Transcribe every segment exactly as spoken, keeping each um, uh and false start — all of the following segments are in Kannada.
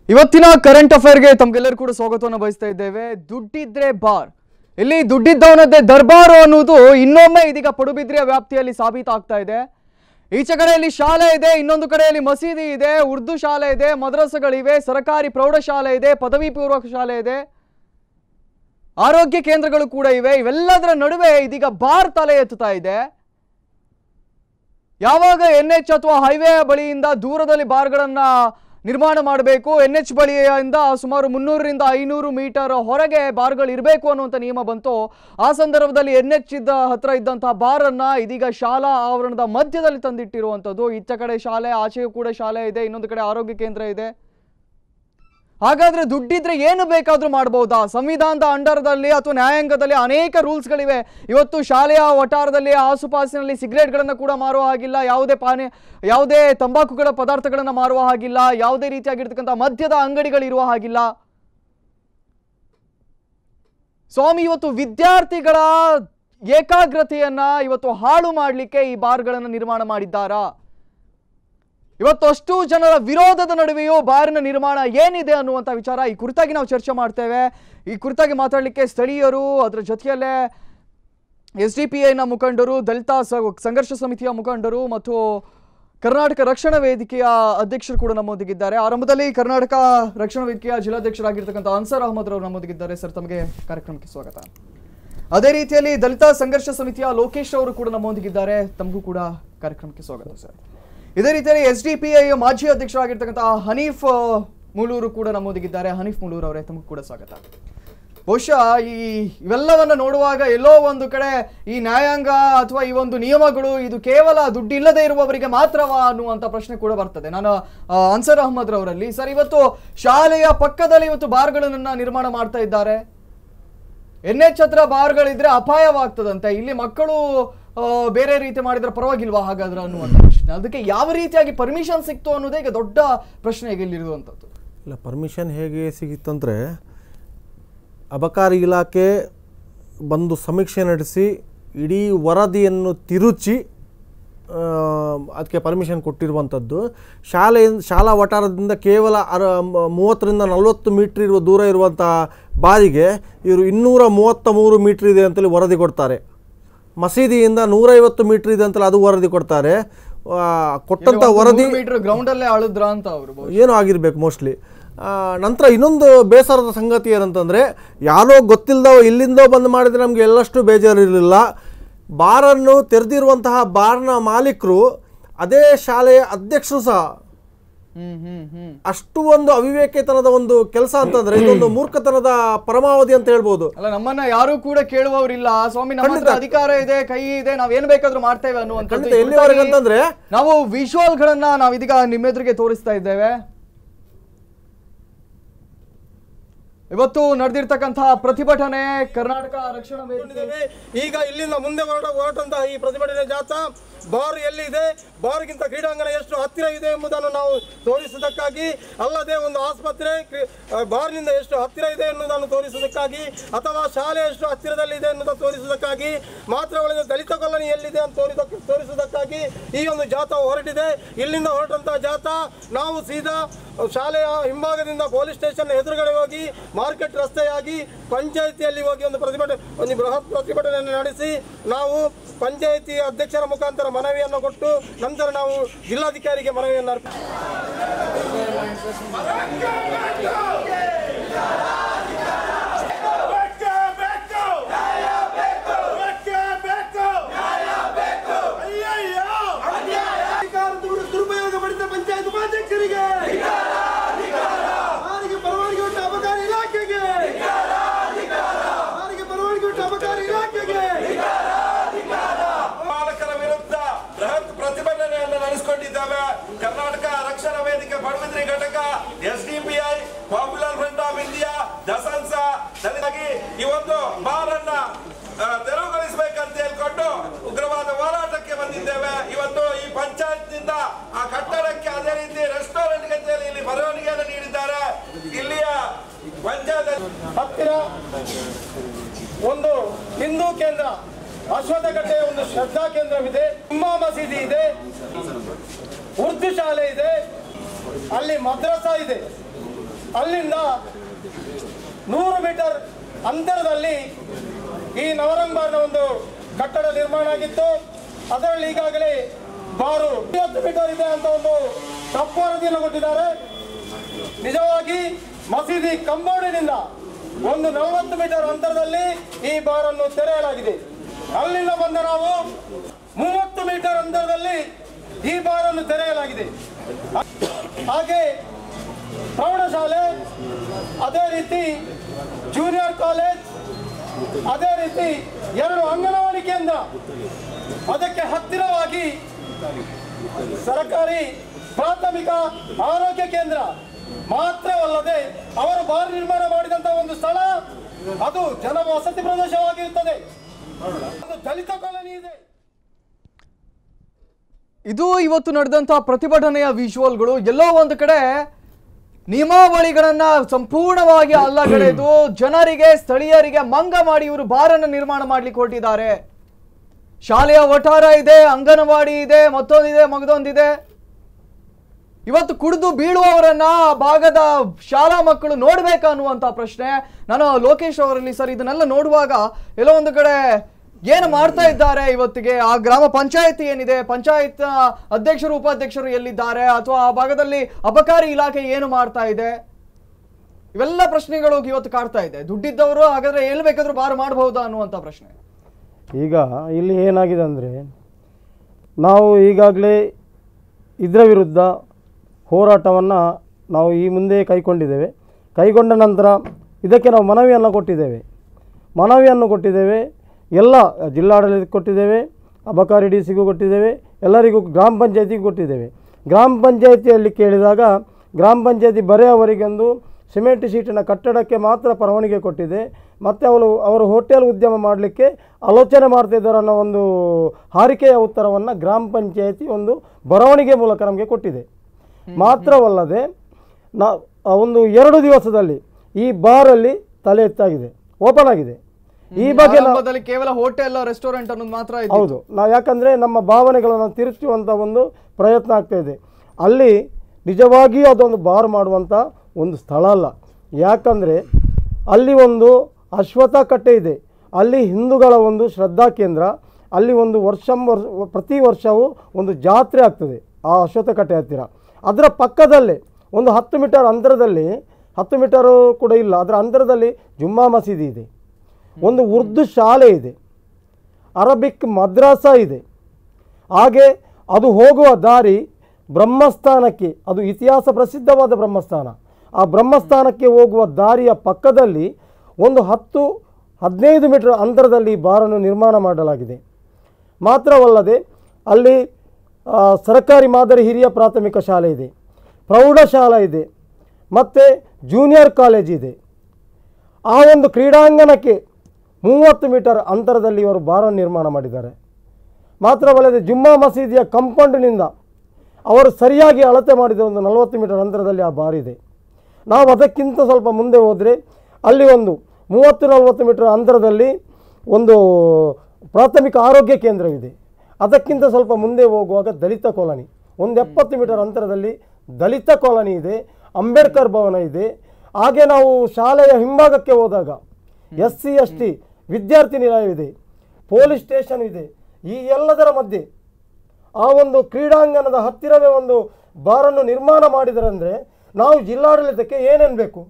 ಇವತ್ತಿನ ಕರೆಂಟ್ ಅಫೇರ್ಗೆ ತಮಗೆಲ್ಲರೂ ಕೂಡ ಸ್ವಾಗತವನ್ನು ಬಯಸ್ತಾ ಇದ್ದೇವೆ. ದುಡ್ಡಿದ್ರೆ ಬಾರ್, ಇಲ್ಲಿ ದುಡ್ಡಿದ್ದವನದ್ದೇ ದರ್ಬಾರು ಅನ್ನೋದು ಇನ್ನೊಮ್ಮೆ ಇದೀಗ ಪಡುಬಿದ್ರಿಯ ವ್ಯಾಪ್ತಿಯಲ್ಲಿ ಸಾಬೀತಾಗ್ತಾ ಇದೆ. ಈಚೆ ಕಡೆಯಲ್ಲಿ ಶಾಲೆ ಇದೆ, ಇನ್ನೊಂದು ಕಡೆಯಲ್ಲಿ ಮಸೀದಿ ಇದೆ, ಉರ್ದು ಶಾಲೆ ಇದೆ, ಮದ್ರಸೆಗಳಿವೆ, ಸರ್ಕಾರಿ ಪ್ರೌಢಶಾಲೆ ಇದೆ, ಪದವಿ ಪೂರ್ವ ಶಾಲೆ ಇದೆ, ಆರೋಗ್ಯ ಕೇಂದ್ರಗಳು ಕೂಡ ಇವೆ. ಇವೆಲ್ಲದರ ನಡುವೆ ಇದೀಗ ಬಾರ್ ತಲೆ ಎತ್ತುತ್ತಾ ಇದೆ. ಯಾವಾಗ ಎನ್ ಎಚ್ ಅಥವಾ ಹೈವೇ ಬಳಿಯಿಂದ ದೂರದಲ್ಲಿ ಬಾರ್ಗಳನ್ನ ನಿರ್ಮಾಣ ಮಾಡಬೇಕು, ಎನ್ ಎಚ್ ಬಳಿಯಿಂದ ಸುಮಾರು ಮುನ್ನೂರರಿಂದ ಐನೂರು ಮೀಟರ್ ಹೊರಗೆ ಬಾರ್ಗಳು ಇರಬೇಕು ಅನ್ನುವಂಥ ನಿಯಮ ಬಂತು. ಆ ಸಂದರ್ಭದಲ್ಲಿ ಎನ್ ಎಚ್ ಇದ್ದ ಹತ್ರ ಇದ್ದಂತಹ ಬಾರನ್ನ ಇದೀಗ ಶಾಲಾ ಆವರಣದ ಮಧ್ಯದಲ್ಲಿ ತಂದಿಟ್ಟಿರುವಂಥದ್ದು. ಈಚ ಕಡೆ ಶಾಲೆ, ಆಚೆಯೂ ಕೂಡ ಶಾಲೆ ಇದೆ, ಇನ್ನೊಂದು ಕಡೆ ಆರೋಗ್ಯ ಕೇಂದ್ರ ಇದೆ. ಹಾಗಾದ್ರೆ ದುಡ್ಡಿದ್ರೆ ಏನು ಬೇಕಾದ್ರೂ ಮಾಡಬಹುದಾ? ಸಂವಿಧಾನದ ಅಂಡರದಲ್ಲಿ ಅಥವಾ ನ್ಯಾಯಾಂಗದಲ್ಲಿ ಅನೇಕ ರೂಲ್ಸ್ಗಳಿವೆ. ಇವತ್ತು ಶಾಲೆಯ ವಟಾರದಲ್ಲಿ ಆಸುಪಾಸಿನಲ್ಲಿ ಸಿಗರೇಟ್ಗಳನ್ನು ಕೂಡ ಮಾರುವ ಹಾಗಿಲ್ಲ, ಯಾವುದೇ ಪಾನೀಯ ಯಾವುದೇ ತಂಬಾಕುಗಳ ಪದಾರ್ಥಗಳನ್ನು ಮಾರುವ ಹಾಗಿಲ್ಲ, ಯಾವುದೇ ರೀತಿಯಾಗಿರ್ತಕ್ಕಂಥ ಮದ್ಯದ ಅಂಗಡಿಗಳಿರುವ ಹಾಗಿಲ್ಲ. ಸ್ವಾಮಿ ಇವತ್ತು ವಿದ್ಯಾರ್ಥಿಗಳ ಏಕಾಗ್ರತೆಯನ್ನ ಇವತ್ತು ಹಾಳು ಮಾಡಲಿಕ್ಕೆ ಈ ಬಾರ್ಗಳನ್ನು ನಿರ್ಮಾಣ ಮಾಡಿದ್ದಾರಾ? ಇವತ್ತು ಅಷ್ಟು ಜನರ ವಿರೋಧದ ನಡುವೆಯೂ ಬಾರಿನ ನಿರ್ಮಾಣ ಏನಿದೆ ಅನ್ನುವಂಥ ವಿಚಾರ ಈ ಕುರಿತಾಗಿ ನಾವು ಚರ್ಚೆ ಮಾಡ್ತೇವೆ. ಈ ಕುರಿತಾಗಿ ಮಾತಾಡಲಿಕ್ಕೆ ಸ್ಥಳೀಯರು, ಅದರ ಜೊತೆಯಲ್ಲೇ ಎಸ್ ಡಿ ಪಿ ಐನ ಮುಖಂಡರು, ದಲಿತ ಸಂಘರ್ಷ ಸಮಿತಿಯ ಮುಖಂಡರು ಮತ್ತು ಕರ್ನಾಟಕ ರಕ್ಷಣಾ ವೇದಿಕೆಯ ಅಧ್ಯಕ್ಷರು ಕೂಡ ನಮ್ಮೊಂದಿಗಿದ್ದಾರೆ. ಆರಂಭದಲ್ಲಿ ಕರ್ನಾಟಕ ರಕ್ಷಣಾ ವೇದಿಕೆಯ ಜಿಲ್ಲಾಧ್ಯಕ್ಷರಾಗಿರ್ತಕ್ಕಂಥ ಅನ್ಸರ್ ಅಹಮದ್ ಅವರು ನಮ್ಮೊಂದಿಗಿದ್ದಾರೆ. ಸರ್, ತಮಗೆ ಕಾರ್ಯಕ್ರಮಕ್ಕೆ ಸ್ವಾಗತ. ಅದೇ ರೀತಿಯಲ್ಲಿ ದಲಿತ ಸಂಘರ್ಷ ಸಮಿತಿಯ ಲೋಕೇಶ್ ಅವರು ಕೂಡ ನಮ್ಮೊಂದಿಗಿದ್ದಾರೆ. ತಮಗೂ ಕೂಡ ಕಾರ್ಯಕ್ರಮಕ್ಕೆ ಸ್ವಾಗತ ಸರ್. ಇದೇ ರೀತಿಯಲ್ಲಿ ಎಸ್ ಡಿ ಪಿ ಐ ಮಾಜಿ ಅಧ್ಯಕ್ಷರಾಗಿರ್ತಕ್ಕಂಥ ಹನೀಫ್ ಮುಳೂರು ಕೂಡ ನಮ್ಮೊಂದಿಗಿದ್ದಾರೆ. ಹನೀಫ್ ಮುಳೂರು ಅವರೇ, ತಮಗೂ ಕೂಡ ಸ್ವಾಗತ. ಬಹುಶಃ ಈ ಇವೆಲ್ಲವನ್ನ ನೋಡುವಾಗ ಎಲ್ಲೋ ಒಂದು ಕಡೆ ಈ ನ್ಯಾಯಾಂಗ ಅಥವಾ ಈ ಒಂದು ನಿಯಮಗಳು ಇದು ಕೇವಲ ದುಡ್ಡಿಲ್ಲದೆ ಇರುವವರಿಗೆ ಮಾತ್ರವಾ ಅನ್ನುವಂಥ ಪ್ರಶ್ನೆ ಕೂಡ ಬರ್ತದೆ. ನಾನು ಅನ್ಸರ್ ಅಹಮದ್ ರವರಲ್ಲಿ ಸರ್, ಇವತ್ತು ಶಾಲೆಯ ಪಕ್ಕದಲ್ಲಿ ಇವತ್ತು ಬಾರ್ಗಳನ್ನ ನಿರ್ಮಾಣ ಮಾಡ್ತಾ ಇದ್ದಾರೆ. ಎನ್ ಎಚ್ ಹತ್ರ ಬಾರ್ಗಳಿದ್ರೆ ಅಪಾಯವಾಗ್ತದಂತೆ. ಇಲ್ಲಿ ಮಕ್ಕಳು ಬೇರೆ ರೀತಿ ಮಾಡಿದ್ರೆ ಪರವಾಗಿಲ್ವಾ ಹಾಗಾದ್ರೆ ಅನ್ನುವಂಥ ಪ್ರಶ್ನೆ. ಅದಕ್ಕೆ ಯಾವ ರೀತಿಯಾಗಿ ಪರ್ಮಿಷನ್ ಸಿಕ್ತು ಅನ್ನೋದೇ ಈಗ ದೊಡ್ಡ ಪ್ರಶ್ನೆ ಈಗ ಇಲ್ಲಿರುವಂಥದ್ದು. ಇಲ್ಲ, ಪರ್ಮಿಷನ್ ಹೇಗೆ ಸಿಗಿತ್ತಂದರೆ ಅಬಕಾರಿ ಇಲಾಖೆ ಬಂದು ಸಮೀಕ್ಷೆ ನಡೆಸಿ ಇಡೀ ವರದಿಯನ್ನು ತಿರುಚಿ ಅದಕ್ಕೆ ಪರ್ಮಿಷನ್ ಕೊಟ್ಟಿರುವಂಥದ್ದು. ಶಾಲೆಯಿಂದ ಶಾಲಾ ವಟಾರದಿಂದ ಕೇವಲ ಅರ ಮೂವತ್ತರಿಂದ ನಲವತ್ತು ಮೀಟ್ರ್ ಇರುವ ದೂರ ಇರುವಂಥ ಬಾರಿಗೆ ಇವರು ಇನ್ನೂರ ಮೂವತ್ತ ಮೂರು ಮೀಟ್ರ್ ಇದೆ ಅಂತೇಳಿ ವರದಿ ಕೊಡ್ತಾರೆ. ಮಸೀದಿಯಿಂದ ನೂರೈವತ್ತು ಮೀಟ್ರ್ ಇದೆ ಅಂತೇಳಿ ಅದು ವರದಿ ಕೊಡ್ತಾರೆ. ಕೊಟ್ಟಂಥ ವರದಿ ಗ್ರೌಂಡಲ್ಲೇ ಆಳಿದ್ರ ಅಂತ ಅವರು ಏನೋ ಆಗಿರ್ಬೇಕು ಮೋಸ್ಟ್ಲಿ. ನಂತರ ಇನ್ನೊಂದು ಬೇಸರದ ಸಂಗತಿ ಏನಂತಂದರೆ, ಯಾರೋ ಗೊತ್ತಿಲ್ಲದವ ಇಲ್ಲಿಂದೋ ಬಂದು ಮಾಡಿದರೆ ನಮಗೆ ಎಲ್ಲಷ್ಟು ಬೇಜಾರಿರಲಿಲ್ಲ. ಬಾರನ್ನು ತೆರೆದಿರುವಂತಹ ಬಾರ್ನ ಮಾಲೀಕರು ಅದೇ ಶಾಲೆಯ ಅಧ್ಯಕ್ಷರು ಸಹ. ಅಷ್ಟು ಒಂದು ಅವಿವೇಕತನದ ಒಂದು ಕೆಲಸ ಅಂತಂದ್ರೆ ಇದೊಂದು ಮೂರ್ಖತನದ ಪರಮಾವಧಿ ಅಂತ ಹೇಳ್ಬೋದು. ಅಲ್ಲ, ನಮ್ಮನ್ನ ಯಾರು ಕೂಡ ಕೇಳುವವರಿಲ್ಲ. ಸ್ವಾಮಿ, ನಮ್ಮ ಹತ್ರ ಅಧಿಕಾರ ಇದೆ, ಕೈ ಇದೆ, ನಾವ್ ಏನ್ ಬೇಕಾದ್ರೂ ಮಾಡ್ತೇವೆ ಅನ್ನುವಂತ. ಎಲ್ಲಿವರೆಗೆ ಅಂತಂದ್ರೆ ನಾವು ವಿಜುವಲ್ ಗಳನ್ನ ನಾವ್ ಇದೀಗ ನಿಮ್ಮೆದುರಿಗೆ ತೋರಿಸ್ತಾ ಇದ್ದೇವೆ. ಇವತ್ತು ನಡೆದಿರ್ತಕ್ಕಂತಹ ಪ್ರತಿಭಟನೆ ಕರ್ನಾಟಕ ರಕ್ಷಣಾ ವೇದಿಕೆ. ಈಗ ಇಲ್ಲಿಂದ ಮುಂದೆ ಹೊರಟಂತಹ ಈ ಪ್ರತಿಭಟನೆ ಜಾಥಾ ಬಾರ್ ಎಲ್ಲಿದೆ, ಬಾರ್ಗಿಂತ ಕ್ರೀಡಾಂಗಣ ಎಷ್ಟು ಹತ್ತಿರ ಇದೆ ಎಂಬುದನ್ನು ನಾವು ತೋರಿಸುವುದಕ್ಕಾಗಿ, ಅಲ್ಲದೆ ಒಂದು ಆಸ್ಪತ್ರೆ ಬಾರ್ನಿಂದ ಎಷ್ಟು ಹತ್ತಿರ ಇದೆ ಎನ್ನುವುದನ್ನು ತೋರಿಸುವುದಕ್ಕಾಗಿ, ಅಥವಾ ಶಾಲೆ ಎಷ್ಟು ಹತ್ತಿರದಲ್ಲಿದೆ ಎನ್ನುವುದನ್ನು ತೋರಿಸುವುದಕ್ಕಾಗಿ, ಮಾತ್ರವಲ್ಲದೆ ದಲಿತ ಕಾಲನಿ ಎಲ್ಲಿದೆ ಅಂತ ತೋರಿಸ ತೋರಿಸುವುದಕ್ಕಾಗಿ ಈ ಒಂದು ಜಾಥಾ ಹೊರಟಿದೆ. ಇಲ್ಲಿಂದ ಹೊರಟಂತಹ ಜಾಥಾ ನಾವು ಸೀದಾ ಶಾಲೆಯ ಹಿಂಭಾಗದಿಂದ ಪೊಲೀಸ್ ಸ್ಟೇಷನ್ ಎದುರುಗಡೆ ಹೋಗಿ ಮಾರ್ಕೆಟ್ ರಸ್ತೆಯಾಗಿ ಪಂಚಾಯಿತಿಯಲ್ಲಿ ಹೋಗಿ ಒಂದು ಪ್ರತಿಭಟನೆ ಒಂದು ಬೃಹತ್ ಪ್ರತಿಭಟನೆಯನ್ನು ನಡೆಸಿ ನಾವು ಪಂಚಾಯಿತಿ ಅಧ್ಯಕ್ಷರ ಮುಖಾಂತರ ಮನವಿಯನ್ನು ಕೊಟ್ಟು ನಂತರ ನಾವು ಜಿಲ್ಲಾಧಿಕಾರಿಗೆ ಮನವಿಯನ್ನು ಅರ್ಪಿಸಿ ದುರುಪಯೋಗ ಪಡಿಸಿದ ಪಂಚಾಯತ್ ಉಪಾಧ್ಯಕ್ಷರಿಗೆ, ಪರವಾನಗಿ ಉಂಟು ಅಬಕಾರಿ ಇಲಾಖೆಗೆ, ಪರವಾನಗಿ ಉಂಟು ಅಬಕಾರಿ ಇಲಾಖೆಗೆ ಪಾಲಕರ ವಿರುದ್ಧ ಬೃಹತ್ ಪ್ರತಿಭಟನೆಯನ್ನು ನಡೆಸಿಕೊಂಡಿದ್ದೇವೆ. ಕರ್ನಾಟಕ ರಕ್ಷಣಾ ವೇದಿಕೆ ಪಡುಬಿದ್ರಿ ಘಟಕ, S D P I, popular front of India, ದಸನ್ಸ ಈ ಒಂದು ಬಾರ್ ಅನ್ನ ತೆರವುಗೊಳಿಸಬೇಕಂತ ಹೇಳ್ಕೊಂಡು ಉಗ್ರವಾದ ಹೋರಾಟಕ್ಕೆ ಬಂದಿದ್ದೇವೆ. ಇವತ್ತು ಈ ಪಂಚಾಯತ್ನಿಂದ ಆ ಕಟ್ಟಡಕ್ಕೆ ಅದೇ ರೀತಿ ರೆಸ್ಟೋರೆಂಟ್ ಗಂಟೆಯಲ್ಲಿ ಇಲ್ಲಿ ಪರವಾನಗಿಯನ್ನು ನೀಡಿದ್ದಾರೆ. ಇಲ್ಲಿಯ ಪಂಚಾಯತ್ ಹತ್ತಿರ ಒಂದು ಹಿಂದೂ ಕೇಂದ್ರ, ಅಶ್ವತ್ಥಕಟ್ಟೆಯ ಒಂದು ಶ್ರದ್ಧಾ ಕೇಂದ್ರವಿದೆ, ಜುಮ್ಮಾ ಮಸೀದಿ ಇದೆ, ಉರ್ದು ಶಾಲೆ ಇದೆ, ಅಲ್ಲಿ ಮದ್ರಸಾ ಇದೆ. ಅಲ್ಲಿಂದ ನೂರು ಮೀಟರ್ ಅಂತರದಲ್ಲಿ ಈ ನವರಂಗ್ ಬಾರ್ನ ಒಂದು ಕಟ್ಟಡ ನಿರ್ಮಾಣ ಆಗಿತ್ತು. ಅದರಲ್ಲಿ ಈಗಾಗಲೇ ಬಾರು ಐವತ್ತು ಮೀಟರ್ ಇದೆ ಅಂತ ಒಂದು ತಪ್ಪು ವರದಿಯನ್ನು ಕೊಟ್ಟಿದ್ದಾರೆ. ನಿಜವಾಗಿ ಮಸೀದಿ ಕಂಪೌಂಡಿನಿಂದ ಒಂದು ನಲವತ್ತು ಮೀಟರ್ ಅಂತರದಲ್ಲಿ ಈ ಬಾರನ್ನು ತೆರೆಯಲಾಗಿದೆ. ಅಲ್ಲಿಂದ ಬಂದ ನಾವು ಮೂವತ್ತು ಮೀಟರ್ ಅಂತರದಲ್ಲಿ ಈ ಬಾರನ್ನು ತೆರೆಯಲಾಗಿದೆ. ಹಾಗೆ ಪ್ರೌಢಶಾಲೆ, ಅದೇ ರೀತಿ ಜೂನಿಯರ್ ಕಾಲೇಜ್, ಅದೇ ರೀತಿ ಎರಡು ಅಂಗನವಾಡಿ ಕೇಂದ್ರ, ಅದಕ್ಕೆ ಹತ್ತಿರವಾಗಿ ಸರ್ಕಾರಿ ಪ್ರಾಥಮಿಕ ಆರೋಗ್ಯ ಕೇಂದ್ರ ಮಾತ್ರವಲ್ಲದೆ ಅವರು ಬಾರ್ ನಿರ್ಮಾಣ ಮಾಡಿದಂತಹ ಒಂದು ಸ್ಥಳ ಅದು ಜನವಸತಿ ಪ್ರದೇಶವಾಗಿರುತ್ತದೆ. ಅದು ದಲಿತ ಕಾಲನಿ ಇದೆ. ಇದು ಇವತ್ತು ನಡೆದಂತಹ ಪ್ರತಿಭಟನೆಯ ವಿಜುವಲ್ಗಳು. ಎಲ್ಲೋ ಒಂದು ಕಡೆ ನಿಯಮಾವಳಿಗಳನ್ನ ಸಂಪೂರ್ಣವಾಗಿ ಅಲ್ಲಗಳೆದು ಜನರಿಗೆ, ಸ್ಥಳೀಯರಿಗೆ ಮಂಗ ಮಾಡಿ ಇವರು ಬಾರನ್ನು ನಿರ್ಮಾಣ ಮಾಡ್ಲಿಕ್ಕೆ ಹೊರಟಿದ್ದಾರೆ. ಶಾಲೆಯ ವಠಾರ ಇದೆ, ಅಂಗನವಾಡಿ ಇದೆ, ಮತ್ತೊಂದಿದೆ, ಮಗದೊಂದಿದೆ. ಇವತ್ತು ಕುಡಿದು ಬೀಳುವವರನ್ನ ಭಾಗದ ಶಾಲಾ ಮಕ್ಕಳು ನೋಡ್ಬೇಕಾ ಅನ್ನುವಂತ ಪ್ರಶ್ನೆ. ನಾನು ಲೋಕೇಶ್ ಅವರಲ್ಲಿ ಸರ್ ಇದನ್ನೆಲ್ಲ ನೋಡುವಾಗ ಎಲ್ಲೋ ಒಂದು ಕಡೆ ಏನು ಮಾಡ್ತಾ ಇದ್ದಾರೆ ಇವತ್ತಿಗೆ, ಆ ಗ್ರಾಮ ಪಂಚಾಯತಿ ಏನಿದೆ, ಪಂಚಾಯತ್ ಅಧ್ಯಕ್ಷರು ಉಪಾಧ್ಯಕ್ಷರು ಎಲ್ಲಿದ್ದಾರೆ, ಅಥವಾ ಆ ಭಾಗದಲ್ಲಿ ಅಬಕಾರಿ ಇಲಾಖೆ ಏನು ಮಾಡ್ತಾ ಇದೆ, ಇವೆಲ್ಲ ಪ್ರಶ್ನೆಗಳು ಇವತ್ತು ಕಾಡ್ತಾ ಇದೆ. ದುಡ್ಡಿದ್ದವರು ಹಾಗಾದ್ರೆ ಎಲ್ಲಿ ಬೇಕಾದ್ರೂ ಬಾರು ಮಾಡಬಹುದಾ ಅನ್ನುವಂತ ಪ್ರಶ್ನೆ. ಈಗ ಇಲ್ಲಿ ಏನಾಗಿದೆ ಅಂದರೆ, ನಾವು ಈಗಾಗಲೇ ಇದರ ವಿರುದ್ಧ ಹೋರಾಟವನ್ನು ನಾವು ಈ ಮುಂದೆ ಕೈಗೊಂಡಿದ್ದೇವೆ. ಕೈಗೊಂಡ ನಂತರ ಇದಕ್ಕೆ ನಾವು ಮನವಿಯನ್ನು ಕೊಟ್ಟಿದ್ದೇವೆ ಮನವಿಯನ್ನು ಕೊಟ್ಟಿದ್ದೇವೆ ಎಲ್ಲ ಜಿಲ್ಲಾಡಳಿತಕ್ಕೆ ಕೊಟ್ಟಿದ್ದೇವೆ, ಅಬಕಾರಿ ಡಿ ಸಿಗೂ ಕೊಟ್ಟಿದ್ದೇವೆ, ಎಲ್ಲರಿಗೂ ಗ್ರಾಮ ಪಂಚಾಯತಿಗೂ ಕೊಟ್ಟಿದ್ದೇವೆ. ಗ್ರಾಮ ಪಂಚಾಯತಿಯಲ್ಲಿ ಕೇಳಿದಾಗ ಗ್ರಾಮ ಪಂಚಾಯತಿ ಬರೆಯವರಿಗೊಂದು ಸಿಮೆಂಟ್ ಶೀಟಿನ ಕಟ್ಟಡಕ್ಕೆ ಮಾತ್ರ ಪರವಾನಗಿ ಕೊಟ್ಟಿದೆ. ಮತ್ತು ಅವರು ಅವರು ಹೋಟೆಲ್ ಉದ್ಯಮ ಮಾಡಲಿಕ್ಕೆ ಆಲೋಚನೆ ಮಾಡ್ತಿದ್ದಾರೆ ಅನ್ನೋ ಒಂದು ಹಾರಿಕೆಯ ಉತ್ತರವನ್ನು ಗ್ರಾಮ ಪಂಚಾಯತಿ ಒಂದು ಬರವಣಿಗೆ ಮೂಲಕ ನಮಗೆ ಕೊಟ್ಟಿದೆ. ಮಾತ್ರವಲ್ಲದೆ ನಾ ಒಂದು ಎರಡು ದಿವಸದಲ್ಲಿ ಈ ಬಾರಲ್ಲಿ ತಲೆ ಎತ್ತಾಗಿದೆ, ಓಪನ್ ಆಗಿದೆ. ಈ ಬಗ್ಗೆ ಕೇವಲ ಹೋಟೆಲ್ ರೆಸ್ಟೋರೆಂಟ್ ಅನ್ನೋದು ಮಾತ್ರ ಹೌದು. ನಾವು ಯಾಕಂದರೆ ನಮ್ಮ ಭಾವನೆಗಳನ್ನು ತಿರುಚುವಂಥ ಒಂದು ಪ್ರಯತ್ನ ಆಗ್ತಾ ಇದೆ. ಅಲ್ಲಿ ನಿಜವಾಗಿಯೂ ಅದೊಂದು ಬಾರ್ ಮಾಡುವಂಥ ಒಂದು ಸ್ಥಳ ಅಲ್ಲ. ಯಾಕಂದರೆ ಅಲ್ಲಿ ಒಂದು ಅಶ್ವತ್ಥ ಕಟ್ಟೆ ಇದೆ, ಅಲ್ಲಿ ಹಿಂದೂಗಳ ಒಂದು ಶ್ರದ್ಧಾ ಕೇಂದ್ರ, ಅಲ್ಲಿ ಒಂದು ವರ್ಷ ಪ್ರತಿ ವರ್ಷವೂ ಒಂದು ಜಾತ್ರೆ ಆಗ್ತದೆ ಆ ಅಶ್ವತ್ಥ ಕಟ್ಟೆ ಹತ್ತಿರ. ಅದರ ಪಕ್ಕದಲ್ಲೇ ಒಂದು ಹತ್ತು ಮೀಟರ್ ಅಂತರದಲ್ಲಿ, ಹತ್ತು ಮೀಟರು ಕೂಡ ಇಲ್ಲ, ಅದರ ಅಂತರದಲ್ಲಿ ಜುಮ್ಮಾ ಮಸೀದಿ ಇದೆ, ಒಂದು ಉರ್ದು ಶಾಲೆ ಇದೆ, ಅರಬಿಕ್ ಮದ್ರಾಸ ಇದೆ. ಹಾಗೆ ಅದು ಹೋಗುವ ದಾರಿ ಬ್ರಹ್ಮಸ್ಥಾನಕ್ಕೆ, ಅದು ಇತಿಹಾಸ ಪ್ರಸಿದ್ಧವಾದ ಬ್ರಹ್ಮಸ್ಥಾನ, ಆ ಬ್ರಹ್ಮಸ್ಥಾನಕ್ಕೆ ಹೋಗುವ ದಾರಿಯ ಪಕ್ಕದಲ್ಲಿ ಒಂದು ಹತ್ತು ಹದಿನೈದು ಮೀಟರ್ ಅಂತರದಲ್ಲಿ ಬಾರನ್ನು ನಿರ್ಮಾಣ ಮಾಡಲಾಗಿದೆ. ಮಾತ್ರವಲ್ಲದೆ ಅಲ್ಲಿ ಸರ್ಕಾರಿ ಮಾದರಿ ಹಿರಿಯ ಪ್ರಾಥಮಿಕ ಶಾಲೆ ಇದೆ, ಪ್ರೌಢಶಾಲೆ ಇದೆ, ಮತ್ತು ಜೂನಿಯರ್ ಕಾಲೇಜ್ ಇದೆ. ಆ ಒಂದು ಕ್ರೀಡಾಂಗಣಕ್ಕೆ ಮೂವತ್ತು ಮೀಟರ್ ಅಂತರದಲ್ಲಿ ಇವರು ಬಾರನ್ನು ನಿರ್ಮಾಣ ಮಾಡಿದ್ದಾರೆ. ಮಾತ್ರವಲ್ಲದೆ ಜುಮ್ಮಾ ಮಸೀದಿಯ ಕಂಪೌಂಡಿನಿಂದ ಅವರು ಸರಿಯಾಗಿ ಅಳತೆ ಮಾಡಿದ ಒಂದು ನಲವತ್ತು ಮೀಟರ್ ಅಂತರದಲ್ಲಿ ಆ ಬಾರ್ ಇದೆ. ನಾವು ಅದಕ್ಕಿಂತ ಸ್ವಲ್ಪ ಮುಂದೆ ಹೋದರೆ ಅಲ್ಲಿ ಒಂದು ಮೂವತ್ತು ನಲವತ್ತು ಮೀಟರ್ ಅಂತರದಲ್ಲಿ ಒಂದು ಪ್ರಾಥಮಿಕ ಆರೋಗ್ಯ ಕೇಂದ್ರವಿದೆ. ಅದಕ್ಕಿಂತ ಸ್ವಲ್ಪ ಮುಂದೆ ಹೋಗುವಾಗ ದಲಿತ ಕಾಲನಿ, ಒಂದು ಎಪ್ಪತ್ತು ಮೀಟರ್ ಅಂತರದಲ್ಲಿ ದಲಿತ ಕಾಲನಿ ಇದೆ, ಅಂಬೇಡ್ಕರ್ ಭವನ ಇದೆ. ಹಾಗೆ ನಾವು ಶಾಲೆಯ ಹಿಂಭಾಗಕ್ಕೆ ಹೋದಾಗ ಎಸ್ ಸಿ ಎಸ್ ಟಿ ವಿದ್ಯಾರ್ಥಿ ನಿಲಯವಿದೆ, ಪೊಲೀಸ್ ಸ್ಟೇಷನ್ ಇದೆ. ಈ ಎಲ್ಲದರ ಮಧ್ಯೆ ಆ ಒಂದು ಕ್ರೀಡಾಂಗಣದ ಹತ್ತಿರವೇ ಒಂದು ಬಾರನ್ನು ನಿರ್ಮಾಣ ಮಾಡಿದರಂದರೆ ನಾವು ಜಿಲ್ಲಾಡಳಿತಕ್ಕೆ ಏನೇನು ಬೇಕು?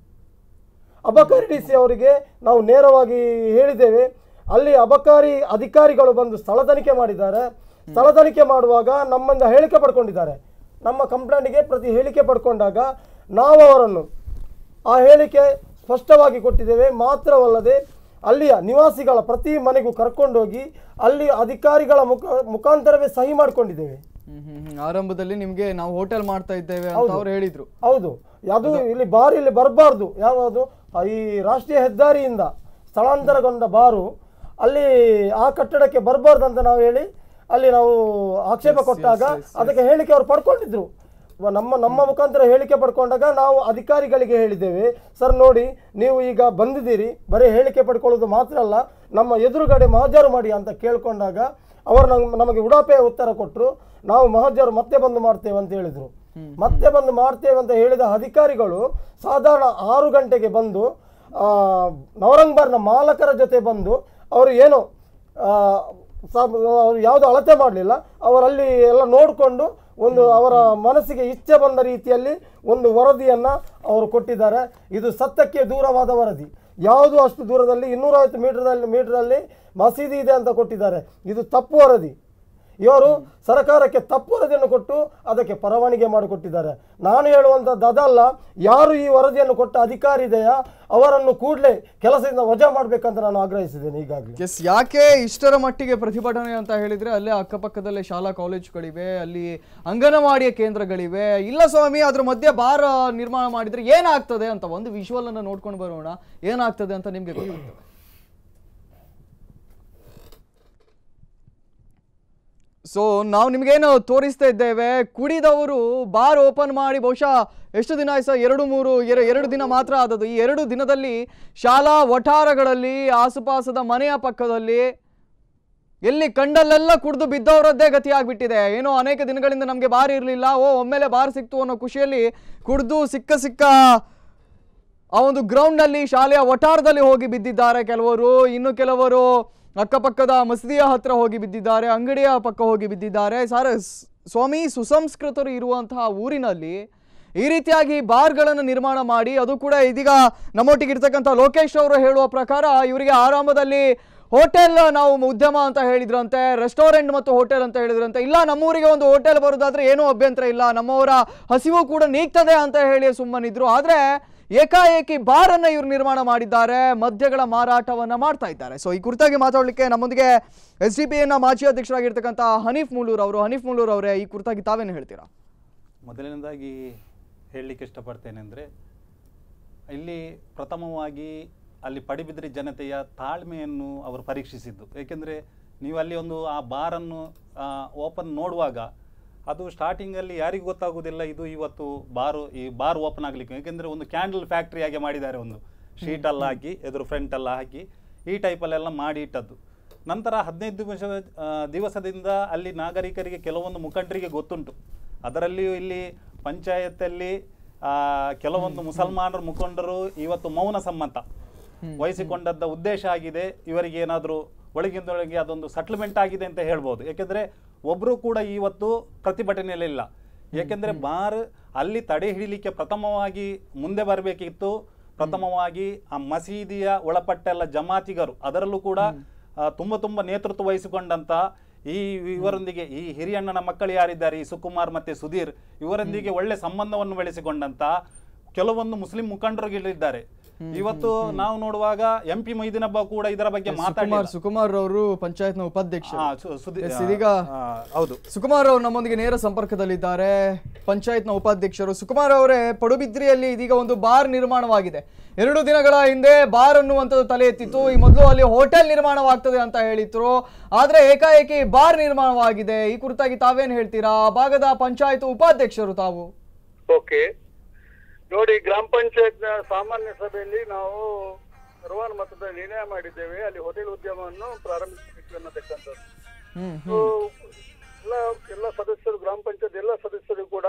ಅಬಕಾರಿ ಡಿ ಸಿ ಅವರಿಗೆ ನಾವು ನೇರವಾಗಿ ಹೇಳಿದ್ದೇವೆ. ಅಲ್ಲಿ ಅಬಕಾರಿ ಅಧಿಕಾರಿಗಳು ಬಂದು ಸ್ಥಳ ತನಿಖೆ ಮಾಡಿದ್ದಾರೆ. ಸ್ಥಳ ತನಿಖೆ ಮಾಡುವಾಗ ನಮ್ಮಿಂದ ಹೇಳಿಕೆ ಪಡ್ಕೊಂಡಿದ್ದಾರೆ. ನಮ್ಮ ಕಂಪ್ಲೇಂಟ್ಗೆ ಪ್ರತಿ ಹೇಳಿಕೆ ಪಡ್ಕೊಂಡಾಗ ನಾವು ಅವರನ್ನು ಆ ಹೇಳಿಕೆ ಸ್ಪಷ್ಟವಾಗಿ ಕೊಟ್ಟಿದ್ದೇವೆ. ಮಾತ್ರವಲ್ಲದೆ ಅಲ್ಲಿಯ ನಿವಾಸಿಗಳ ಪ್ರತಿ ಮನೆಗೂ ಕರ್ಕೊಂಡೋಗಿ ಅಲ್ಲಿ ಅಧಿಕಾರಿಗಳ ಮುಖ ಮುಖಾಂತರವೇ ಸಹಿ ಮಾಡಿಕೊಂಡಿದ್ದೇವೆ. ಆರಂಭದಲ್ಲಿ ನಿಮಗೆ ನಾವು ಹೋಟೆಲ್ ಮಾಡ್ತಾ ಇದ್ದೇವೆ ಅಂತ ಅವರು ಹೇಳಿದ್ರು. ಹೌದು, ಅದು ಇಲ್ಲಿ ಬಾರ್ ಇಲ್ಲಿ ಬರಬಾರ್ದು, ಯಾವುದು ಈ ರಾಷ್ಟ್ರೀಯ ಹೆದ್ದಾರಿಯಿಂದ ಸ್ಥಳಾಂತರಗೊಂಡ ಬಾರು ಅಲ್ಲಿ ಆ ಕಟ್ಟಡಕ್ಕೆ ಬರಬಾರ್ದು ಅಂತ ನಾವು ಹೇಳಿ ಅಲ್ಲಿ ನಾವು ಆಕ್ಷೇಪ ಕೊಟ್ಟಾಗ ಅದಕ್ಕೆ ಹೇಳಿಕೆ ಅವರು ಪಡ್ಕೊಂಡಿದ್ರು. ನಮ್ಮ ನಮ್ಮ ಮುಖಾಂತರ ಹೇಳಿಕೆ ಪಡ್ಕೊಂಡಾಗ ನಾವು ಅಧಿಕಾರಿಗಳಿಗೆ ಹೇಳಿದ್ದೇವೆ, ಸರ್ ನೋಡಿ ನೀವು ಈಗ ಬಂದಿದ್ದೀರಿ, ಬರೀ ಹೇಳಿಕೆ ಪಡ್ಕೊಳ್ಳೋದು ಮಾತ್ರ ಅಲ್ಲ, ನಮ್ಮ ಎದುರುಗಡೆ ಮಹಜರು ಮಾಡಿ ಅಂತ ಕೇಳ್ಕೊಂಡಾಗ ಅವರು ನಮಗೆ ಉಡಾಪೆಯ ಉತ್ತರ ಕೊಟ್ಟರು. ನಾವು ಮಹಜರು ಮತ್ತೆ ಬಂದು ಮಾಡ್ತೇವೆ ಅಂತ ಹೇಳಿದರು. ಮತ್ತೆ ಬಂದು ಮಾಡ್ತೇವೆ ಅಂತ ಹೇಳಿದ ಅಧಿಕಾರಿಗಳು ಸಾಧಾರಣ ಆರು ಗಂಟೆಗೆ ಬಂದು ನವರಂಗ್ಬಾರ್ನ ಮಾಲಕರ ಜೊತೆ ಬಂದು ಅವರು ಏನು ಅವರು ಯಾವುದು ಅಳತೆ ಮಾಡಲಿಲ್ಲ, ಅವರಲ್ಲಿ ಎಲ್ಲ ನೋಡಿಕೊಂಡು ಒಂದು ಅವರ ಮನಸ್ಸಿಗೆ ಇಚ್ಛೆ ಬಂದ ರೀತಿಯಲ್ಲಿ ಒಂದು ವರದಿಯನ್ನು ಅವರು ಕೊಟ್ಟಿದ್ದಾರೆ. ಇದು ಸತ್ಯಕ್ಕೆ ದೂರವಾದ ವರದಿ. ಯಾವುದು ಅಷ್ಟು ದೂರದಲ್ಲಿ ಇನ್ನೂರೈವತ್ತು ಮೀಟರ್ದಲ್ಲಿ ಮೀಟರಲ್ಲಿ ಮಸೀದಿ ಇದೆ ಅಂತ ಕೊಟ್ಟಿದ್ದಾರೆ. ಇದು ತಪ್ಪು ವರದಿ. ಇವರು ಸರ್ಕಾರಕ್ಕೆ ತಪ್ಪು ವರದಿಯನ್ನು ಕೊಟ್ಟು ಅದಕ್ಕೆ ಪರವಾನಿಗೆ ಮಾಡಿಕೊಟ್ಟಿದ್ದಾರೆ. ನಾನು ಹೇಳುವಂಥದ್ದು ಅದಲ್ಲ, ಯಾರು ಈ ವರದಿಯನ್ನು ಕೊಟ್ಟ ಅಧಿಕಾರಿ ಇದೆಯಾ ಅವರನ್ನು ಕೂಡಲೇ ಕೆಲಸದಿಂದ ವಜಾ ಮಾಡಬೇಕಂತ ನಾನು ಆಗ್ರಹಿಸಿದ್ದೇನೆ. ಈಗಾಗಲೇ ಎಸ್, ಯಾಕೆ ಇಷ್ಟರ ಮಟ್ಟಿಗೆ ಪ್ರತಿಭಟನೆ ಅಂತ ಹೇಳಿದ್ರೆ ಅಲ್ಲೇ ಅಕ್ಕಪಕ್ಕದಲ್ಲೇ ಶಾಲಾ ಕಾಲೇಜುಗಳಿವೆ, ಅಲ್ಲಿ ಅಂಗನವಾಡಿಯ ಕೇಂದ್ರಗಳಿವೆ. ಇಲ್ಲ ಸ್ವಾಮಿ, ಅದ್ರ ಮಧ್ಯೆ ಬಾರ್ ನಿರ್ಮಾಣ ಮಾಡಿದ್ರೆ ಏನಾಗ್ತದೆ ಅಂತ ಒಂದು ವಿಜುವಲ್ ಅನ್ನು ನೋಡ್ಕೊಂಡು ಬರೋಣ, ಏನಾಗ್ತದೆ ಅಂತ ನಿಮ್ಗೆ ಗೊತ್ತಿರ್ತದೆ. ಸೊ ನಾವು ನಿಮ್ಗೇನು ತೋರಿಸ್ತಾ ಇದ್ದೇವೆ, ಕುಡಿದವರು ಬಾರ್ ಓಪನ್ ಮಾಡಿ ಬಹುಶಃ ಎಷ್ಟು ದಿನ ಆಯ್ತು? ಎರಡು ಮೂರು ಎರಡು ದಿನ ಮಾತ್ರ ಆದದ್ದು. ಈ ಎರಡು ದಿನದಲ್ಲಿ ಶಾಲಾ ವಠಾರಗಳಲ್ಲಿ, ಆಸುಪಾಸದ ಮನೆಯ ಪಕ್ಕದಲ್ಲಿ, ಎಲ್ಲಿ ಕಂಡಲ್ಲೆಲ್ಲ ಕುಡಿದು ಬಿದ್ದವರದ್ದೇ ಗತಿ ಆಗ್ಬಿಟ್ಟಿದೆ. ಏನೋ ಅನೇಕ ದಿನಗಳಿಂದ ನಮಗೆ ಬಾರ್ ಇರಲಿಲ್ಲ, ಓ ಒಮ್ಮೆಲೆ ಬಾರ್ ಸಿಕ್ತು ಅನ್ನೋ ಖುಷಿಯಲ್ಲಿ ಕುಡಿದು ಸಿಕ್ಕ ಸಿಕ್ಕ ಆ ಒಂದು ಗ್ರೌಂಡ್ನಲ್ಲಿ ಶಾಲೆಯ ವಠಾರದಲ್ಲಿ ಹೋಗಿ ಬಿದ್ದಿದ್ದಾರೆ ಕೆಲವರು. ಇನ್ನು ಕೆಲವರು ಅಕ್ಕಪಕ್ಕದ ಮಸೀದಿಯ ಹತ್ರ ಹೋಗಿ ಬಿದ್ದಿದ್ದಾರೆ, ಅಂಗಡಿಯ ಪಕ್ಕ ಹೋಗಿ ಬಿದ್ದಿದ್ದಾರೆ. ಸಾರ ಸ್ವಾಮಿ, ಸುಸಂಸ್ಕೃತರು ಇರುವಂತಹ ಊರಿನಲ್ಲಿ ಈ ರೀತಿಯಾಗಿ ಬಾರ್ಗಳನ್ನು ನಿರ್ಮಾಣ ಮಾಡಿ, ಅದು ಕೂಡ ಇದೀಗ ನಮ್ಮೊಟ್ಟಿಗೆ ಇರ್ತಕ್ಕಂಥ ಲೋಕೇಶ್ ಅವರು ಹೇಳುವ ಪ್ರಕಾರ ಇವರಿಗೆ ಆರಂಭದಲ್ಲಿ ಹೋಟೆಲ್ ನಾವು ಉದ್ಯಮ ಅಂತ ಹೇಳಿದ್ರಂತೆ, ರೆಸ್ಟೋರೆಂಟ್ ಮತ್ತು ಹೋಟೆಲ್ ಅಂತ ಹೇಳಿದ್ರಂತೆ. ಇಲ್ಲ, ನಮ್ಮೂರಿಗೆ ಒಂದು ಹೋಟೆಲ್ ಬರೋದಾದ್ರೆ ಏನೂ ಅಭ್ಯಂತರ ಇಲ್ಲ, ನಮ್ಮವರ ಹಸಿವು ಕೂಡ ನೀಗ್ತದೆ ಅಂತ ಹೇಳಿ ಸುಮ್ಮನಿದ್ರು. ಆದರೆ ಏಕಾಏಕಿ ಬಾರನ್ನ ಇವರು ನಿರ್ಮಾಣ ಮಾಡಿದ್ದಾರೆ, ಮದ್ಯಗಳ ಮಾರಾಟವನ್ನ ಮಾಡ್ತಾ ಇದ್ದಾರೆ. ಸೊ ಈ ಕುರಿತಾಗಿ ಮಾತಾಡಲಿಕ್ಕೆ ನಮ್ಮೊಂದಿಗೆ ಎಸ್ ಡಿ ಪಿ ಎನ್ನ ಮಾಜಿ ಅಧ್ಯಕ್ಷರಾಗಿರ್ತಕ್ಕಂಥ ಹನೀಫ್ ಮುಳ್ಳೂರ್ ಅವರು. ಹನೀಫ್ ಮುಳ್ಳೂರ್ ಅವರೇ, ಈ ಕುರಿತಾಗಿ ತಾವೇನು ಹೇಳ್ತೀರಾ? ಮೊದಲನೇದಾಗಿ ಹೇಳಲಿಕ್ಕೆ ಇಷ್ಟಪಡ್ತೇನೆ ಅಂದರೆ, ಇಲ್ಲಿ ಪ್ರಥಮವಾಗಿ ಅಲ್ಲಿ ಪಡಿಬಿದ್ರಿ ಜನತೆಯ ತಾಳ್ಮೆಯನ್ನು ಅವರು ಪರೀಕ್ಷಿಸಿದ್ದು. ಏಕೆಂದರೆ ನೀವು ಅಲ್ಲಿ ಒಂದು ಆ ಬಾರನ್ನು ಓಪನ್ ನೋಡುವಾಗ ಅದು ಸ್ಟಾರ್ಟಿಂಗಲ್ಲಿ ಯಾರಿಗೂ ಗೊತ್ತಾಗೋದಿಲ್ಲ ಇದು ಇವತ್ತು ಬಾರು ಈ ಬಾರ್ ಓಪನ್ ಆಗಲಿಕ್ಕೆ. ಏಕೆಂದರೆ ಒಂದು ಕ್ಯಾಂಡಲ್ ಫ್ಯಾಕ್ಟ್ರಿ ಹಾಗೆ ಮಾಡಿದ್ದಾರೆ, ಒಂದು ಶೀಟೆಲ್ಲ ಹಾಕಿ ಎದುರು ಫ್ರಂಟೆಲ್ಲ ಹಾಕಿ ಈ ಟೈಪಲ್ಲೆಲ್ಲ ಮಾಡಿ ಇಟ್ಟದ್ದು. ನಂತರ ಹದಿನೈದು ದಿವಸ ದಿವಸದಿಂದ ಅಲ್ಲಿ ನಾಗರಿಕರಿಗೆ ಕೆಲವೊಂದು ಮುಖಂಡರಿಗೆ ಗೊತ್ತುಂಟು. ಅದರಲ್ಲಿಯೂ ಇಲ್ಲಿ ಪಂಚಾಯತಲ್ಲಿ ಕೆಲವೊಂದು ಮುಸಲ್ಮಾನರ ಮುಖಂಡರು ಇವತ್ತು ಮೌನ ಸಮ್ಮತ ವಹಿಸಿಕೊಂಡದ್ದ ಉದ್ದೇಶ ಆಗಿದೆ, ಇವರಿಗೆ ಏನಾದರೂ ಒಳಗಿಂದೊಳಗೆ ಅದೊಂದು ಸೆಟ್ಲ್ಮೆಂಟ್ ಆಗಿದೆ ಅಂತ ಹೇಳ್ಬೋದು. ಏಕೆಂದರೆ ಒಬ್ಬರು ಕೂಡ ಇವತ್ತು ಪ್ರತಿಭಟನೆಯಲ್ಲಿಲ್ಲ. ಏಕೆಂದರೆ ಬಾರ್ ಅಲ್ಲಿ ತಡೆ ಹಿಡಿಲಿಕ್ಕೆ ಪ್ರಥಮವಾಗಿ ಮುಂದೆ ಬರಬೇಕಿತ್ತು. ಪ್ರಥಮವಾಗಿ ಆ ಮಸೀದಿಯ ಒಳಪಟ್ಟೆಲ್ಲ ಜಮಾತಿಗರು, ಅದರಲ್ಲೂ ಕೂಡ ತುಂಬ ತುಂಬ ನೇತೃತ್ವ ವಹಿಸಿಕೊಂಡಂತ ಈ ಇವರೊಂದಿಗೆ ಈ ಹಿರಿಯಣ್ಣನ ಮಕ್ಕಳು ಯಾರಿದ್ದಾರೆ, ಈ ಸುಕುಮಾರ್ ಮತ್ತೆ ಸುಧೀರ್, ಇವರೊಂದಿಗೆ ಒಳ್ಳೆ ಸಂಬಂಧವನ್ನು ಬೆಳೆಸಿಕೊಂಡಂತ ಕೆಲವೊಂದು ಮುಸ್ಲಿಂ ಮುಖಂಡರುಗಳಿದ್ದಾರೆ. ಇವತ್ತು ನಾವು ನೋಡುವಾಗ ಎಂ ಪಿ ಮೊಯ್ದಿನ್ ಹಬ್ಬ ಕೂಡ ಇದರ ಬಗ್ಗೆ ಮಾತಾಡಿದ್ದಾರೆ. ಸುಕುಮಾರ್ ಅವರು ಪಂಚಾಯತ್ನ ಉಪಾಧ್ಯಕ್ಷ. ಹೌದು, ಸುಕುಮಾರ್ ಅವರು ನಮ್ಮೊಂದಿಗೆ ನೇರ ಸಂಪರ್ಕದಲ್ಲಿದ್ದಾರೆ, ಪಂಚಾಯತ್ನ ಉಪಾಧ್ಯಕ್ಷರು. ಸುಕುಮಾರ್ ಅವರೇ, ಪಡುಬಿದ್ರಿಯಲ್ಲಿ ಇದೀಗ ಒಂದು ಬಾರ್ ನಿರ್ಮಾಣವಾಗಿದೆ. ಎರಡು ದಿನಗಳ ಹಿಂದೆ ಬಾರ್ ಅನ್ನುವಂಥದ್ದು ತಲೆ ಎತ್ತಿತ್ತು. ಈ ಮೊದಲು ಅಲ್ಲಿ ಹೋಟೆಲ್ ನಿರ್ಮಾಣವಾಗ್ತದೆ ಅಂತ ಹೇಳಿದ್ರು, ಆದ್ರೆ ಏಕಾಏಕಿ ಬಾರ್ ನಿರ್ಮಾಣವಾಗಿದೆ. ಈ ಕುರಿತಾಗಿ ತಾವೇನ್ ಹೇಳ್ತೀರಾ? ಆ ಭಾಗದ ಪಂಚಾಯತ್ ಉಪಾಧ್ಯಕ್ಷರು ತಾವು. ಓಕೆ ನೋಡಿ, ಗ್ರಾಮ ಪಂಚಾಯತ್ ನ ಸಾಮಾನ್ಯ ಸಭೆಯಲ್ಲಿ ನಾವು ಸರ್ವಾನುಮತದ ನಿರ್ಣಯ ಮಾಡಿದ್ದೇವೆ, ಅಲ್ಲಿ ಹೋಟೆಲ್ ಉದ್ಯಮವನ್ನು ಪ್ರಾರಂಭಿಸಬೇಕು ಅನ್ನತಕ್ಕಂಥದ್ದು. ಎಲ್ಲ ಎಲ್ಲ ಸದಸ್ಯರು, ಗ್ರಾಮ ಪಂಚಾಯತ್ ಎಲ್ಲ ಸದಸ್ಯರು ಕೂಡ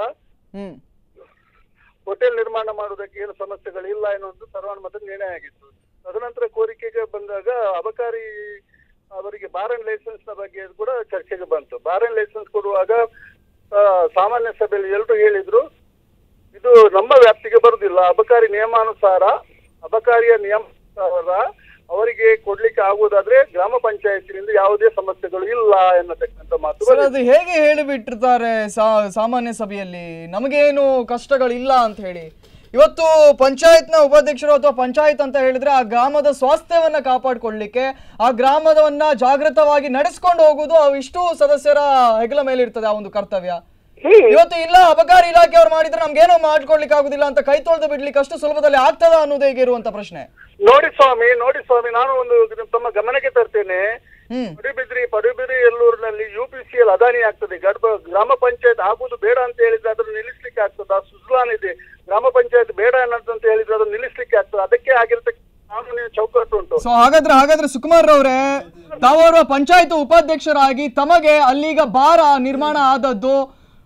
ಹೋಟೆಲ್ ನಿರ್ಮಾಣ ಮಾಡುವುದಕ್ಕೆ ಏನು ಸಮಸ್ಯೆಗಳಿಲ್ಲ ಎನ್ನುವುದು ಸರ್ವಾನುಮತದ ನಿರ್ಣಯ ಆಗಿತ್ತು. ತದನಂತರ ಕೋರಿಕೆಗೆ ಬಂದಾಗ ಅಬಕಾರಿ ಅವರಿಗೆ ಬಾರ್ ಅಂಡ್ ಲೈಸೆನ್ಸ್ ನ ಬಗ್ಗೆ ಕೂಡ ಚರ್ಚೆಗೆ ಬಂತು. ಬಾರ್ ಅಂಡ್ ಲೈಸೆನ್ಸ್ ಕೊಡುವಾಗ ಸಾಮಾನ್ಯ ಸಭೆಯಲ್ಲಿ ಎಲ್ಲರೂ ಹೇಳಿದ್ರು, ಇದು ನಮ್ಮ ವ್ಯಾಪ್ತಿಗೆ ಬರುವುದಿಲ್ಲ, ಅಬಕಾರಿ ನಿಯಮಾನುಸಾರ ಅಬಕಾರಿಯ ನಿಯಮಾನುಸಾರ ಅವರಿಗೆ ಕೊಡ್ಲಿಕ್ಕೆ ಆಗುವುದಾದ್ರೆ ಗ್ರಾಮ ಪಂಚಾಯತಿನಿಂದ ಯಾವುದೇ ಸಮಸ್ಯೆಗಳು ಇಲ್ಲ ಎನ್ನತಕ್ಕಂಥ ಮಾತು. ಅದು ಹೇಗೆ ಹೇಳಿಬಿಟ್ಟಿರ್ತಾರೆ ಸಾಮಾನ್ಯ ಸಭೆಯಲ್ಲಿ, ನಮಗೇನು ಕಷ್ಟಗಳಿಲ್ಲ ಅಂತ ಹೇಳಿ. ಇವತ್ತು ಪಂಚಾಯತ್ನ ಉಪಾಧ್ಯಕ್ಷರು ಅಥವಾ ಪಂಚಾಯತ್ ಅಂತ ಹೇಳಿದ್ರೆ ಆ ಗ್ರಾಮದ ಸ್ವಾಸ್ಥ್ಯವನ್ನ ಕಾಪಾಡಿಕೊಳ್ಳಿಕ್ಕೆ, ಆ ಗ್ರಾಮದವನ್ನ ಜಾಗೃತವಾಗಿ ನಡೆಸ್ಕೊಂಡು ಹೋಗುವುದು ಇಷ್ಟು ಸದಸ್ಯರ ಹೆಗಲ ಮೇಲೆ ಇರ್ತದೆ ಆ ಒಂದು ಕರ್ತವ್ಯ. ಇವತ್ತು ಇಲ್ಲ, ಅಬಕಾರಿ ಇಲಾಖೆಯವರು ಮಾಡಿದ್ರೆ ನಮ್ಗೇನೋ ಮಾಡ್ಕೊಡ್ಲಿಕ್ಕೆ ಆಗುದಿಲ್ಲ ಅಂತ ಕೈ ತೊಳೆದು ಬಿಡ್ಲಿಕ್ಕೆ ಅಷ್ಟು ಸುಲಭದಲ್ಲಿ ಆಗ್ತದ ಅನ್ನೋದು ಹೇಗೆ ಇರುವಂತ ಪ್ರಶ್ನೆ. ನೋಡಿ ಸ್ವಾಮಿ ನೋಡಿ ಸ್ವಾಮಿ ನಾನು ಒಂದು ತಮ್ಮ ಗಮನಕ್ಕೆ ತರ್ತೇನೆ. ಪಡುಬಿದ್ರಿ ಪಡುಬಿದ್ರಿ ಎಲ್ಲೂರಿನಲ್ಲಿ U P C L Adani ಆಗ್ತದೆ, ಗರ್ಭ ಗ್ರಾಮ ಪಂಚಾಯತ್ ಆಗುದು ಬೇಡ ಅಂತ ಹೇಳಿದ್ರೆ ಅದನ್ನು ನಿಲ್ಲಿಸ್ಲಿಕ್ಕೆ ಆಗ್ತದೆ. ಸುಜ್ಲಾನ್ ಇದೆ, ಗ್ರಾಮ ಪಂಚಾಯತ್ ಬೇಡ ಅನ್ನೋದಂತ ಹೇಳಿದ್ರೆ ಅದನ್ನು ನಿಲ್ಲಿಸ್ಲಿಕ್ಕೆ ಆಗ್ತದೆ. ಅದಕ್ಕೆ ಆಗಿರ್ತಕ್ಕ ಕಾನೂನಿನ ಚೌಕಟ್ಟು ಉಂಟು. ಸೊ ಹಾಗಾದ್ರೆ ಹಾಗಾದ್ರೆ ಸುಕುಮಾರ್ ಅವರೇ, ತಾವರ ಪಂಚಾಯತ್ ಉಪಾಧ್ಯಕ್ಷರಾಗಿ ತಮಗೆ ಅಲ್ಲಿಗ ಬಾರ ನಿರ್ಮಾಣ ಆದದ್ದು ಸರ್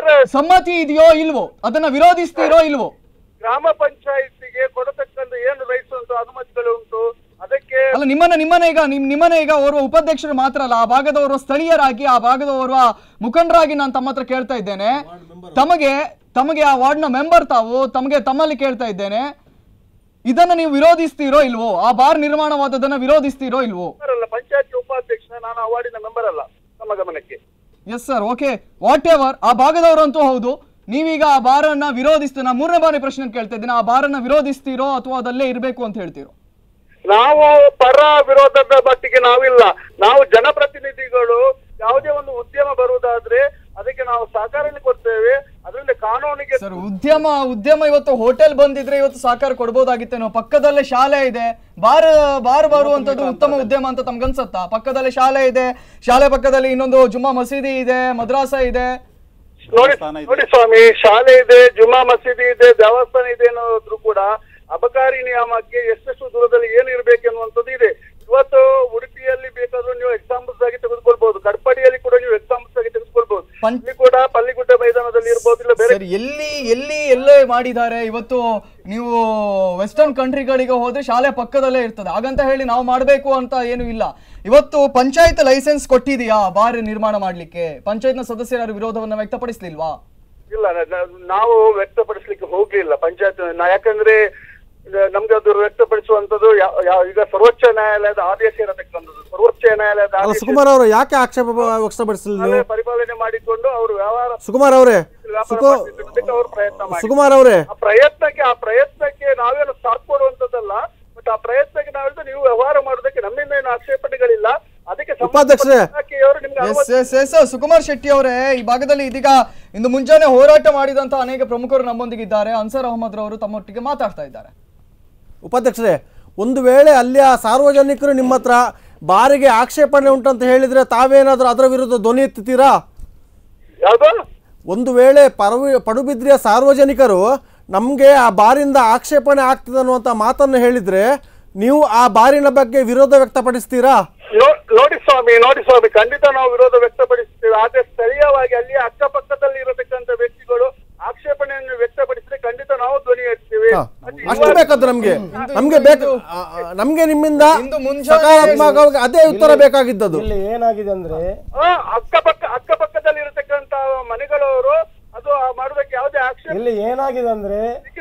ಸಮ್ಮತಿ ಇದೆಯೋ ಇಲ್ವೋ, ಅದನ್ನ ವಿರೋಧಿಸ್ತೀರೋ ಇಲ್ವೋ? ಗ್ರಾಮ ಪಂಚಾಯಿತಿಗೆ ಕೊಡತಕ್ಕಂತ ಏನು ರೈಟ್ಸ್ ಉಂಟು, ಅನುಮತಿಗಳು ಉಂಟು, ಅದಕ್ಕೆ ಅಲ್ಲ ನಿಮ್ಮನ್ನ ನಿಮ್ಮನ್ನ ಈಗ ನಿಮ್ ನಿಮ್ಮನ್ನ ಈಗ ಓರ್ವ ಉಪಾಧ್ಯಕ್ಷರು ಮಾತ್ರ ಅಲ್ಲ, ಆ ಭಾಗದವರು ಸ್ಥಳೀಯರಾಗಿ ಆ ಭಾಗದವರ ಮುಖಂಡರಾಗಿ ನಾನು ತಮ್ಮ ಹತ್ರ ಕೇಳ್ತಾ ಇದ್ದೇನೆ. ತಮಗೆ ತಮಗೆ ಆ ವಾರ್ಡ್ನ ಮೆಂಬರ್ ತಾವು, ತಮಗೆ ತಮ್ಮಲ್ಲಿ ಕೇಳ್ತಾ ಇದ್ದೇನೆ, ಇದನ್ನ ನೀವು ವಿರೋಧಿಸ್ತೀರೋ ಇಲ್ವೋ? ಆ ಬಾರ್ ನಿರ್ಮಾಣವಾದದನ್ನ ವಿರೋಧಿಸ್ತೀರೋ ಇಲ್ವೋ? ಪಂಚಾಯತ್ ಉಪಾಧ್ಯಕ್ಷ, ನಾನು ಆ ವಾರ್ಡಿನ ಮೆಂಬರ್ ಅಲ್ಲ, ನಮ್ಮ ಗಮನಕ್ಕೆ. Yes sir, okay, whatever. ಆ ಭಾಗದವರಂತೂ ಹೌದು. ನೀವೀಗ ಆ ಬಾರನ್ನ ವಿರೋಧಿಸ್ತೀರ, ನಾ ಮೂರನೇ ಬಾರಿ ಪ್ರಶ್ನೆ ಕೇಳ್ತಾ ಇದ್ದೀನಿ, ಆ ಬಾರನ್ನ ವಿರೋಧಿಸ್ತೀರೋ ಅಥವಾ ಅದಲ್ಲೇ ಇರಬೇಕು ಅಂತ ಹೇಳ್ತೀರೋ? ನಾವು ಪರ ವಿರೋಧದ ಮಟ್ಟಿಗೆ ನಾವಿಲ್ಲ. ನಾವು ಜನಪ್ರತಿನಿಧಿಗಳು ಯಾವುದೇ ಒಂದು ಉದ್ಯಮ ಬರುವುದಾದ್ರೆ ಅದಕ್ಕೆ ನಾವು ಸಹಕಾರವನ್ನು ಕೊಡ್ತೇವೆ. ಅದರಿಂದ ಕಾನೂನಿಗೆ ಸರ್, ಉದ್ಯಮ ಉದ್ಯಮ ಇವತ್ತು ಹೋಟೆಲ್ ಬಂದಿದ್ರೆ ಇವತ್ತು ಸಹಕಾರ ಕೊಡ್ಬೋದಾಗಿತ್ತೇನೋ. ಪಕ್ಕದಲ್ಲೇ ಶಾಲೆ ಇದೆ, ಬಾರ್ ಬಾರ್ ಬರುವಂತದ್ದು ಉತ್ತಮ ಉದ್ಯಮ ಅಂತ ತಮ್ಗನ್ಸತ್ತಾ? ಪಕ್ಕದಲ್ಲೇ ಶಾಲೆ ಇದೆ, ಶಾಲೆ ಪಕ್ಕದಲ್ಲಿ ಇನ್ನೊಂದು ಜುಮ್ಮಾ ಮಸೀದಿ ಇದೆ, ಮದ್ರಾಸ ಇದೆ. ನೋಡಿ ನೋಡಿ ಸ್ವಾಮಿ, ಶಾಲೆ ಇದೆ, ಜುಮ್ಮಾ ಮಸೀದಿ ಇದೆ, ದೇವಸ್ಥಾನ ಇದೆ ಅನ್ನೋದ್ರು ಕೂಡ ಅಬಕಾರಿ ನಿಯಮಕ್ಕೆ ಎಷ್ಟೆಷ್ಟು ದೂರದಲ್ಲಿ ಏನು ಇರಬೇಕೆನ್ನುವಂಥದ್ದು ಇದೆ. ಇವತ್ತು ಉಡುಪಿಯಲ್ಲಿ ಬೇಕಾದ್ರೂ ನೀವು ಎಕ್ಸಾಂಪಲ್ಸ್ ಆಗಿ ತೆಗೆದುಕೊಳ್ಬಹುದು, ಕಡ್ಪಡಿಯಲ್ಲಿ ಕೂಡ ನೀವು ಎಕ್ಸಾಂಪಲ್ಸ್ ಆಗಿ ತೆಗೆದುಕೊಳ್ಬಹುದು, ಇಲ್ಲಿ ಕೂಡ ಪಲ್ಲಿಗುಡ್ಡ ಮೈದಾನದಲ್ಲಿ ಇರಬಹುದು, ಇಲ್ಲ ಬೇರೆ ಎಲ್ಲಿ ಎಲ್ಲಿ ಎಲ್ಲೇ ಮಾಡಿದ್ದಾರೆ. ಇವತ್ತು ನೀವು ವೆಸ್ಟರ್ನ್ ಕಂಟ್ರಿಗಳಿಗೆ ಹೋದ್ರೆ ಶಾಲೆ ಪಕ್ಕದಲ್ಲೇ ಇರ್ತದೆ, ಹಾಗಂತ ಹೇಳಿ ನಾವು ಮಾಡಬೇಕು ಅಂತ ಏನು ಇಲ್ಲ. ಇವತ್ತು ಪಂಚಾಯತ್ ಲೈಸೆನ್ಸ್ ಕೊಟ್ಟಿದೆಯಾ ಬಾರ್ ನಿರ್ಮಾಣ ಮಾಡ್ಲಿಕ್ಕೆ? ಪಂಚಾಯತ್ನ ಸದಸ್ಯರ ವಿರೋಧವನ್ನ ವ್ಯಕ್ತಪಡಿಸ್ಲಿಲ್ವಾ? ಇಲ್ಲ, ನಾವು ವ್ಯಕ್ತಪಡಿಸ್ಲಿಕ್ಕೆ ಹೋಗ್ಲಿಲ್ಲ ಪಂಚಾಯತ್. ಯಾಕಂದ್ರೆ ನಮ್ಗೆ ಅದು ವ್ಯಕ್ತಪಡಿಸುವಂತದ್ದು ಈಗ ಸರ್ವೋಚ್ಚ ನ್ಯಾಯಾಲಯದ ಆದೇಶ ಇರತಕ್ಕಂಥದ್ದು. ಸರ್ವೋಚ್ಚ ನ್ಯಾಯಾಲಯದ ಸುಕುಮಾರ್ ಅವರು ಯಾಕೆ ಆಕ್ಷೇಪ ವ್ಯಕ್ತಪಡಿಸಲಿಲ್ಲ? ಪರಿಪಾಲನೆ ಮಾಡಿಕೊಂಡು ಅವರು ವ್ಯವಹಾರ ಸುಕುಮಾರ್ ಅವರೇ ಅವರು ಪ್ರಯತ್ನ ಮಾಡಿ ಸುಕುಮಾರ್ ಅವರೇ ಆ ಪ್ರಯತ್ನಕ್ಕೆ ಆ ಪ್ರಯತ್ನಕ್ಕೆ ನಾವೇನು ಸಾಥ್ ಕೊಡುವಂತದ್ದಲ್ಲ, ಬಟ್ ಆ ಪ್ರಯತ್ನಕ್ಕೆ ನಾವಿದ್ದು ನೀವು ವ್ಯವಹಾರ ಮಾಡೋದಕ್ಕೆ ನಮ್ಮಿಂದ ಏನು ಆಕ್ಷೇಪಣೆಗಳಿಲ್ಲ. ಅದಕ್ಕೆ ಉಪಾಧ್ಯಕ್ಷರೇ ಸುಕುಮಾರ್ ಶೆಟ್ಟಿ ಅವರೇ, ಈ ಭಾಗದಲ್ಲಿ ಇದೀಗ ಇಂದು ಮುಂಜಾನೆ ಹೋರಾಟ ಮಾಡಿದಂತ ಅನೇಕ ಪ್ರಮುಖರು ನಮ್ಮೊಂದಿಗಿದ್ದಾರೆ. ಅನ್ಸರ್ ಅಹಮದ್ ರವರು ತಮ್ಮೊಟ್ಟಿಗೆ ಮಾತಾಡ್ತಾ ಇದ್ದಾರೆ. ಉಪಾಧ್ಯಕ್ಷರೇ, ಒಂದು ವೇಳೆ ಅಲ್ಲಿಯ ಸಾರ್ವಜನಿಕರು ನಿಮ್ಮ ಹತ್ರ ಬಾರಿಗೆ ಆಕ್ಷೇಪಣೆ ಉಂಟಂತ ಹೇಳಿದ್ರೆ ತಾವೇನಾದ್ರೂ ಅದರ ವಿರುದ್ಧ ಧ್ವನಿ ಎತ್ತುತ್ತೀರಾ? ಯಾವುದು? ಒಂದು ವೇಳೆ ಪರವಿ ಪಡುಬಿದ್ರಿಯ ಸಾರ್ವಜನಿಕರು ನಮಗೆ ಆ ಬಾರಿಂದ ಆಕ್ಷೇಪಣೆ ಆಗ್ತದೆ ಅನ್ನುವಂಥ ಮಾತನ್ನು ಹೇಳಿದ್ರೆ ನೀವು ಆ ಬಾರಿನ ಬಗ್ಗೆ ವಿರೋಧ ವ್ಯಕ್ತಪಡಿಸ್ತೀರಾ? ನೋಡಿ ಸ್ವಾಮಿ ನೋಡಿ ಸ್ವಾಮಿ ಖಂಡಿತ ನಾವು ವಿರೋಧ ವ್ಯಕ್ತಪಡಿಸ್ತೇವೆ. ಆದ್ರೆ ಸ್ಥಳೀಯವಾಗಿ ಅಲ್ಲಿ ಅಕ್ಕಪಕ್ಕದಲ್ಲಿ ಇರತಕ್ಕಂಥ ವ್ಯಕ್ತಿಗಳು ಆಕ್ಷೇಪಣೆಯನ್ನು ವ್ಯಕ್ತಪಡಿಸಿದ್ರೆ ಖಂಡಿತ ನಾವು ಧ್ವನಿ ಎತ್ತೇವೆ. ಅಷ್ಟು ಬೇಕಾದ್ರೆ ನಮ್ಗೆ ನಮ್ಗೆ ಬೇಕು ನಮ್ಗೆ ನಿಮ್ಮಿಂದ ಸಕಾರಾತ್ಮಕವಾಗಿ ಅದೇ ಉತ್ತರ ಬೇಕಾಗಿದ್ದದು. ಇಲ್ಲಿ ಏನಾಗಿದೆ ಅಂದ್ರೆ ಅಕ್ಕಪಕ್ಕ ಅಕ್ಕಪಕ್ಕದಲ್ಲಿ ಇರತಕ್ಕಂತ ಮನೆಗಳವರು ಅದು ಮಾಡೋದಕ್ಕೆ ಯಾವುದೇ ಆಕ್ಷೇಪ. ಇಲ್ಲಿ ಏನಾಗಿದೆ ಅಂದ್ರೆ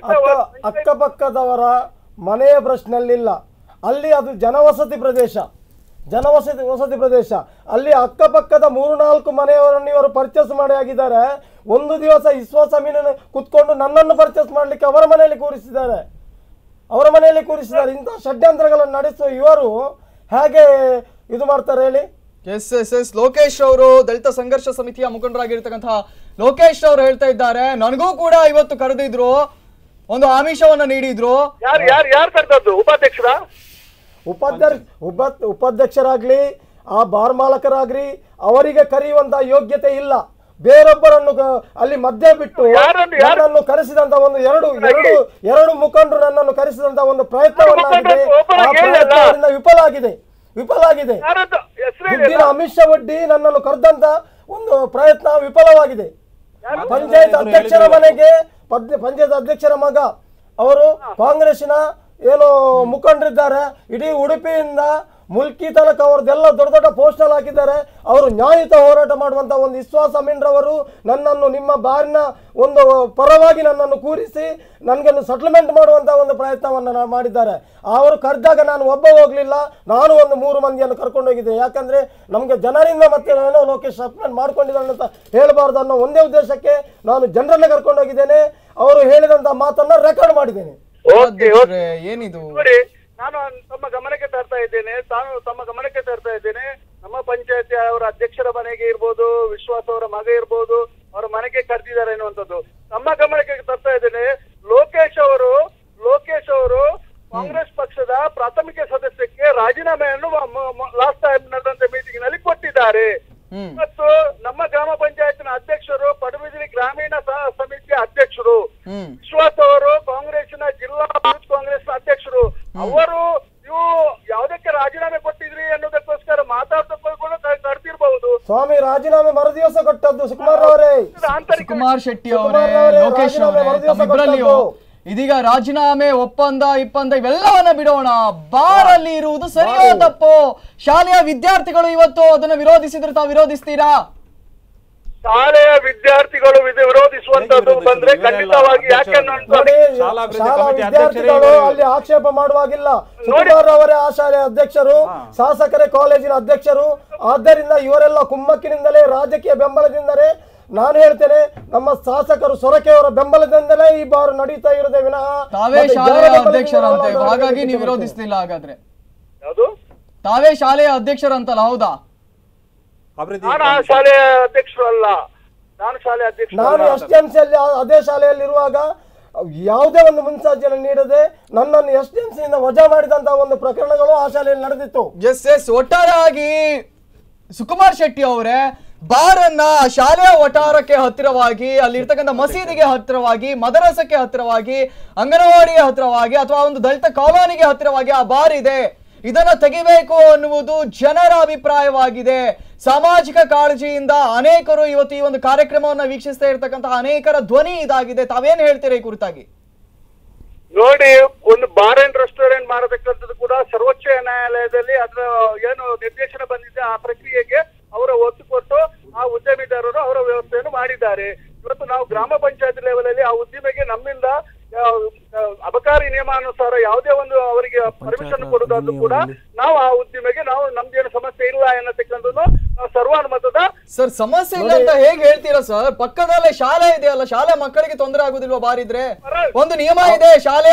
ಅಕ್ಕಪಕ್ಕದವರ ಮನೆಯ ಪ್ರಶ್ನೆಯಲ್ಲಿಲ್ಲ, ಅಲ್ಲಿ ಅದು ಜನವಸತಿ ಪ್ರದೇಶ, ಜನವಸತಿ ವಸತಿ ಪ್ರದೇಶ. ಅಲ್ಲಿ ಅಕ್ಕಪಕ್ಕದ ಮೂರು ನಾಲ್ಕು ಮನೆಯವರನ್ನು ಇವರು ಪರ್ಚೇಸ್ ಮಾಡಿ ಆಗಿದ್ದಾರೆ. ಒಂದು ದಿವಸ ವಿಶ್ವಾಸ ಮೀನನ್ನು ಕುತ್ಕೊಂಡು ನನ್ನನ್ನು ಪರ್ಚೇಸ್ ಮಾಡಲಿಕ್ಕೆ ಅವರ ಮನೆಯಲ್ಲಿ ಕೂರಿಸಿದ್ದಾರೆ ಅವರ ಮನೆಯಲ್ಲಿ ಕೂರಿಸಿದ್ದಾರೆ ಇಂತಹ ಷಡ್ಯಂತ್ರಗಳನ್ನು ನಡೆಸುವ ಇವರು ಹೇಗೆ ಇದು ಮಾಡ್ತಾರೆ ಹೇಳಿ? ಎಸ್ ಎಸ್ ಎಸ್ ಲೋಕೇಶ್ ಅವರು, ದಲಿತ ಸಂಘರ್ಷ ಸಮಿತಿಯ ಮುಖಂಡರಾಗಿರ್ತಕ್ಕಂತಹ ಲೋಕೇಶ್ ಅವರು ಹೇಳ್ತಾ ಇದ್ದಾರೆ, ನನಗೂ ಕೂಡ ಇವತ್ತು ಕರೆದಿದ್ರು, ಒಂದು ಆಮಿಷವನ್ನ ನೀಡಿದ್ರು. ಯಾರು ಯಾರು ಯಾರು ಕರೆದದ್ದು? ಉಪಾಧ್ಯಕ್ಷರ ಉಪಾಧ್ಯಕ್ಷ ಉಪ ಉಪಾಧ್ಯಕ್ಷರಾಗ್ಲಿ ಆ ಬಾರ್ ಮಾಲಕರಾಗ್ಲಿ ಅವರಿಗೆ ಕರೆಯುವಂತಹ ಯೋಗ್ಯತೆ ಇಲ್ಲ. ಬೇರೊಬ್ಬರನ್ನು ಅಲ್ಲಿ ಮಧ್ಯೆ ಬಿಟ್ಟು ನನ್ನನ್ನು ಕರೆಸಿದಂತ ಒಂದು ಎರಡು ಎರಡು ಎರಡು ಮುಖಂಡರು ನನ್ನನ್ನು ಕರೆಸಿದಂತ ಒಂದು ಪ್ರಯತ್ನವನ್ನಾಗಿದೆ, ಆ ಪ್ರಯತ್ನದಿಂದ ವಿಫಲ ಆಗಿದೆ ವಿಫಲ ಆಗಿದೆ ದುಡ್ಡಿನ ಅಮಿಷ ಒಡ್ಡಿ ನನ್ನನ್ನು ಕರೆದಂತ ಒಂದು ಪ್ರಯತ್ನ ವಿಫಲವಾಗಿದೆ. ಪಂಚಾಯತ್ ಅಧ್ಯಕ್ಷರ ಮನೆಗೆ ಪಂಚಾಯತ್ ಅಧ್ಯಕ್ಷರ ಮಗ ಅವರು ಕಾಂಗ್ರೆಸ್ಸಿನ ಏನು ಮುಖಂಡರಿದ್ದಾರೆ, ಇಡೀ ಉಡುಪಿಯಿಂದ ಮುಲ್ಕಿ ತನಕ ಅವ್ರದ್ದೆಲ್ಲ ದೊಡ್ಡ ದೊಡ್ಡ ಪೋಸ್ಟಲ್ ಹಾಕಿದ್ದಾರೆ. ಅವರು ನ್ಯಾಯಯುತ ಹೋರಾಟ ಮಾಡುವಂತ ಒಂದು ವಿಶ್ವಾಸ ಮೀನ್ರವರು ನನ್ನನ್ನು ನಿಮ್ಮ ಬಾರಿನ ಒಂದು ಪರವಾಗಿ ನನ್ನನ್ನು ಕೂರಿಸಿ ನನಗೆ ಸೆಟಲ್ಮೆಂಟ್ ಮಾಡುವಂತ ಒಂದು ಪ್ರಯತ್ನವನ್ನು ಮಾಡಿದ್ದಾರೆ. ಅವರು ಕರೆದಾಗ ನಾನು ಒಬ್ಬ ಹೋಗ್ಲಿಲ್ಲ, ನಾನು ಒಂದು ಮೂರು ಮಂದಿಯನ್ನು ಕರ್ಕೊಂಡು ಹೋಗಿದ್ದೆ. ಯಾಕಂದ್ರೆ ನಮಗೆ ಜನರಿಂದ ಮತ್ತೆ ಏನೋ ಲೋಕೇಶ್ ಸೆಟಲ್ಮೆಂಟ್ ಮಾಡ್ಕೊಂಡಿದ್ದಾನೆ ಅಂತ ಹೇಳಬಾರ್ದು ಅನ್ನೋ ಒಂದೇ ಉದ್ದೇಶಕ್ಕೆ ನಾನು ಜನರನ್ನ ಕರ್ಕೊಂಡು ಹೋಗಿದ್ದೇನೆ. ಅವರು ಹೇಳಿದಂತ ಮಾತನ್ನ ರೆಕಾರ್ಡ್ ಮಾಡಿದ್ದೇನೆ. ಏನಿದು ನೋಡಿ, ನಾನು ತಮ್ಮ ಗಮನಕ್ಕೆ ತರ್ತಾ ಇದ್ದೇನೆ ತಾನು ತಮ್ಮ ಗಮನಕ್ಕೆ ತರ್ತಾ ಇದ್ದೇನೆ ನಮ್ಮ ಪಂಚಾಯತಿ ಅವರ ಅಧ್ಯಕ್ಷರ ಮನೆಗೆ ಇರ್ಬೋದು, ವಿಶ್ವಾಸ ಅವರ ಮಗ ಇರ್ಬೋದು, ಅವರ ಮನೆಗೆ ಕರೆದಿದ್ದಾರೆ ಅನ್ನುವಂಥದ್ದು ತಮ್ಮ ಗಮನಕ್ಕೆ ತರ್ತಾ ಇದ್ದೇನೆ. ಲೋಕೇಶ್ ಅವರು ಲೋಕೇಶ್ ಅವರು ಕಾಂಗ್ರೆಸ್ ಪಕ್ಷದ ಪ್ರಾಥಮಿಕ ಸದಸ್ಯಕ್ಕೆ ರಾಜೀನಾಮೆಯನ್ನು ಲಾಸ್ಟ್ ಟೈಮ್ ನಡೆದಂತ ಮೀಟಿಂಗ್ ನಲ್ಲಿ ಕೊಟ್ಟಿದ್ದಾರೆ. ಮತ್ತು ನಮ್ಮ ಗ್ರಾಮ ಪಂಚಾಯತ್ನ ಅಧ್ಯಕ್ಷರು ಪಡುಬಿದ್ರಿ ಗ್ರಾಮೀಣ ಸಮಿತಿಯ ಅಧ್ಯಕ್ಷರು, ವಿಶ್ವಾಸ್ ಅವರು ಕಾಂಗ್ರೆಸ್ನ ಜಿಲ್ಲಾ ಕಾಂಗ್ರೆಸ್ ಅಧ್ಯಕ್ಷರು. ಅವರು ನೀವು ಯಾವುದಕ್ಕೆ ರಾಜೀನಾಮೆ ಕೊಟ್ಟಿದ್ರಿ ಅನ್ನೋದಕ್ಕೋಸ್ಕರ ಮಾತಾಡ್ತಕೊಂಡು ಕರೆದಿರಬಹುದು. ಸ್ವಾಮಿ ರಾಜೀನಾಮೆ ಮರು ದಿವಸ ಕೊಟ್ಟದ್ದು ಸುಕುಮಾರ್ ಅವರೇ. ಸುಕುಮಾರ್ ಸುಕುಮಾರ್ ಶೆಟ್ಟಿ ಅವರೇ, ಲೋಕೇಶ್ ಅವರೇ, ತಮ್ಮಿಬ್ಬರಲ್ಲಿಯೂ ಇದೀಗ ರಾಜೀನಾಮೆ ಒಪ್ಪಂದ ಇಪ್ಪಂದ ಇವೆಲ್ಲವನ್ನ ಬಿಡೋಣ. ಬಾರ್ ಅಲ್ಲಿ ಇರುವುದು ಸರಿಯೋ ತಪ್ಪೋ? ಶಾಲೆಯ ವಿದ್ಯಾರ್ಥಿಗಳು ಇವತ್ತು ಅದನ್ನ ವಿರೋಧಿಸಿದ್ರೆ ತಾವು ವಿರೋಧಿಸ್ತೀರಾ? ಶಾಲೆಯ ವಿದ್ಯಾರ್ಥಿಗಳು ವಿರೋಧಿಸುವಂತದ್ದು ಬಂದ್ರೆ ಖಂಡಿತವಾಗಿ ಯಾಕೆಂದ್ರೆ ಶಾಲಾ ವಿದ್ಯಾರ್ಥಿಗಳು ಅಲ್ಲಿ ಆಕ್ಷೇಪ ಮಾಡುವಾಗಿಲ್ಲ. ಸುಕುಮಾರ್ ಅವರೇ ಆ ಶಾಲೆಯ ಅಧ್ಯಕ್ಷರು, ಶಾಸಕರೇ ಕಾಲೇಜಿನ ಅಧ್ಯಕ್ಷರು. ಆದ್ದರಿಂದ ಇವರೆಲ್ಲ ಕುಮ್ಮಕ್ಕಿನಿಂದಲೇ, ರಾಜಕೀಯ ಬೆಂಬಲದಿಂದಲೇ, ನಾನು ಹೇಳ್ತೇನೆ ನಮ್ಮ ಶಾಸಕರು ಸೊರಕೆಯವರ ಬೆಂಬಲದಿಂದಲೇ ಈ ಬಾರು ನಡೀತಾ ಇರೋದೇ ವಿನಃ ತಾವೇ ಶಾಲೆಯ ಅಧ್ಯಕ್ಷರಂತೆ, ಹಾಗಾಗಿ ನೀವು ವಿರೋಧಿಸ್ತಿಲ್ಲ. ಹಾಗಾದ್ರೆ ಯಾವುದು ತಾವೇ ಶಾಲೆಯ ಅಧ್ಯಕ್ಷರಂತಲ್ಲ, ಹೌದಾ? ನಾನು ಆ ಶಾಲೆಯ ಅಧ್ಯಕ್ಷರು ಅಲ್ಲ, ನಾನು ಶಾಲೆಯ ಅಧ್ಯಕ್ಷ. ನಾನು ಎಸ್ ಡಿ ಎಂ ಸಿ ಅಲ್ಲಿ ಅದೇ ಶಾಲೆಯಲ್ಲಿ ಇರುವಾಗ ಯಾವುದೇ ಒಂದು ಮುನ್ಸೂಚನೆ ನೀಡದೆ ನನ್ನನ್ನು ಎಸ್ ಡಿ ಎಂ ಸಿ ಇಂದ ವಜಾ ಮಾಡಿದಂತಹ ಒಂದು ಪ್ರಕರಣಗಳು ಆ ಶಾಲೆಯಲ್ಲಿ ನಡೆದಿತ್ತು. ಎಸ್ ಎಸ್ ಒಟ್ಟಾರೆಯಾಗಿ ಸುಕುಮಾರ್ ಶೆಟ್ಟಿ ಅವರೇ, ಬಾರನ್ನ ಶಾಲೆಯ ವಠಾರಕ್ಕೆ ಹತ್ತಿರವಾಗಿ, ಅಲ್ಲಿರ್ತಕ್ಕಂಥ ಮಸೀದಿಗೆ ಹತ್ತಿರವಾಗಿ, ಮದರಸಕ್ಕೆ ಹತ್ತಿರವಾಗಿ, ಅಂಗನವಾಡಿಗೆ ಹತ್ತಿರವಾಗಿ ಅಥವಾ ಒಂದು ದಲಿತ ಕಾಲೋನಿಗೆ ಹತ್ತಿರವಾಗಿ ಆ ಬಾರ್ ಇದೆ, ಇದನ್ನ ತೆಗಿಬೇಕು ಅನ್ನುವುದು ಜನರ ಅಭಿಪ್ರಾಯವಾಗಿದೆ. ಸಾಮಾಜಿಕ ಕಾಳಜಿಯಿಂದ ಅನೇಕರು ಇವತ್ತು ಈ ಒಂದು ಕಾರ್ಯಕ್ರಮವನ್ನ ವೀಕ್ಷಿಸ್ತಾ ಇರ್ತಕ್ಕಂತಹ ಅನೇಕರ ಧ್ವನಿ ಇದಾಗಿದೆ. ತಾವೇನ್ ಹೇಳ್ತೀರಾ ಈ ಕುರಿತಾಗಿ? ನೋಡಿ, ಒಂದು ಬಾರ್ ಅಂಡ್ ರೆಸ್ಟೋರೆಂಟ್ ಮಾಡತಕ್ಕಂಥದ್ದು ಕೂಡ ಸರ್ವೋಚ್ಚ ನ್ಯಾಯಾಲಯದಲ್ಲಿ ಅದರ ಏನು ನಿರ್ದೇಶನ ಬಂದಿದೆ ಆ ಪ್ರಕ್ರಿಯೆಗೆ ಅವರ ಒತ್ತು ಕೊಟ್ಟು ಆ ಉದ್ಯಮಿದಾರರು ಅವರ ವ್ಯವಸ್ಥೆಯನ್ನು ಮಾಡಿದ್ದಾರೆ. ಇವತ್ತು ನಾವು ಗ್ರಾಮ ಪಂಚಾಯತ್ ಲೆವೆಲ್ ಅಲ್ಲಿ ಆ ಉದ್ಯಮಿಗೆ ನಮ್ಮಿಂದ ಅಬಕಾರಿ ನಿಯಮಾನುಸಾರ ಯಾವುದೇ ಒಂದು ಅವರಿಗೆ ಪರ್ಮಿಷನ್ ಕೊಡುವುದಾದ್ರೂ ಕೂಡ ನಾವು ಆ ಉದ್ಯಮಿಗೆ ನಾವು ನಮ್ದೇನು ಸಮಸ್ಯೆ ಇಲ್ಲ ಎನ್ನತಕ್ಕಂಥದ್ದು ಸರ್ವಾನುಮತದ. ಸರ್ ಸಮಸ್ಯೆ ಇಲ್ಲ ಅಂತ ಹೇಗೆ ಹೇಳ್ತೀರಾ ಸರ್? ಪಕ್ಕದಲ್ಲೇ ಶಾಲೆ ಇದೆಯಲ್ಲ, ಶಾಲೆ ಮಕ್ಕಳಿಗೆ ತೊಂದರೆ ಆಗುದಿಲ್ವಾ? ಬಾರ್ ಇದ್ರೆ ಒಂದು ನಿಯಮ ಇದೆ, ಶಾಲೆ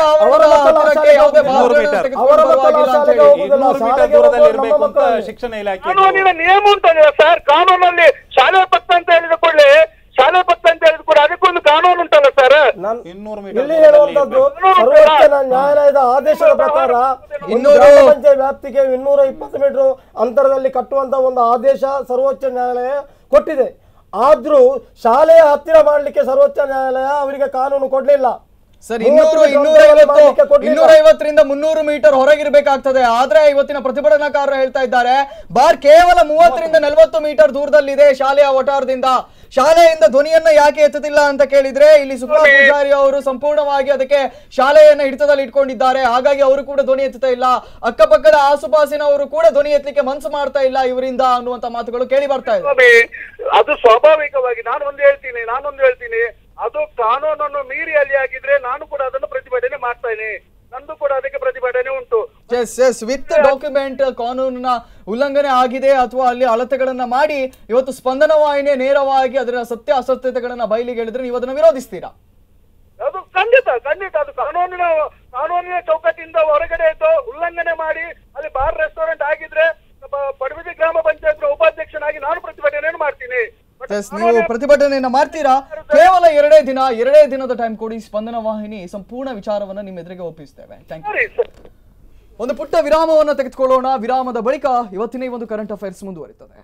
ಶಿಕ್ಷಣ ಇಲಾಖೆ ಕಾನೂನಿನ ನಿಯಮ ಉಂಟಲ್ಲ ಸರ್. ಕಾನೂನಲ್ಲಿ ಶಾಲೆ ಪಕ್ಕ ಅಂತ ಹೇಳಿದ ಕೂಡಲೇ ಶಾಲೆ ಪಕ್ಕ ಅಂತ ಹೇಳಿದ ಕೂಡ ಅದಕ್ಕೊಂದು ಕಾನೂನು ಉಂಟಲ್ಲ ಸರ್. ಇಲ್ಲಿ ಹೇಳುವಂತದ್ದು ಸರ್ವೋಚ್ಚ ನ್ಯಾಯಾಲಯದ ಆದೇಶದ ಪ್ರಕಾರ ಪಂಚಾಯತ್ ವ್ಯಾಪ್ತಿಗೆ ಇನ್ನೂರ ಇಪ್ಪತ್ತು ಮೀಟರ್ ಅಂತರದಲ್ಲಿ ಕಟ್ಟುವಂತ ಒಂದು ಆದೇಶ ಸರ್ವೋಚ್ಚ ನ್ಯಾಯಾಲಯ ಕೊಟ್ಟಿದೆ. ಆದ್ರೂ ಶಾಲೆಯ ಹತ್ತಿರ ಮಾಡ್ಲಿಕ್ಕೆ ಸರ್ವೋಚ್ಚ ನ್ಯಾಯಾಲಯ ಅವರಿಗೆ ಕಾನೂನು ಕೊಡ್ಲಿಲ್ಲ. ಸರ್ ಇನ್ನೂರು ಇನ್ನೂರ ಐವತ್ತು ಇನ್ನೂರ ಐವತ್ತರಿಂದ ಮುನ್ನೂರು ಮೀಟರ್ ಹೊರಗಿರ್ಬೇಕಾಗ್ತದೆ. ಆದ್ರೆ ಇವತ್ತಿನ ಪ್ರತಿಭಟನಾಕಾರರು ಹೇಳ್ತಾ ಇದ್ದಾರೆ ಬಾರ್ ಕೇವಲ ಮೂವತ್ತರಿಂದ ನಲವತ್ತು ಮೀಟರ್ ದೂರದಲ್ಲಿದೆ ಶಾಲೆಯ ವಠಾರದಿಂದ. ಶಾಲೆಯಿಂದ ಧ್ವನಿಯನ್ನ ಯಾಕೆ ಎತ್ತುತ್ತಿಲ್ಲ ಅಂತ ಕೇಳಿದ್ರೆ ಇಲ್ಲಿ ಸುಕುಮಾರ್ ಪೂಜಾರಿ ಅವರು ಸಂಪೂರ್ಣವಾಗಿ ಅದಕ್ಕೆ ಶಾಲೆಯನ್ನ ಹಿಡಿತದಲ್ಲಿ ಇಟ್ಕೊಂಡಿದ್ದಾರೆ, ಹಾಗಾಗಿ ಅವರು ಕೂಡ ಧ್ವನಿ ಎತ್ತುತ್ತಾ ಇಲ್ಲ. ಅಕ್ಕಪಕ್ಕದ ಆಸುಪಾಸಿನವರು ಕೂಡ ಧ್ವನಿ ಎತ್ತಲಿಕ್ಕೆ ಮನಸ್ಸು ಮಾಡ್ತಾ ಇಲ್ಲ ಇವರಿಂದ ಅನ್ನುವಂತ ಮಾತುಗಳು ಕೇಳಿ ಬರ್ತಾ ಇದೆ. ಅದು ಸ್ವಾಭಾವಿಕವಾಗಿ ನಾನು ಒಂದು ಹೇಳ್ತೀನಿ ನಾನೊಂದು ಹೇಳ್ತೀನಿ ಅದು ಕಾನೂನನ್ನು ಮೀರಿ ಅಲ್ಲಿ ಆಗಿದ್ರೆ ನಾನು ಕೂಡ ಅದನ್ನು ಪ್ರತಿಭಟನೆ ಮಾಡ್ತೇನೆ, ನಂದು ಕೂಡ ಅದಕ್ಕೆ ಪ್ರತಿಭಟನೆ ಉಂಟು. ಎಸ್ ಎಸ್ ವಿತ್ ಡಾಕ್ಯುಮೆಂಟ್ ಕಾನೂನಿನ ಉಲ್ಲಂಘನೆ ಆಗಿದೆ ಅಥವಾ ಅಲ್ಲಿ ಅಳತೆಗಳನ್ನ ಮಾಡಿ ಇವತ್ತು ಸ್ಪಂದನ ವಾಹಿನಿ ನೇರವಾಗಿ ಅದರ ಸತ್ಯ ಅಸತ್ಯತೆಗಳನ್ನ ಬಯಲಿಗೆ ಹೇಳಿದ್ರೆ ನೀವು ಅದನ್ನ ವಿರೋಧಿಸ್ತೀರಾ? ಅದು ಖಂಡಿತ ಖಂಡಿತ ಅದು ಕಾನೂನಿನ ಕಾನೂನಿನ ಚೌಕಟ್ಟಿಂದ ಹೊರಗಡೆ ಇದ್ದು ಉಲ್ಲಂಘನೆ ಮಾಡಿ ಅಲ್ಲಿ ಬಾರ್ ರೆಸ್ಟೋರೆಂಟ್ ಆಗಿದ್ರೆ ಪಡುಬಿದ್ರಿ ಗ್ರಾಮ ಪಂಚಾಯತ್ ಉಪಾಧ್ಯಕ್ಷನಾಗಿ ನಾನು ಪ್ರತಿಭಟನೆಯನ್ನು ಮಾಡ್ತೀನಿ. ನೀವು ಪ್ರತಿಭಟನೆಯನ್ನ ಮಾಡ್ತೀರಾ? ಕೇವಲ ಎರಡೇ ದಿನ ಎರಡೇ ದಿನದ ಟೈಮ್ ಕೊಡಿ, ಸ್ಪಂದನ ವಾಹಿನಿ ಸಂಪೂರ್ಣ ವಿಚಾರವನ್ನ ನಿಮ್ಮ ಎದುರಿಗೆ ಒಪ್ಪಿಸ್ತೇವೆ. Thank you. ಒಂದು ಪುಟ್ಟ ವಿರಾಮವನ್ನು ತೆಗೆದುಕೊಳ್ಳೋಣ. ವಿರಾಮದ ಬಳಿಕ ಇವತ್ತಿನ ಈ ಒಂದು ಕರೆಂಟ್ ಅಫೇರ್ಸ್ ಮುಂದುವರಿಯುತ್ತದೆ.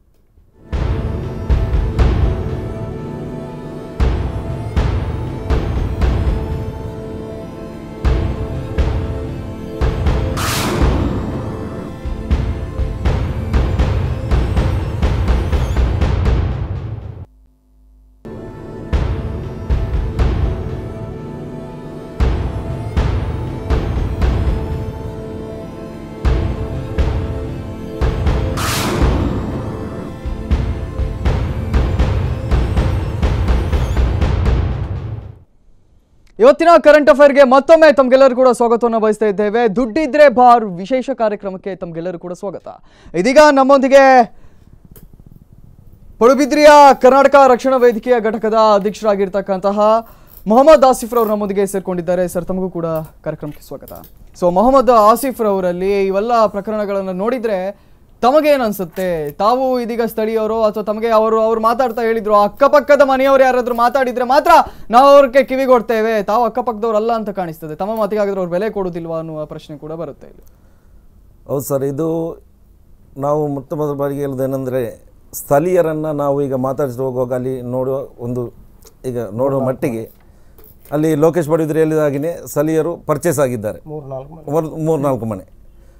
ಇವತ್ತಿನ ಕರೆಂಟ್ ಅಫೇರ್ಗೆ ಮತ್ತೊಮ್ಮೆ ತಮ್ಗೆಲ್ಲರೂ ಕೂಡ ಸ್ವಾಗತವನ್ನು ಬಯಸ್ತಾ ಇದ್ದೇವೆ. ದುಡ್ಡಿದ್ರೆ ಬಾರ್ ವಿಶೇಷ ಕಾರ್ಯಕ್ರಮಕ್ಕೆ ತಮ್ಗೆಲ್ಲರೂ ಕೂಡ ಸ್ವಾಗತ. ಇದೀಗ ನಮ್ಮೊಂದಿಗೆ ಪಡುಬಿದ್ರಿಯ ಕರ್ನಾಟಕ ರಕ್ಷಣಾ ವೇದಿಕೆಯ ಘಟಕದ ಅಧ್ಯಕ್ಷರಾಗಿರ್ತಕ್ಕಂತಹ ಮೊಹಮ್ಮದ್ ಆಸಿಫ್ ರವರು ನಮ್ಮೊಂದಿಗೆ ಸೇರ್ಕೊಂಡಿದ್ದಾರೆ. ಸರ್ ತಮಗೂ ಕೂಡ ಕಾರ್ಯಕ್ರಮಕ್ಕೆ ಸ್ವಾಗತ. ಸೊ ಮೊಹಮ್ಮದ್ ಆಸಿಫ್ ರವರಲ್ಲಿ ಇವೆಲ್ಲ ಪ್ರಕರಣಗಳನ್ನು ನೋಡಿದ್ರೆ ತಮಗೇನು ಅನ್ಸುತ್ತೆ? ತಾವು ಇದೀಗ ಸ್ಥಳೀಯರು ಅಥವಾ ತಮಗೆ ಅವರು ಅವ್ರು ಮಾತಾಡ್ತಾ ಹೇಳಿದ್ರು ಅಕ್ಕಪಕ್ಕದ ಮನೆಯವರು ಯಾರಾದ್ರೂ ಮಾತಾಡಿದ್ರೆ ಮಾತ್ರ ನಾವು ಅವ್ರಿಗೆ ಕಿವಿಗೊಡ್ತೇವೆ, ತಾವು ಅಕ್ಕಪಕ್ಕದವ್ರಲ್ಲ ಅಂತ ಕಾಣಿಸ್ತದೆ. ತಮ್ಮ ಮಾತಿಗೆ ಆಗಿದ್ರೆ ಅವ್ರು ಬೆಲೆ ಕೊಡುವುದಿಲ್ವಾ ಅನ್ನುವ ಪ್ರಶ್ನೆ ಕೂಡ ಬರುತ್ತೆ ಇಲ್ಲಿ. ಹೌದು ಸರ್, ಇದು ನಾವು ಮೊತ್ತ ಮೊದಲ ಬಾರಿಗೆ ಹೇಳೋದೇನೆಂದರೆ ಸ್ಥಳೀಯರನ್ನು ನಾವು ಈಗ ಮಾತಾಡಿಸಿ ಹೋಗುವಾಗ ಅಲ್ಲಿ ನೋಡುವ ಒಂದು ಈಗ ನೋಡುವ ಮಟ್ಟಿಗೆ ಅಲ್ಲಿ ಲೋಕೇಶ್ ಪಡುಬಿದ್ರಿ ಹೇಳಿದಾಗಿಯೇ ಸ್ಥಳೀಯರು ಪರ್ಚೇಸ್ ಆಗಿದ್ದಾರೆ ಮೂರು ನಾಲ್ಕು ಮನೆ.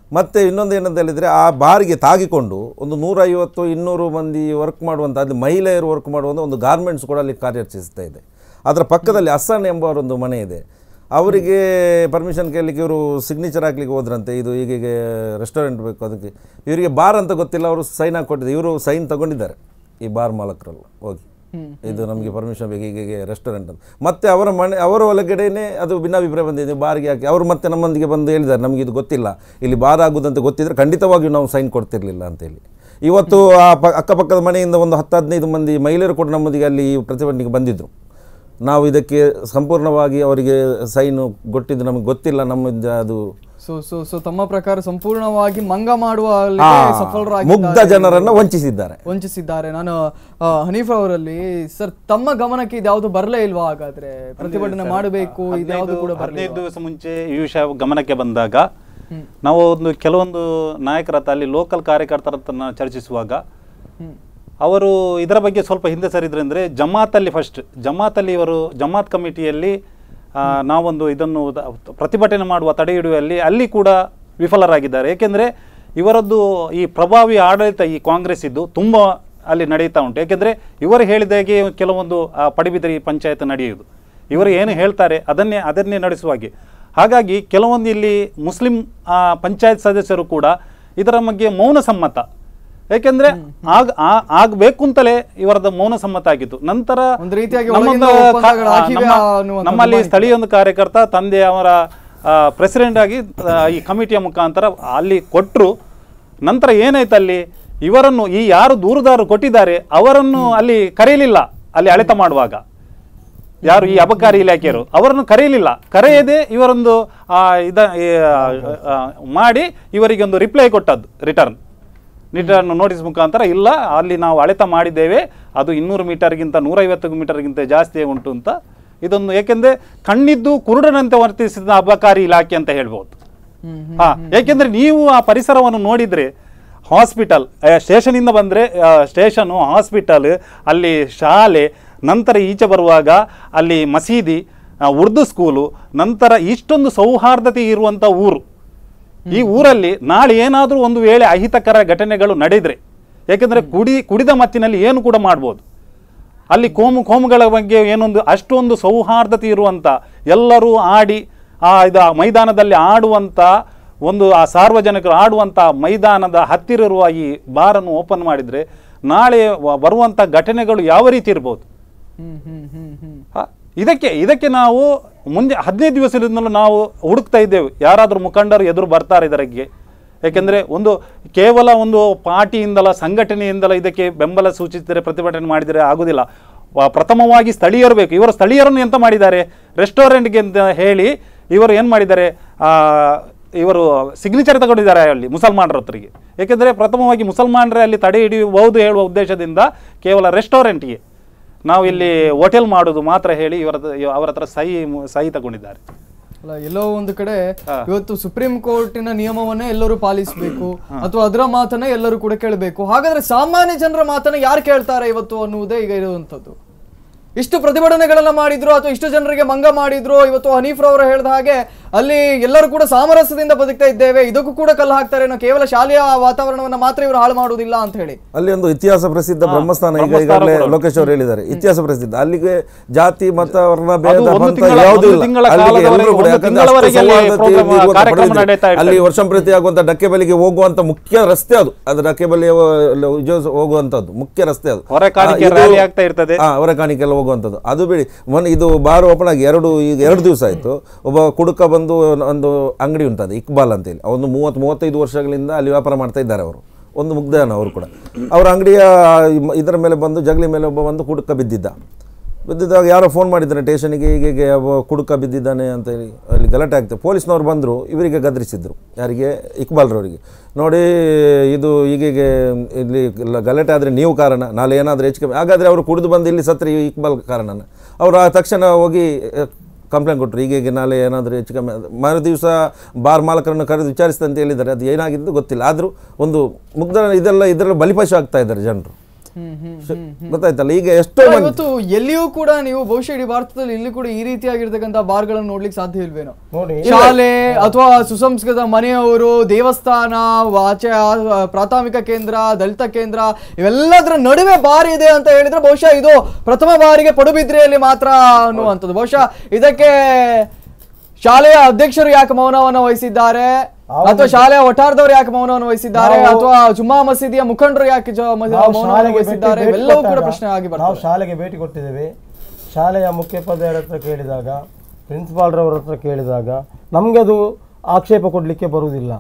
ಮತ್ತು ಇನ್ನೊಂದು ಏನಂತ ಹೇಳಿದರೆ ಆ ಬಾರಿಗೆ ತಾಗಿಕೊಂಡು ಒಂದು ನೂರೈವತ್ತು ಇನ್ನೂರು ಮಂದಿ ವರ್ಕ್ ಮಾಡುವಂಥ ಅಲ್ಲಿ ಮಹಿಳೆಯರು ವರ್ಕ್ ಮಾಡುವಂಥ ಒಂದು ಗಾರ್ಮೆಂಟ್ಸ್ ಕೂಡ ಅಲ್ಲಿ ಕಾರ್ಯಚರಿಸ್ತಾ ಇದೆ. ಅದರ ಪಕ್ಕದಲ್ಲಿ ಹಸನ್ ಎಂಬವರೊಂದು ಮನೆ ಇದೆ. ಅವರಿಗೆ ಪರ್ಮಿಷನ್ ಕೇಳಲಿಕ್ಕೆ ಇವರು ಸಿಗ್ನೇಚರ್ ಹಾಕ್ಲಿಕ್ಕೆ ಹೋದ್ರಂತೆ, ಇದು ಹೀಗೆ ರೆಸ್ಟೋರೆಂಟ್ ಬೇಕು ಅದಕ್ಕೆ. ಇವರಿಗೆ ಬಾರ್ ಅಂತ ಗೊತ್ತಿಲ್ಲ, ಅವರು ಸೈನ್ ಹಾಕ್ಕೊಟ್ಟಿದ್ದಾರೆ. ಇವರು ಸೈನ್ ತಗೊಂಡಿದ್ದಾರೆ ಈ ಬಾರ್ ಮಾಲಕರಲ್ಲ ಹೋಗಿ, ಇದು ನಮಗೆ ಪರ್ಮಿಷನ್ ಬೇಕು ಹೀಗೆ ರೆಸ್ಟೋರೆಂಟ್ ಅಂತ. ಮತ್ತು ಅವರ ಮನೆ ಅವರ ಒಳಗಡೆನೇ ಅದು ಭಿನ್ನಾಭಿಪ್ರಾಯ ಬಂದಿದೆ, ಬಾರ್ಗೆ ಹಾಕಿ. ಅವರು ಮತ್ತೆ ನಮ್ಮೊಂದಿಗೆ ಬಂದು ಹೇಳಿದ್ದಾರೆ, ನಮಗೆ ಇದು ಗೊತ್ತಿಲ್ಲ, ಇಲ್ಲಿ ಬಾರ್ ಆಗೋದಂತ ಗೊತ್ತಿದ್ದರೆ ಖಂಡಿತವಾಗಿಯೂ ನಾವು ಸೈನ್ ಕೊಡ್ತಿರಲಿಲ್ಲ ಅಂತೇಳಿ. ಇವತ್ತು ಆ ಪ ಅಕ್ಕಪಕ್ಕದ ಮನೆಯಿಂದ ಒಂದು ಹತ್ತು ಹದಿನೈದು ಮಂದಿ ಮಹಿಳೆಯರು ಕೂಡ ನಮ್ಮೊಂದಿಗೆ ಅಲ್ಲಿ ಪ್ರತಿಭಟನೆಗೆ ಬಂದಿದ್ದರು. ನಾವು ಇದಕ್ಕೆ ಸಂಪೂರ್ಣವಾಗಿ ಅವರಿಗೆ ಸೈನು ಕೊಟ್ಟಿದ್ದು ನಮಗೆ ಗೊತ್ತಿಲ್ಲ, ನಮ್ಮಿಂದ ಅದು ಸೊ ಸೊ ಸೊ ತಮ್ಮ ಪ್ರಕಾರ ಸಂಪೂರ್ಣವಾಗಿ ಮಂಗ ಮಾಡುವ ಸಫಲರಾಗಿ ಮುಗ್ಧ ಜನರನ್ನು ವಂಚಿಸಿದ್ದಾರೆ ವಂಚಿಸಿದ್ದಾರೆ ನಾನು ಹನೀಫ್ ಅವರಲ್ಲಿ ಸರ್, ತಮ್ಮ ಗಮನಕ್ಕೆ ಇದ್ಯಾವುದು ಬರಲೇ ಇಲ್ವಾ? ಹಾಗಾದ್ರೆ ಪ್ರತಿಭಟನೆ ಮಾಡಬೇಕು ಇದ್ಯಾವುದು ಕೂಡ ಹದಿನೈದು ದಿವಸ ಮುಂಚೆ ಈ ವಿಷಯ ಗಮನಕ್ಕೆ ಬಂದಾಗ ನಾವು ಒಂದು ಕೆಲವೊಂದು ನಾಯಕರ ಹತ್ರ ಅಲ್ಲಿ ಲೋಕಲ್ ಕಾರ್ಯಕರ್ತರ ಹತ್ರ ಚರ್ಚಿಸುವಾಗ ಅವರು ಇದರ ಬಗ್ಗೆ ಸ್ವಲ್ಪ ಹಿಂದೆ ಸರಿದ್ರಂದ್ರೆ ಜಮಾತಲ್ಲಿ ಫಸ್ಟ್ ಜಮಾತಲ್ಲಿ ಇವರು ಜಮಾತ್ ಕಮಿಟಿಯಲ್ಲಿ ನಾವೊಂದು ಇದನ್ನು ಪ್ರತಿಭಟನೆ ಮಾಡುವ ತಡೆ ಹಿಡಿಯುವಲ್ಲಿ ಅಲ್ಲಿ ಕೂಡ ವಿಫಲರಾಗಿದ್ದಾರೆ. ಏಕೆಂದರೆ ಇವರದ್ದು ಈ ಪ್ರಭಾವಿ ಆಡಳಿತ ಈ ಕಾಂಗ್ರೆಸ್ ಇದ್ದು ತುಂಬ ಅಲ್ಲಿ ನಡೀತಾ ಉಂಟು. ಏಕೆಂದರೆ ಇವರು ಹೇಳಿದಾಗೆ ಕೆಲವೊಂದು ಪಡಿಬಿದ್ರಿ ಪಂಚಾಯತ್ ನಡೆಯುವುದು, ಇವರು ಏನು ಹೇಳ್ತಾರೆ ಅದನ್ನೇ ಅದನ್ನೇ ನಡೆಸುವಾಗೆ. ಹಾಗಾಗಿ ಕೆಲವೊಂದು ಇಲ್ಲಿ ಮುಸ್ಲಿಂ ಪಂಚಾಯತ್ ಸದಸ್ಯರು ಕೂಡ ಇದರ ಬಗ್ಗೆ ಮೌನ ಸಮ್ಮತ, ಏಕೆಂದ್ರೆ ಆಗ ಆಗ್ಬೇಕು ಅಂತಲೇ ಇವರದ್ದು ಮೌನ ಸಮ್ಮತ ಆಗಿತ್ತು. ನಂತರ ನಮ್ಮಲ್ಲಿ ಸ್ಥಳೀಯ ಒಂದು ಕಾರ್ಯಕರ್ತ ತಂದೆ ಅವರ ಪ್ರೆಸಿಡೆಂಟ್ ಆಗಿ ಈ ಕಮಿಟಿಯ ಮುಖಾಂತರ ಅಲ್ಲಿ ಕೊಟ್ಟರು. ನಂತರ ಏನಾಯ್ತು, ಅಲ್ಲಿ ಇವರನ್ನು ಈ ಯಾರು ದೂರುದಾರರು ಕೊಟ್ಟಿದ್ದಾರೆ ಅವರನ್ನು ಅಲ್ಲಿ ಕರೆಯಲಿಲ್ಲ. ಅಲ್ಲಿ ಅಳೆತ ಮಾಡುವಾಗ ಯಾರು ಈ ಅಬಕಾರಿ ಇಲಾಖೆಯರು ಅವರನ್ನು ಕರೆಯಲಿಲ್ಲ. ಕರೆಯದೆ ಇವರೊಂದು ಇದ ಮಾಡಿ ಇವರಿಗೆ ಒಂದು ರಿಪ್ಲೈ ಕೊಟ್ಟದ್ದು, ರಿಟರ್ನ್ ರಿಟರ್ನ್ ನೋಟಿಸ್ ಮುಖಾಂತರ, ಇಲ್ಲ ಅಲ್ಲಿ ನಾವು ಅಳೆತ ಮಾಡಿದ್ದೇವೆ, ಅದು ಇನ್ನೂರು ಮೀಟರ್ಗಿಂತ ನೂರೈವತ್ತು ಮೀಟರ್ಗಿಂತ ಜಾಸ್ತಿ ಉಂಟು ಅಂತ. ಇದೊಂದು ಏಕೆಂದರೆ ಕಣ್ಣಿದ್ದು ಕುರುಡನಂತೆ ವರ್ತಿಸಿದ ಅಬಕಾರಿ ಇಲಾಖೆ ಅಂತ ಹೇಳ್ಬೋದು. ಹಾ, ಏಕೆಂದರೆ ನೀವು ಆ ಪರಿಸರವನ್ನು ನೋಡಿದರೆ ಹಾಸ್ಪಿಟಲ್, ಸ್ಟೇಷನಿಂದ ಬಂದರೆ ಸ್ಟೇಷನು, ಹಾಸ್ಪಿಟಲ್, ಅಲ್ಲಿ ಶಾಲೆ, ನಂತರ ಈಚೆ ಬರುವಾಗ ಅಲ್ಲಿ ಮಸೀದಿ, ಉರ್ದು ಸ್ಕೂಲು, ನಂತರ ಇಷ್ಟೊಂದು ಸೌಹಾರ್ದತೆ ಇರುವಂಥ ಊರು. ಈ ಊರಲ್ಲಿ ನಾಳೆ ಏನಾದರೂ ಒಂದು ವೇಳೆ ಅಹಿತಕರ ಘಟನೆಗಳು ನಡೆದರೆ, ಏಕೆಂದರೆ ಕುಡಿ ಕುಡಿದ ಮತ್ತಿನಲ್ಲಿ ಏನು ಕೂಡ ಮಾಡ್ಬೋದು. ಅಲ್ಲಿ ಕೋಮು ಕೋಮುಗಳ ಬಗ್ಗೆ ಏನೊಂದು ಅಷ್ಟೊಂದು ಸೌಹಾರ್ದತೆ ಇರುವಂಥ, ಎಲ್ಲರೂ ಆಡಿ ಆ ಇದು ಮೈದಾನದಲ್ಲಿ ಆಡುವಂಥ ಒಂದು ಆ ಸಾರ್ವಜನಿಕರು ಆಡುವಂಥ ಮೈದಾನದ ಹತ್ತಿರ ಇರುವ ಈ ಬಾರನ್ನು ಓಪನ್ ಮಾಡಿದರೆ ನಾಳೆ ಬರುವಂಥ ಘಟನೆಗಳು ಯಾವ ರೀತಿ ಇರ್ಬೋದು. ಇದಕ್ಕೆ ಇದಕ್ಕೆ ನಾವು ಮುಂದೆ ಹದಿನೈದು ದಿವಸದಿಂದಲೂ ನಾವು ಹುಡುಕ್ತಾ ಇದ್ದೇವೆ, ಯಾರಾದರೂ ಮುಖಂಡರು ಎದುರು ಬರ್ತಾರೆ ಇದರಿಗೆ. ಏಕೆಂದರೆ ಒಂದು ಕೇವಲ ಒಂದು ಪಾರ್ಟಿಯಿಂದಲ ಸಂಘಟನೆಯಿಂದಲ ಇದಕ್ಕೆ ಬೆಂಬಲ ಸೂಚಿಸಿದರೆ ಪ್ರತಿಭಟನೆ ಮಾಡಿದರೆ ಆಗುವುದಿಲ್ಲ. ಪ್ರಥಮವಾಗಿ ಸ್ಥಳೀಯರು ಬೇಕು. ಇವರು ಸ್ಥಳೀಯರನ್ನು ಎಂತ ಮಾಡಿದ್ದಾರೆ, ರೆಸ್ಟೋರೆಂಟ್ಗೆ ಅಂತ ಹೇಳಿ ಇವರು ಏನು ಮಾಡಿದ್ದಾರೆ, ಇವರು ಸಿಗ್ನೇಚರ್ ತಗೊಂಡಿದ್ದಾರೆ ಅಲ್ಲಿ ಮುಸಲ್ಮಾನರ ಹತ್ರಿಗೆ. ಏಕೆಂದರೆ ಪ್ರಥಮವಾಗಿ ಮುಸಲ್ಮಾನರೇ ಅಲ್ಲಿ ತಡೆ ಹಿಡಿಯಬಹುದು ಹೇಳುವ ಉದ್ದೇಶದಿಂದ ಕೇವಲ ರೆಸ್ಟೋರೆಂಟ್ಗೆ ನಾವು ಇಲ್ಲಿ ಹೋಟೆಲ್ ಮಾಡೋದು ಮಾತ್ರ ಹೇಳಿ ಇವರ ಅವರ ಹತ್ರ ಸಹಿ ಸಹಿ ತಗೊಂಡಿದ್ದಾರೆ. ಅಲ್ಲ, ಎಲ್ಲೋ ಒಂದು ಕಡೆ ಇವತ್ತು ಸುಪ್ರೀಂ ಕೋರ್ಟಿನ ನಿಯಮವನ್ನೇ ಎಲ್ಲರೂ ಪಾಲಿಸಬೇಕು ಅಥವಾ ಅದರ ಮಾತನ್ನ ಎಲ್ಲರೂ ಕೂಡ ಕೇಳಬೇಕು. ಹಾಗಾದ್ರೆ ಸಾಮಾನ್ಯ ಜನರ ಮಾತನ್ನ ಯಾರು ಕೇಳ್ತಾರೆ ಇವತ್ತು ಅನ್ನುವುದೇ ಈಗ ಇರುವಂತದ್ದು. ಇಷ್ಟು ಪ್ರತಿಭಟನೆಗಳನ್ನ ಮಾಡಿದ್ರು ಅಥವಾ ಇಷ್ಟು ಜನರಿಗೆ ಮಂಗ ಮಾಡಿದ್ರು, ಇವತ್ತು ಹನೀಫ್ ರವರು ಹೇಳಿದ ಹಾಗೆ ಅಲ್ಲಿ ಎಲ್ಲರೂ ಕೂಡ ಸಾಮರಸ್ಯದಿಂದ ಬದುಕ್ತಾ ಇದ್ದೇವೆ, ಇದಕ್ಕೂ ಕೂಡ ಕಲ್ಲು ಹಾಕ್ತಾರೆ, ಕೇವಲ ಶಾಲೆಯ ವಾತಾವರಣವನ್ನ ಮಾತ್ರ ಇವರು ಹಾಳು ಮಾಡುವುದಿಲ್ಲ ಅಂತ ಹೇಳಿ. ಅಲ್ಲಿ ಒಂದು ಇತಿಹಾಸ ಪ್ರಸಿದ್ಧ ಬ್ರಹ್ಮಸ್ಥಾನ, ಈಗ ಈಗಾಗಲೇ ಲೋಕೇಶ್ ಅವರು ಹೇಳಿದ್ದಾರೆ, ಇತಿಹಾಸ ಪ್ರಸಿದ್ಧ. ಅಲ್ಲಿಗೆ ಜಾತಿ ಮತ ವರ್ಣ ಭೇದ ಯಾವುದೂ ಇಲ್ಲ. ಅಲ್ಲಿ ವರ್ಷ ಪ್ರತಿ ಆಗುವಂತ ಡಕ್ಕೆಬಲಿಗೆ ಹೋಗುವಂತ ಮುಖ್ಯ ರಸ್ತೆ ಅದು ಅದು ಡಕ್ಕೆಬಲಿ ಹೋಗುವಂತದ್ದು ಮುಖ್ಯ ರಸ್ತೆ ಅದು. ಹೊರ ಕಾಣಿಕೆಲ್ಲ ಹೋಗುವಂಥದ್ದು ಅದು ಬಿಡಿ. ಮೊನ್ನೆ ಇದು ಬಾರ್ ಓಪನ್ ಆಗಿ ಎರಡು ಈಗ ಎರಡು ದಿವಸ ಆಯಿತು. ಒಬ್ಬ ಕುಡುಕ ಬಂದು ಒಂದು ಅಂಗಡಿ ಉಂಟದು ಇಕ್ಬಾಲ್ ಅಂತೇಳಿ, ಒಂದು ಮೂವತ್ತು ಮೂವತ್ತೈದು ವರ್ಷಗಳಿಂದ ಅಲ್ಲಿ ವ್ಯಾಪಾರ ಮಾಡ್ತಾ ಇದ್ದಾರೆ ಅವರು. ಒಂದು ಮುಗ್ಧನ ಅವರು ಕೂಡ. ಅವರ ಅಂಗಡಿಯ ಇದರ ಮೇಲೆ ಬಂದು ಜಗಲಿ ಮೇಲೆ ಒಬ್ಬ ಬಂದು ಕುಡುಕ ಬಿದ್ದಿದ್ದ. ಬಿದ್ದಿದ್ದಾಗ ಯಾರೋ ಫೋನ್ ಮಾಡಿದ್ದಾರೆ ಸ್ಟೇಷನಿಗೆ, ಹೀಗೆ ಕುಡುಕ ಬಿದ್ದಿದ್ದಾನೆ ಅಂತೇಳಿ ಅಲ್ಲಿ ಗಲಾಟೆ ಆಗ್ತದೆ. ಪೊಲೀಸ್ನವ್ರು ಬಂದರು, ಇವರಿಗೆ ಗದರಿಸಿದ್ರು, ಯಾರಿಗೆ ಇಕ್ಬಾಲ್ರವರಿಗೆ. ನೋಡಿ ಇದು ಹೀಗೆ ಇಲ್ಲಿ ಗಲಾಟೆ ಆದರೆ ನೀವು ಕಾರಣ, ನಾಳೆ ಏನಾದರೂ ಹೆಚ್ಚು ಕಮ್ಮಿ ಹಾಗಾದರೆ ಅವರು ಕುಡಿದು ಬಂದು ಇಲ್ಲಿ ಸತ್ರಿ ಇಕ್ಬಾಲ್ ಕಾರಣನ. ಅವರು ಆ ತಕ್ಷಣ ಹೋಗಿ ಕಂಪ್ಲೇಂಟ್ ಕೊಟ್ಟರು, ಹೀಗೆ ನಾಳೆ ಏನಾದರೂ ಹೆಚ್ಚು ಕಮ್ಮಿ. ಮರು ದಿವಸ ಬಾರ್ ಮಾಲಕರನ್ನು ಕರೆದು ವಿಚಾರಿಸಿದೆ ಅಂತ ಹೇಳಿದ್ದಾರೆ. ಅದು ಏನಾಗಿದ್ದು ಗೊತ್ತಿಲ್ಲ. ಆದರೂ ಒಂದು ಮುಗ್ಧ ಇದೆಲ್ಲ ಇದರಲ್ಲಿ ಬಲಿಪಶು ಆಗ್ತಾ ಇದ್ದಾರೆ ಜನರು. ಗೊತ್ತಾಯ್ತಲ್ಲ. ಈಗ ಎಷ್ಟೋ ಮಂದಿ ಇವತ್ತು ಎಲ್ಲಿಯೂ ಕೂಡ ನೀವು ಬಹುಶಃ ಇಡೀ ಭಾರತದಲ್ಲಿ ಇಲ್ಲಿ ಕೂಡ ಈ ರೀತಿಯಾಗಿರ್ತಕ್ಕಂಥ ಬಾರ್ಗಳನ್ನು ನೋಡ್ಲಿಕ್ಕೆ ಸಾಧ್ಯ ಇಲ್ವೇನೋ. ಶಾಲೆ ಅಥವಾ ಸುಸಂಸ್ಕೃತ ಮನೆಯವರು, ದೇವಸ್ಥಾನ, ಆಚೆ ಪ್ರಾಥಮಿಕ ಕೇಂದ್ರ, ದಲಿತ ಕೇಂದ್ರ ಇವೆಲ್ಲದರ ನಡುವೆ ಬಾರ್ ಇದೆ ಅಂತ ಹೇಳಿದ್ರೆ ಬಹುಶಃ ಇದು ಪ್ರಥಮ ಬಾರಿಗೆ ಪಡುಬಿದ್ರಿಯಲ್ಲಿ ಮಾತ್ರ ಅನ್ನುವಂಥದ್ದು. ಬಹುಶಃ ಇದಕ್ಕೆ ಶಾಲೆಯ ಅಧ್ಯಕ್ಷರು ಯಾಕೆ ಮೌನವನ್ನು ವಹಿಸಿದ್ದಾರೆ, ಅಥವಾ ಶಾಲೆಯ ವಠಾರದವರು ಯಾಕೆ ಮೌನವನ್ನು ವಹಿಸಿದ್ದಾರೆ, ಅಥವಾ ಜುಮ್ಮಾ ಮಸೀದಿಯ ಮುಖಂಡರು ಯಾಕೆ ಮೌನವನ್ನು ವಹಿಸಿದ್ದಾರೆ, ಇವೆಲ್ಲವೂ ಕೂಡ ಪ್ರಶ್ನೆ ಆಗಿ ಬರ್ತದೆ. ನಾವು ಶಾಲೆಗೆ ಭೇಟಿ ಕೊಟ್ಟಿದ್ದೇವೆ. ಶಾಲೆಯ ಮುಖ್ಯೋಪಾಧ್ಯಾಯರ ಹತ್ರ ಕೇಳಿದಾಗ, ಪ್ರಿನ್ಸಿಪಾಲ್ರವರ ಹತ್ರ ಕೇಳಿದಾಗ ನಮಗೆ ಅದು ಆಕ್ಷೇಪ ಕೊಡಲಿಕ್ಕೆ ಬರುವುದಿಲ್ಲ.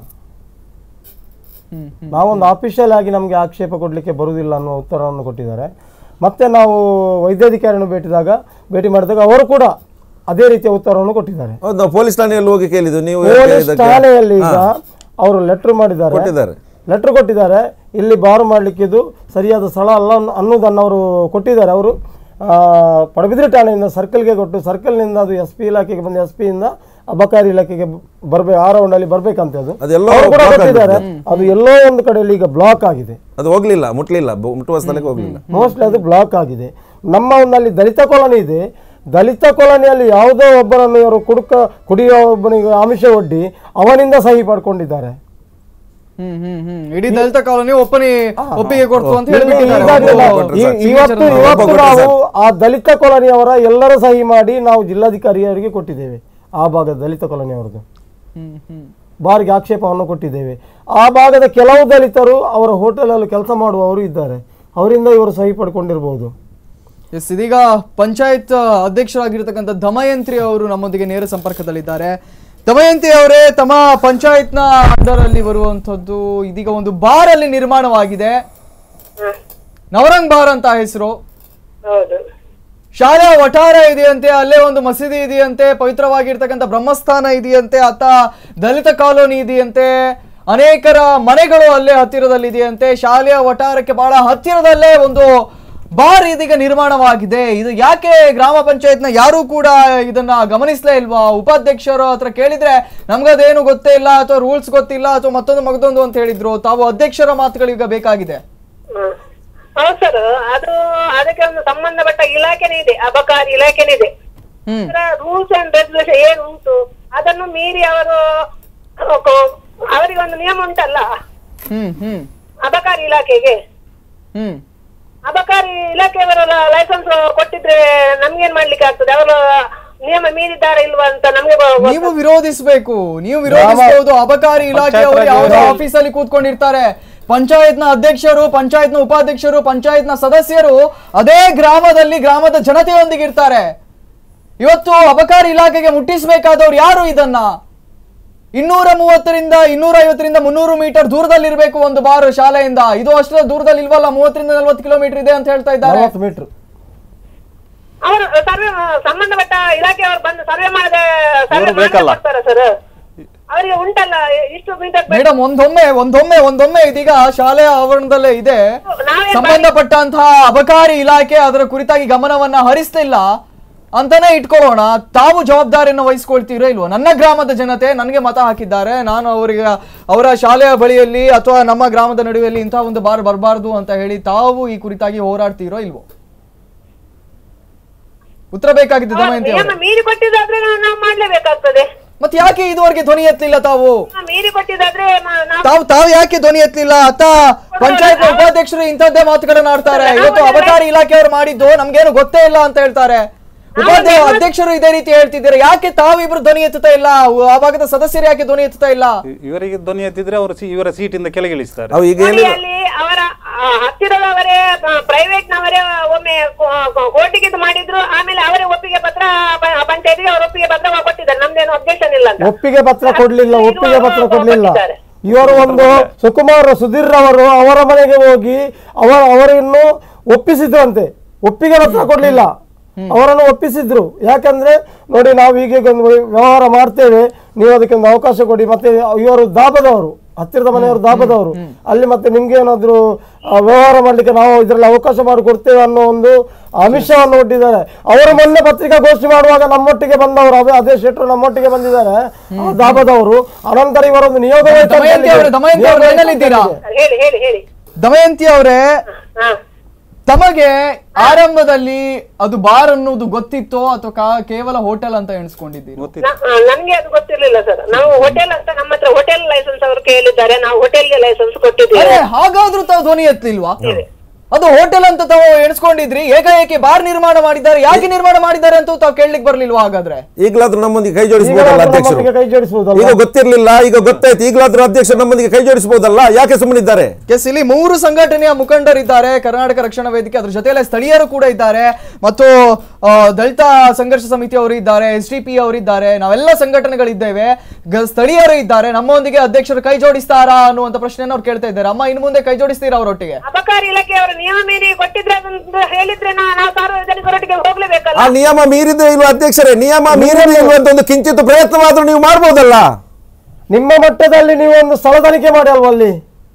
ನಾವೊಂದು ಅಫಿಷಿಯಲ್ ಆಗಿ ನಮಗೆ ಆಕ್ಷೇಪ ಕೊಡಲಿಕ್ಕೆ ಬರುವುದಿಲ್ಲ ಅನ್ನೋ ಉತ್ತರವನ್ನು ಕೊಟ್ಟಿದ್ದಾರೆ. ಮತ್ತೆ ನಾವು ವೈದ್ಯಾಧಿಕಾರಿಯನ್ನು ಭೇಟಿದಾಗ ಭೇಟಿ ಮಾಡಿದಾಗ ಅವರು ಕೂಡ ಅದೇ ರೀತಿಯ ಉತ್ತರವನ್ನು ಕೊಟ್ಟಿದ್ದಾರೆ. ಪೊಲೀಸ್ ಠಾಣೆಯಲ್ಲಿ ಹೋಗಿ ಕೇಳಿದ್ದು ನೀವು ಪೊಲೀಸ್ ಠಾಣೆಯಲ್ಲಿ ಈಗ ಅವರು ಲೆಟರ್ ಮಾಡಿದ್ದಾರೆ, ಲೆಟರ್ ಕೊಟ್ಟಿದ್ದಾರೆ. ಇಲ್ಲಿ ಬಾರು ಮಾಡಲಿಕ್ಕೆ ಇದು ಸರಿಯಾದ ಸ್ಥಳ ಅಲ್ಲ ಅನ್ನೋದನ್ನು ಅವರು ಕೊಟ್ಟಿದ್ದಾರೆ. ಅವರು ಪಡುಬಿದ್ರಿ ಠಾಣೆಯಿಂದ ಸರ್ಕಲ್ಗೆ ಕೊಟ್ಟು, ಸರ್ಕಲ್ನಿಂದ ಅದು ಎಸ್ ಪಿ ಇಲಾಖೆಗೆ ಬಂದು ಎಸ್ ಪಿಯಿಂದ ಅಬಕಾರಿ ಇಲಾಖೆಗೆ ಬರ್ಬೇಕು, ಆ ರೌಂಡ್ ಅಲ್ಲಿ ಬರ್ಬೇಕಂತ ಅದು ಕೂಡ ಕೊಟ್ಟಿದ್ದಾರೆ. ಅದು ಎಲ್ಲೋ ಒಂದು ಕಡೆಯಲ್ಲಿ ಈಗ ಬ್ಲಾಕ್ ಆಗಿದೆ, ಅದು ಹೋಗ್ಲಿಲ್ಲ, ಮುಟ್ಲಿಲ್ಲ, ಮುಟ್ಟುವ ಸ್ಥಳಕ್ಕೆ ಹೋಗ್ಲಿಲ್ಲ. ಮೋಸ್ಟ್ಲಿ ಅದು ಬ್ಲಾಕ್ ಆಗಿದೆ. ನಮ್ಮ ಒಂದಲ್ಲಿ ದಲಿತ ಕಾಲೋನಿ ಇದೆ. ದಲಿತ ಕಾಲೋನಿಯಲ್ಲಿ ಯಾವುದೋ ಒಬ್ಬರನ್ನು ಇವರು ಕುಡುಕ ಕುಡಿಯೋ ಒಬ್ಬನಿಗೆ ಆಮಿಷ ಒಡ್ಡಿ ಅವನಿಂದ ಸಹಿ ಪಡ್ಕೊಂಡಿದ್ದಾರೆ. ಇಡೀ ದಲಿತ ಕಾಲೋನಿ ಒಪ್ಪನಿ ಒಪ್ಪಿಗೆ ಕೊಡ್ತು ಅಂತ ಹೇಳಿ ಇವತ್ತು ಇವತ್ತು ನಾವು ಆ ದಲಿತ ಕಾಲೋನಿಯವರ ಎಲ್ಲರ ಸಹಿ ಮಾಡಿ ನಾವು ಜಿಲ್ಲಾಧಿಕಾರಿಯವರಿಗೆ ಕೊಟ್ಟಿದ್ದೇವೆ. ಆ ಭಾಗದ ದಲಿತ ಕಾಲೋನಿಯವರದ್ದು ಬಾರಿಗೆ ಆಕ್ಷೇಪವನ್ನು ಕೊಟ್ಟಿದ್ದೇವೆ. ಆ ಭಾಗದ ಕೆಲವು ದಲಿತರು ಅವರ ಹೋಟೆಲಲ್ಲಿ ಕೆಲಸ ಮಾಡುವವರು ಇದ್ದಾರೆ, ಅವರಿಂದ ಇವರು ಸಹಿ ಪಡ್ಕೊಂಡಿರ್ಬೋದು. ಎಸ್, ಇದೀಗ ಪಂಚಾಯತ್ ಅಧ್ಯಕ್ಷರಾಗಿರ್ತಕ್ಕಂಥ ದಮಯಂತ್ರಿ ಅವರು ನಮ್ಮೊಂದಿಗೆ ನೇರ ಸಂಪರ್ಕದಲ್ಲಿದ್ದಾರೆ. ದಮಯಂತಿ ಅವರೇ, ತಮ್ಮ ಪಂಚಾಯತ್ನ ಅಂಡರಲ್ಲಿ ಬರುವಂತದ್ದು ಇದೀಗ ಒಂದು ಬಾರ್ ಅಲ್ಲಿ ನಿರ್ಮಾಣವಾಗಿದೆ, ನವರಂಗ್ ಬಾರ್ ಅಂತ ಹೆಸರು. ಶಾಲೆಯ ವಠಾರ ಇದೆಯಂತೆ, ಅಲ್ಲೇ ಒಂದು ಮಸೀದಿ ಇದೆಯಂತೆ, ಪವಿತ್ರವಾಗಿರ್ತಕ್ಕಂಥ ಬ್ರಹ್ಮಸ್ಥಾನ ಇದೆಯಂತೆ, ಅತ್ತ ದಲಿತ ಕಾಲೋನಿ ಇದೆಯಂತೆ, ಅನೇಕರ ಮನೆಗಳು ಅಲ್ಲೇ ಹತ್ತಿರದಲ್ಲಿ ಇದೆಯಂತೆ. ಶಾಲೆಯ ವಠಾರಕ್ಕೆ ಬಹಳ ಹತ್ತಿರದಲ್ಲೇ ಒಂದು ಬಾರ್ ಇದೀಗ ನಿರ್ಮಾಣವಾಗಿದೆ. ಇದು ಯಾಕೆ ಗ್ರಾಮ ಪಂಚಾಯತ್ನ ಯಾರು ಕೂಡ ಇದನ್ನ ಗಮನಿಸಲೇ ಇಲ್ವಾ? ಉಪಾಧ್ಯಕ್ಷರು ಹತ್ರ ಕೇಳಿದ್ರೆ ನಮ್ಗದೇನು ಗೊತ್ತೇ ಇಲ್ಲ, ಅಥವಾ ರೂಲ್ಸ್ ಗೊತ್ತಿಲ್ಲ, ಅಥವಾ ಮತ್ತೊಂದು ಮಗದೊಂದು ಅಂತ ಹೇಳಿದ್ರು. ತಾವು ಅಧ್ಯಕ್ಷರ ಮಾತುಗಳು ಈಗ ಬೇಕಾಗಿದೆ. ಹೌದು ಸರ್, ಅದು ಅದಕ್ಕೆ ಒಂದು ಸಂಬಂಧಪಟ್ಟ ಇಲಾಖೆನೇ ಇದೆ, ಅಬಕಾರಿ ಇಲಾಖೆನೇ ಇದೆ. ರೂಲ್ಸ್ ಅಂಡ್ ರೆಗ್ಯುಲೇಷನ್ ಏನು ಉಂಟು ಅದನ್ನು ಮೀರಿ ಅವರು ಅವರಿಗೆ ಒಂದು ನಿಯಮ ಉಂಟಲ್ಲ ಅಬಕಾರಿ ಇಲಾಖೆಗೆ. ಅಬಕಾರಿ ಇಲಾಖೆಯವರ ಲೈಸೆನ್ಸ್ ಕೊಟ್ಟಿದ್ರೆ ನಮ್ಗೇನ್ ಮಾಡ್ಲಿಕ್ಕೆ ಆಗ್ತದೆ? ಅವರು ನಿಯಮ ಮೀರಿದ್ದಾರೆ ಇಲ್ವಾ ಅಂತ ನಮ್ಗೆ ನೀವು ವಿರೋಧಿಸಬೇಕು. ನೀವು ವಿರೋಧಿಸಬಹುದು. ಅಬಕಾರಿ ಇಲಾಖೆಯವರು ಯಾವುದೋ ಆಫೀಸಲ್ಲಿ ಕೂತ್ಕೊಂಡಿರ್ತಾರೆ. ಪಂಚಾಯತ್ನ ಅಧ್ಯಕ್ಷರು, ಪಂಚಾಯತ್ನ ಉಪಾಧ್ಯಕ್ಷರು, ಪಂಚಾಯತ್ನ ಸದಸ್ಯರು ಅದೇ ಗ್ರಾಮದಲ್ಲಿ ಗ್ರಾಮದ ಜನತೆಯೊಂದಿಗೆ ಇರ್ತಾರೆ. ಇವತ್ತು ಅಬಕಾರಿ ಇಲಾಖೆಗೆ ಮುಟ್ಟಿಸಬೇಕಾದವ್ರು ಯಾರು? ಇದನ್ನ ಇನ್ನೂರ ಮೂವತ್ತರಿಂದ ಇನ್ನೂರ ಐವತ್ತರಿಂದ ಮುನ್ನೂರು ಮೀಟರ್ ದೂರದಲ್ಲಿರ್ಬೇಕು ಒಂದು ಬಾರ್ ಶಾಲೆಯಿಂದ. ಇದು ಅಷ್ಟರ ದೂರದಲ್ಲಿ ಇಲ್ವಲ್ಲ, ಮೂವತ್ತರಿಂದ ನಲ್ವತ್ತು ಕಿಲೋಮೀಟರ್ ಇದೆ ಅಂತ ಹೇಳ್ತಾ ಇದ್ದಾರೆ. ಅವರು ಸರ್ವೆ ಸಂಬಂಧಪಟ್ಟ ಇಲಾಖೆಯವರು ಬಂದು ಸರ್ವೆ ಮಾಡದೆ ಸರ್ವೆ ಮಾಡ್ತಾರೆ ಸರ್. ಅವರಿಗೆ ಉಂಟಲ್ಲ ಇಷ್ಟು ಮೀಟರ್. ಮೇಡಮ್, ಒಂದೊಮ್ಮೆ ಒಂದೊಮ್ಮೆ ಒಂದೊಮ್ಮೆ ಇದೀಗ ಶಾಲೆಯ ಆವರಣದಲ್ಲೇ ಇದೆ, ಸಂಬಂಧಪಟ್ಟಂತಹ ಅಬಕಾರಿ ಇಲಾಖೆ ಅದರ ಕುರಿತಾಗಿ ಗಮನವನ್ನ ಹರಿಸ್ತಿಲ್ಲ ಅಂತಾನೆ ಇಟ್ಕೊಳ್ಳೋಣ. ತಾವು ಜವಾಬ್ದಾರಿಯನ್ನು ವಹಿಸ್ಕೊಳ್ತೀರೋ ಇಲ್ವೋ? ನನ್ನ ಗ್ರಾಮದ ಜನತೆ ನನಗೆ ಮತ ಹಾಕಿದ್ದಾರೆ, ನಾನು ಅವರಿಗೆ ಅವರ ಶಾಲೆಯ ಬಳಿಯಲ್ಲಿ ಅಥವಾ ನಮ್ಮ ಗ್ರಾಮದ ನಡುವೆಯಲ್ಲಿ ಇಂತಹ ಒಂದು ಬಾರ್ ಬರಬಾರ್ದು ಅಂತ ಹೇಳಿ ತಾವು ಈ ಕುರಿತಾಗಿ ಹೋರಾಡ್ತೀರೋ ಇಲ್ವೋ? ಉತ್ತರ ಬೇಕಾಗಿತ್ತು ದಮಯಂತಿ ಅವರೇ. ಮೀರಿ ಕೊಟ್ಟಿದ್ದಾದ್ರೆ ನಾವು ಮಾಡ್ಲೇಬೇಕಾಗ್ತದೆ. ಮತ್ತೆ ಯಾಕೆ ಇದುವರೆಗೆ ಧ್ವನಿ ಎತ್ತಲಿಲ್ಲ ತಾವು? ಮೀರಿ ಕೊಟ್ಟಿದ್ದಾದ್ರೆ ತಾವು ತಾವು ಯಾಕೆ ಧ್ವನಿ ಎತ್ತಲಿಲ್ಲ? ಅತ್ತ ಪಂಚಾಯತ್ ಉಪಾಧ್ಯಕ್ಷರು ಇಂಥದ್ದೇ ಮಾತುಗಳನ್ನ ಆಡ್ತಾರೆ. ಇವತ್ತು ಅಬಕಾರಿ ಇಲಾಖೆಯವರು ಮಾಡಿದ್ದು ನಮ್ಗೇನು ಗೊತ್ತೇ ಇಲ್ಲ ಅಂತ ಹೇಳ್ತಾರೆ. ಉಪಾಧ್ಯಕ್ಷ ಅಧ್ಯಕ್ಷರು ಇದೇ ರೀತಿ ಹೇಳ್ತಿದ್ದಾರೆ. ಯಾಕೆ ತಾವಿಬ್ರು ಧ್ವನಿ ಎತ್ತುತ್ತಾ ಇಲ್ಲ? ಆ ಭಾಗದ ಸದಸ್ಯರು ಯಾಕೆ ಧ್ವನಿ ಎತ್ತುತ್ತಾ ಇಲ್ಲ? ಇವರಿಗೆ ಧ್ವನಿ ಎತ್ತಿದ್ರೆ ಅವರು ಇವರ ಸೀಟಿಂದ ಕೆಳಗಿಳಿಸ್ತಾರೆ. ಅವರ ಹತ್ತಿರದವರೇ ಪ್ರೈವೇಟ್ ನವರೇ ಒಮ್ಮೆ ಕೋರ್ಟಿಗೆ ಮಾಡಿದ್ರು, ಆಮೇಲೆ ಅವರೇ ಒಪ್ಪಿಗೆ ಪತ್ರ ಪಂಚಾಯತಿಗೆ ಅವರ ಒಪ್ಪಿಗೆ ಪತ್ರ ಕೊಟ್ಟಿದ್ದಾರೆ. ನಮ್ದೇನು ಅಬ್ಜೆಕ್ಷನ್ ಇಲ್ಲ ಅಂತ. ಒಪ್ಪಿಗೆ ಪತ್ರ ಕೊಡ್ಲಿಲ್ಲ, ಒಪ್ಪಿಗೆ ಪತ್ರ ಕೊಡ್ಲಿಲ್ಲ. ಇವರು ಒಂದು ಸುಕುಮಾರ್ ಸುಧೀರ್ ಅವರು ಅವರ ಮನೆಗೆ ಹೋಗಿ ಅವರ ಅವರನ್ನು ಒಪ್ಪಿಸಿದ್ರಂತೆ, ಒಪ್ಪಿಗೆ ಪತ್ರ ಕೊಡ್ಲಿಲ್ಲ, ಅವರನ್ನು ಒಪ್ಪಿಸಿದ್ರು. ಯಾಕಂದ್ರೆ ನೋಡಿ, ನಾವು ಹೀಗೆ ಒಂದು ವ್ಯವಹಾರ ಮಾಡ್ತೇವೆ, ನೀವು ಅದಕ್ಕೆ ಒಂದು ಅವಕಾಶ ಕೊಡಿ. ಮತ್ತೆ ಇವರು ದಾಬದವರು, ಹತ್ತಿರದ ಮನೆಯವರು ದಾಬದವರು, ಅಲ್ಲಿ ಮತ್ತೆ ನಿಮ್ಗೆ ಏನಾದ್ರು ವ್ಯವಹಾರ ಮಾಡ್ಲಿಕ್ಕೆ ನಾವು ಇದರಲ್ಲಿ ಅವಕಾಶ ಮಾಡಿಕೊಡ್ತೇವೆ ಅನ್ನೋ ಒಂದು ಆಮಿಷವನ್ನು ಒಡ್ಡಿದ್ದಾರೆ. ಅವರು ಮೊನ್ನೆ ಪತ್ರಿಕಾಗೋಷ್ಠಿ ಮಾಡುವಾಗ ನಮ್ಮೊಟ್ಟಿಗೆ ಬಂದವರು, ಅದೇ ಅದೇ ಶೆಟ್ಟರು ನಮ್ಮೊಟ್ಟಿಗೆ ಬಂದಿದ್ದಾರೆ ದಾಬದವರು. ಅನಂತರ ಇವರೊಂದು ನಿಯೋಗ. ದಮಯಂತಿ ಅವರೇ, ತಮಗೆ ಆರಂಭದಲ್ಲಿ ಅದು ಬಾರ್ ಅನ್ನೋದು ಗೊತ್ತಿತ್ತೋ ಅಥವಾ ಕೇವಲ ಹೋಟೆಲ್ ಅಂತ ಎಣಿಸ್ಕೊಂಡಿದ್ದೀರಿ? ನನ್ಗೆ ಅದು ಗೊತ್ತಿರ್ಲಿಲ್ಲ ಸರ್. ನಾವು ಹೋಟೆಲ್ ಅಂತ ನಮ್ಮ ಹತ್ರ ಹೋಟೆಲ್ ಲೈಸೆನ್ಸ್ ಅವರು ಕೇಳಿದ್ದಾರೆ, ನಾವು ಹೋಟೆಲ್ಗೆ ಲೈಸೆನ್ಸ್ ಕೊಟ್ಟಿದ್ದೇವೆ. ಹಾಗಾದ್ರೂ ತಾವು ಧ್ವನಿ ಎತ್ತಲಿಲ್ವಾ? ಅದು ಹೋಟೆಲ್ ಅಂತ ತಾವು ಎಣಿಸ್ಕೊಂಡಿದ್ರಿ, ಏಕಾಏಕಿ ಬಾರ್ ನಿರ್ಮಾಣ ಮಾಡಿದ್ದಾರೆ, ಯಾಕೆ ನಿರ್ಮಾಣ ಮಾಡಿದ್ದಾರೆ ಅಂತ ತಾವು ಕೇಳಲಿಕ್ಕೆ ಬರ್ಲಿಲ್ವಾ? ಹಾಗಾದ್ರೆ ಈಗಲಾದ್ರೂ ನಮ್ಮೊಂದಿಗೆ ಕೈ ಜೋಡಿಸಬಹುದಲ್ಲ ಅಧ್ಯಕ್ಷರು? ಈಗ ಗೊತ್ತಿರ್ಲಿಲ್ಲ, ಈಗ ಗೊತ್ತಾಯ್ತು, ಈಗಲಾದ್ರೂ ಅಧ್ಯಕ್ಷರು ನಮ್ಮೊಂದಿಗೆ ಕೈ ಜೋಡಿಸಬಹುದಲ್ಲ, ಯಾಕೆ ಸುಮ್ಮನಿದ್ದಾರೆ? ಎಸ್, ಇಲ್ಲಿ ಮೂರು ಸಂಘಟನೆಯ ಮುಖಂಡರಿದ್ದಾರೆ, ಕರ್ನಾಟಕ ರಕ್ಷಣಾ ವೇದಿಕೆ, ಅದ್ರ ಜೊತೆಯಲ್ಲೇ ಸ್ಥಳೀಯರು ಕೂಡ ಇದ್ದಾರೆ, ಮತ್ತು ದಲಿತ ಸಂಘರ್ಷ ಸಮಿತಿ ಅವರು ಇದ್ದಾರೆ, ಎಸ್ ಡಿ ಪಿ ಅವರಿದ್ದಾರೆ, ನಾವೆಲ್ಲ ಸಂಘಟನೆಗಳಿದ್ದೇವೆ, ಸ್ಥಳೀಯರು ಇದ್ದಾರೆ. ನಮ್ಮೊಂದಿಗೆ ಅಧ್ಯಕ್ಷರು ಕೈ ಜೋಡಿಸ್ತಾರಾ ಅನ್ನುವಂತ ಪ್ರಶ್ನೆಯನ್ನು ಅವ್ರು ಕೇಳ್ತಾ ಇದ್ದಾರೆ. ಅಮ್ಮ, ಇನ್ನು ಮುಂದೆ ಕೈ ಜೋಡಿಸ್ತೀರಾ ಅವರೊಟ್ಟಿಗೆ? ಅಬಕಾರಿ ಇಲಾಖೆ ಅವರು ನಿಯಮ ಮೀರಿ ಕೊಟ್ಟಿದ್ರೆ ಹೇಳಿದ್ರೆ ನಾವು ಸಾರ್ವಜನಿಕರೊಟ್ಟಿಗೆ ಹೋಗ್ಲೇಬೇಕಲ್ಲ. ಆ ನಿಯಮ ಮೀರಿದ್ರೆ ಇಲ್ವಾ ಅಧ್ಯಕ್ಷರೇ? ನಿಯಮ ಮೀರಿದ್ರೆ ಇಲ್ವಾ ಅಂತ ಒಂದು ಕಿಂಚಿತ್ ಪ್ರಯತ್ನವಾದ್ರೂ ನೀವು ಮಾಡಬಹುದಲ್ಲ? ನಿಮ್ಮ ಮಟ್ಟದಲ್ಲಿ ನೀವು ಒಂದು ಸ್ಥಳ ತನಿಖೆ ಮಾಡಿ ಅಲ್ವಾ? ಅಲ್ಲಿ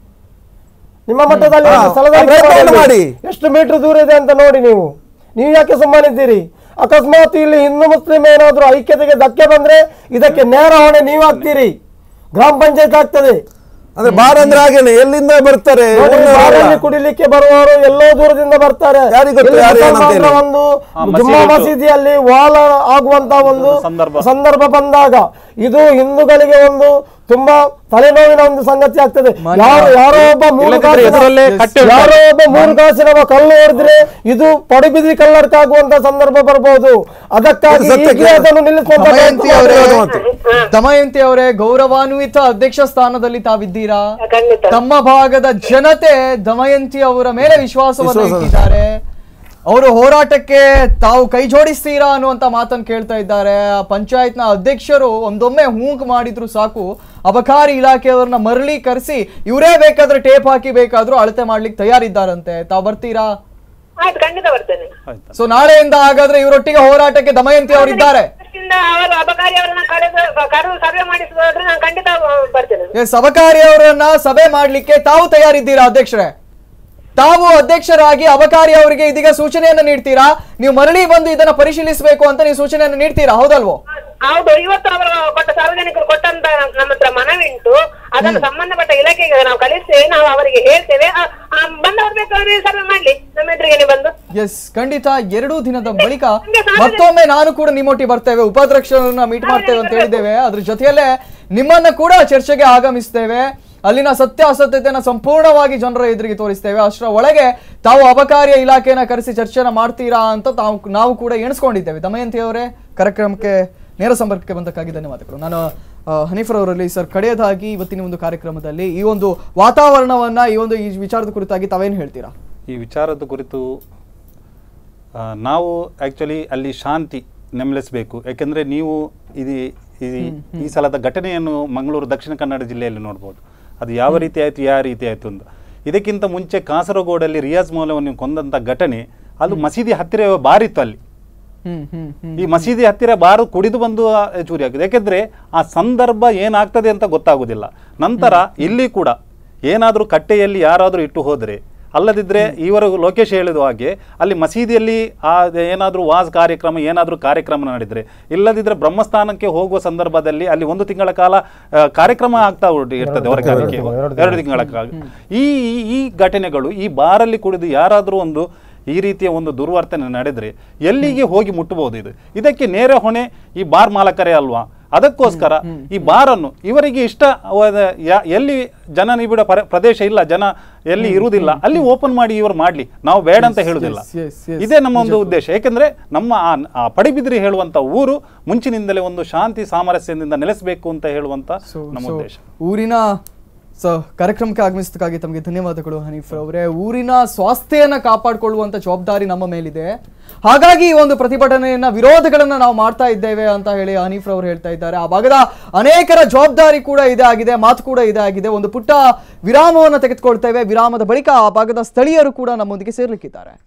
ನಿಮ್ಮ ಮಟ್ಟದಲ್ಲಿ ಸ್ಥಳ ತನಿಖೆ ಮಾಡಿ, ಎಷ್ಟು ಮೀಟರ್ ದೂರ ಇದೆ ಅಂತ ನೋಡಿ. ನೀವು ನೀವು ಯಾಕೆ ಸುಮ್ಮನಿದ್ದೀರಿ? ಅಕಸ್ಮಾತ್ ಇಲ್ಲಿ ಹಿಂದೂ ಮುಸ್ಲಿಂ ಏನಾದ್ರೂ ಐಕ್ಯತೆಗೆ ಧಕ್ಕೆ ಬಂದ್ರೆ ಇದಕ್ಕೆ ನೇರ ಹೊಣೆ ನೀವು ಆಗ್ತೀರಿ, ಗ್ರಾಮ ಪಂಚಾಯತ್ ಆಗ್ತದೆ. ಅಂದ್ರೆ ಬಾರ್ ಅಂದ್ರೆ ಹಾಗೇನೆ, ಎಲ್ಲಿಂದ ಬರ್ತಾರೆ? ಕುಡಿಲಿಕ್ಕೆ ಬರುವವರು ಎಲ್ಲೋ ದೂರದಿಂದ ಬರ್ತಾರೆ. ಒಂದು ಜುಮ್ಮಾ ಮಸೀದಿಯಲ್ಲಿ ವಾಲ ಆಗುವಂತ ಒಂದು ಸಂದರ್ಭ ಬಂದಾಗ ಇದು ಹಿಂದೂಗಳಿಗೆ ಒಂದು ತುಂಬಾ ತಲೆನೋವಿನ ಒಂದು ಸಂಗತಿ ಆಗ್ತದೆ. ಯಾರೋ ಯಾರೋ ಒಬ್ಬ ಮೂರು ಯಾರೋ ಒಬ್ಬ ಮೂರು ಕಾಸಿನ ಕಲ್ಲು ಹೊಡೆದ್ರೆ ಇದು ಪಡುಬಿದ್ರಿ ಕಲ್ಲರ್ಕಾಗುವಂತ ಸಂದರ್ಭ ಬರಬಹುದು. ಅದಕ್ಕಾಗಿ ಅದನ್ನು ನಿಲ್ಲಿಸುವಂತ. ದಮಯಂತಿ ಅವರೇ, ಗೌರವಾನ್ವಿತ ಅಧ್ಯಕ್ಷ ಸ್ಥಾನದಲ್ಲಿ ತಾವಿದ್ದೀರಾ. ತಮ್ಮ ಭಾಗದ ಜನತೆ ದಮಯಂತಿ ಅವರ ಮೇಲೆ ವಿಶ್ವಾಸವನ್ನು ಇಟ್ಟಿದ್ದಾರೆ. ಅವರು ಹೋರಾಟಕ್ಕೆ ತಾವು ಕೈ ಜೋಡಿಸ್ತೀರಾ ಅನ್ನುವಂತ ಮಾತನ್ನು ಕೇಳ್ತಾ ಇದ್ದಾರೆ. ಪಂಚಾಯತ್ನ ಅಧ್ಯಕ್ಷರು ಒಂದೊಮ್ಮೆ ಹೂಂಕ್ ಮಾಡಿದ್ರು ಸಾಕು, ಅಬಕಾರಿ ಇಲಾಖೆಯವರನ್ನ ಮರಳಿ ಕರೆಸಿ ಇವರೇ ಬೇಕಾದ್ರೆ ಟೇಪ್ ಹಾಕಿ ಬೇಕಾದ್ರೂ ಅಳತೆ ಮಾಡ್ಲಿಕ್ಕೆ ತಯಾರಿದ್ದಾರಂತೆ. ತಾವು ಬರ್ತೀರಾ? ಖಂಡಿತ ಬರ್ತೇನೆ. ಸೊ ನಾಳೆಯಿಂದ ಹಾಗಾದ್ರೆ ಇವರೊಟ್ಟಿಗೆ ಹೋರಾಟಕ್ಕೆ ದಮಯಂತಿ ಅವರಿದ್ದಾರೆ. ಅಬಕಾರಿ ಅವರನ್ನ ಸಭೆ ಮಾಡ್ಲಿಕ್ಕೆ ತಾವು ತಯಾರಿದ್ದೀರಾ ಅಧ್ಯಕ್ಷರೇ? ತಾವು ಅಧ್ಯಕ್ಷರಾಗಿ ಅಬಕಾರಿ ಅವರಿಗೆ ಇದೀಗ ಸೂಚನೆಯನ್ನ ನೀಡ್ತೀರಾ? ನೀವು ಮರಳಿ ಬಂದು ಇದನ್ನ ಪರಿಶೀಲಿಸಬೇಕು ಅಂತ ನೀವು ಸೂಚನೆಯನ್ನು ನೀಡ್ತೀರಾ, ಹೌದಲ್ವೋ? ಹೌದು. ಇವತ್ತು ಅವರು ಕೊಟ್ಟ ಸಾರ್ವಜನಿಕರು ಕೊಟ್ಟಂತ ನಮ್ಮ ಹತ್ರ ಮನವಿ ಉಂಟು, ಅದನ್ನು ಸಂಬಂಧಪಟ್ಟ ಇಲಾಖೆಗೆ ನಾವು ಕಳಿಸ್ತೇವೆ, ನಾವು ಅವರಿಗೆ ಹೇಳ್ತೇವೆ, ಬಂದವರು ಬೇಕಾದ್ರೆ ಸರ್ವೆ ಮಾಡ್ಲಿ ನಮ್ಮ ಎದುರಿಗೆ ಬಂದು. ಎಸ್, ಖಂಡಿತ. ಎರಡು ದಿನದ ಬಳಿಕ ಮತ್ತೊಮ್ಮೆ ನಾನು ಕೂಡ ನಿಮ್ಮೊಟ್ಟಿಗೆ ಬರ್ತೇವೆ, ಉಪಾಧ್ಯಕ್ಷರನ್ನ ಮೀಟ್ ಮಾಡ್ತೇವೆ ಅಂತ ಹೇಳಿದ್ದೇವೆ. ಅದ್ರ ಜೊತೆಯಲ್ಲೇ ನಿಮ್ಮನ್ನ ಕೂಡ ಚರ್ಚೆಗೆ ಆಗಮಿಸ್ತೇವೆ, ಅಲ್ಲಿನ ಸತ್ಯ ಅಸತ್ಯತೆಯನ್ನು ಸಂಪೂರ್ಣವಾಗಿ ಜನರ ಎದುರಿಗೆ ತೋರಿಸ್ತೇವೆ. ಅಷ್ಟರ ಒಳಗೆ ತಾವು ಅಬಕಾರಿಯ ಇಲಾಖೆಯನ್ನ ಕರೆಸಿ ಚರ್ಚೆನ ಮಾಡ್ತೀರಾ ಅಂತ ತಾವು ನಾವು ಕೂಡ ಎಣಿಸ್ಕೊಂಡಿದ್ದೇವೆ. ದಮಯಂತಿ ಅವರೇ, ಕಾರ್ಯಕ್ರಮಕ್ಕೆ ನೇರ ಸಂಪರ್ಕಕ್ಕೆ ಬಂದಕ್ಕಾಗಿ ಧನ್ಯವಾದಗಳು. ನಾನು ಹನೀಫರ್ ಅವರಲ್ಲಿ ಸರ್, ಕಡೆಯದಾಗಿ ಇವತ್ತಿನ ಒಂದು ಕಾರ್ಯಕ್ರಮದಲ್ಲಿ ಈ ಒಂದು ವಾತಾವರಣವನ್ನ, ಈ ಒಂದು ಈ ವಿಚಾರದ ಕುರಿತಾಗಿ ತಾವೇನು ಹೇಳ್ತೀರಾ? ಈ ವಿಚಾರದ ಕುರಿತು ನಾವು ಆ್ಯಕ್ಚುಲಿ ಅಲ್ಲಿ ಶಾಂತಿ ನೆಮ್ಮಲಿಸಬೇಕು. ಯಾಕೆಂದರೆ ನೀವು ಇದು ಈ ಸಲದ ಘಟನೆಯನ್ನು ಮಂಗಳೂರು ದಕ್ಷಿಣ ಕನ್ನಡ ಜಿಲ್ಲೆಯಲ್ಲಿ ನೋಡ್ಬೋದು. ಅದು ಯಾವ ರೀತಿ ಆಯಿತು, ಯಾವ ರೀತಿ ಆಯಿತು ಅಂತ. ಇದಕ್ಕಿಂತ ಮುಂಚೆ ಕಾಸರಗೋಡಲ್ಲಿ ರಿಯಾಜ್ ಮೌಲವನ್ನು ಕೊಂದಂಥ ಘಟನೆ, ಅದು ಮಸೀದಿ ಹತ್ತಿರ ಬಾರಿತ್ತು. ಅಲ್ಲಿ ಈ ಮಸೀದಿ ಹತ್ತಿರ ಬಾರು ಕುಡಿದು ಬಂದು ಚೂರಿ ಆಗಿದೆ. ಯಾಕೆಂದರೆ ಆ ಸಂದರ್ಭ ಏನಾಗ್ತದೆ ಅಂತ ಗೊತ್ತಾಗೋದಿಲ್ಲ. ನಂತರ ಇಲ್ಲಿ ಕೂಡ ಏನಾದರೂ ಕಟ್ಟೆಯಲ್ಲಿ ಯಾರಾದರೂ ಇಟ್ಟು ಹೋದರೆ, ಅಲ್ಲದಿದ್ದರೆ ಇವರು ಲೋಕೇಶ್ ಹೇಳಿದ ಹಾಗೆ ಅಲ್ಲಿ ಮಸೀದಿಯಲ್ಲಿ ಆ ಏನಾದರೂ ವಾಜ್ ಕಾರ್ಯಕ್ರಮ ಏನಾದರೂ ಕಾರ್ಯಕ್ರಮ ನಡೆದರೆ, ಇಲ್ಲದಿದ್ದರೆ ಬ್ರಹ್ಮಸ್ಥಾನಕ್ಕೆ ಹೋಗುವ ಸಂದರ್ಭದಲ್ಲಿ ಅಲ್ಲಿ ಒಂದು ತಿಂಗಳ ಕಾಲ ಕಾರ್ಯಕ್ರಮ ಆಗ್ತಾ ಇರ್ತದೆ ಹೊರಗೆ, ಎರಡು ತಿಂಗಳ ಕಾಲ. ಈ ಈ ಘಟನೆಗಳು ಈ ಬಾರಲ್ಲಿ ಕುಡಿದು ಯಾರಾದರೂ ಒಂದು ಈ ರೀತಿಯ ಒಂದು ದುರ್ವರ್ತನೆ ನಡೆದರೆ ಎಲ್ಲಿಗೆ ಹೋಗಿ ಮುಟ್ಟಬಹುದು? ಇದು ಇದಕ್ಕೆ ನೇರ ಹೊಣೆ ಈ ಬಾರ್ ಮಾಲಕರೇ ಅಲ್ವಾ? ಅದಕ್ಕೋಸ್ಕರ ಈ ಬಾರನ್ನು ಇವರಿಗೆ ಇಷ್ಟ ಎಲ್ಲಿ ಜನ ನಿಬಿಡ ಪ್ರದೇಶ ಇಲ್ಲ, ಜನ ಎಲ್ಲಿ ಇರುವುದಿಲ್ಲ, ಅಲ್ಲಿ ಓಪನ್ ಮಾಡಿ ಇವರು ಮಾಡ್ಲಿ, ನಾವು ಬೇಡ ಅಂತ ಹೇಳುದಿಲ್ಲ. ಇದೇ ನಮ್ಮ ಒಂದು ಉದ್ದೇಶ. ಯಾಕೆಂದ್ರೆ ನಮ್ಮ ಆ ಪಡಿಬಿದ್ರಿ ಹೇಳುವಂತ ಊರು ಮುಂಚಿನಿಂದಲೇ ಒಂದು ಶಾಂತಿ ಸಾಮರಸ್ಯದಿಂದ ನೆಲೆಸಬೇಕು ಅಂತ ಹೇಳುವಂತ ನಮ್ಮ ಉದ್ದೇಶ. ಊರಿನ ಸೊ ಕಾರ್ಯಕ್ರಮಕ್ಕೆ ಆಗಮಿಸೋದಕ್ಕಾಗಿ ತಮಗೆ ಧನ್ಯವಾದಗಳು ಹನೀಫ್ ಅವರೇ. ಊರಿನ ಸ್ವಾಸ್ಥ್ಯನ ಕಾಪಾಡಿಕೊಳ್ಳುವಂತ ಜವಾಬ್ದಾರಿ ನಮ್ಮ ಮೇಲಿದೆ, ಹಾಗಾಗಿ ಈ ಒಂದು ಪ್ರತಿಭಟನೆಯನ್ನ ವಿರೋಧಗಳನ್ನ ನಾವು ಮಾಡ್ತಾ ಇದ್ದೇವೆ ಅಂತ ಹೇಳಿ ಹನೀಫ್ ಅವರು ಹೇಳ್ತಾ ಇದ್ದಾರೆ. ಆ ಭಾಗದ ಅನೇಕರ ಜವಾಬ್ದಾರಿ ಕೂಡ ಇದೇ ಆಗಿದೆ, ಮಾತು ಕೂಡ ಇದೇ ಆಗಿದೆ. ಒಂದು ಪುಟ್ಟ ವಿರಾಮವನ್ನು ತೆಗೆದುಕೊಳ್ತೇವೆ. ವಿರಾಮದ ಬಳಿಕ ಆ ಭಾಗದ ಸ್ಥಳೀಯರು ಕೂಡ ನಮ್ಮೊಂದಿಗೆ ಸೇರ್ಲಿಕ್ಕಿದ್ದಾರೆ.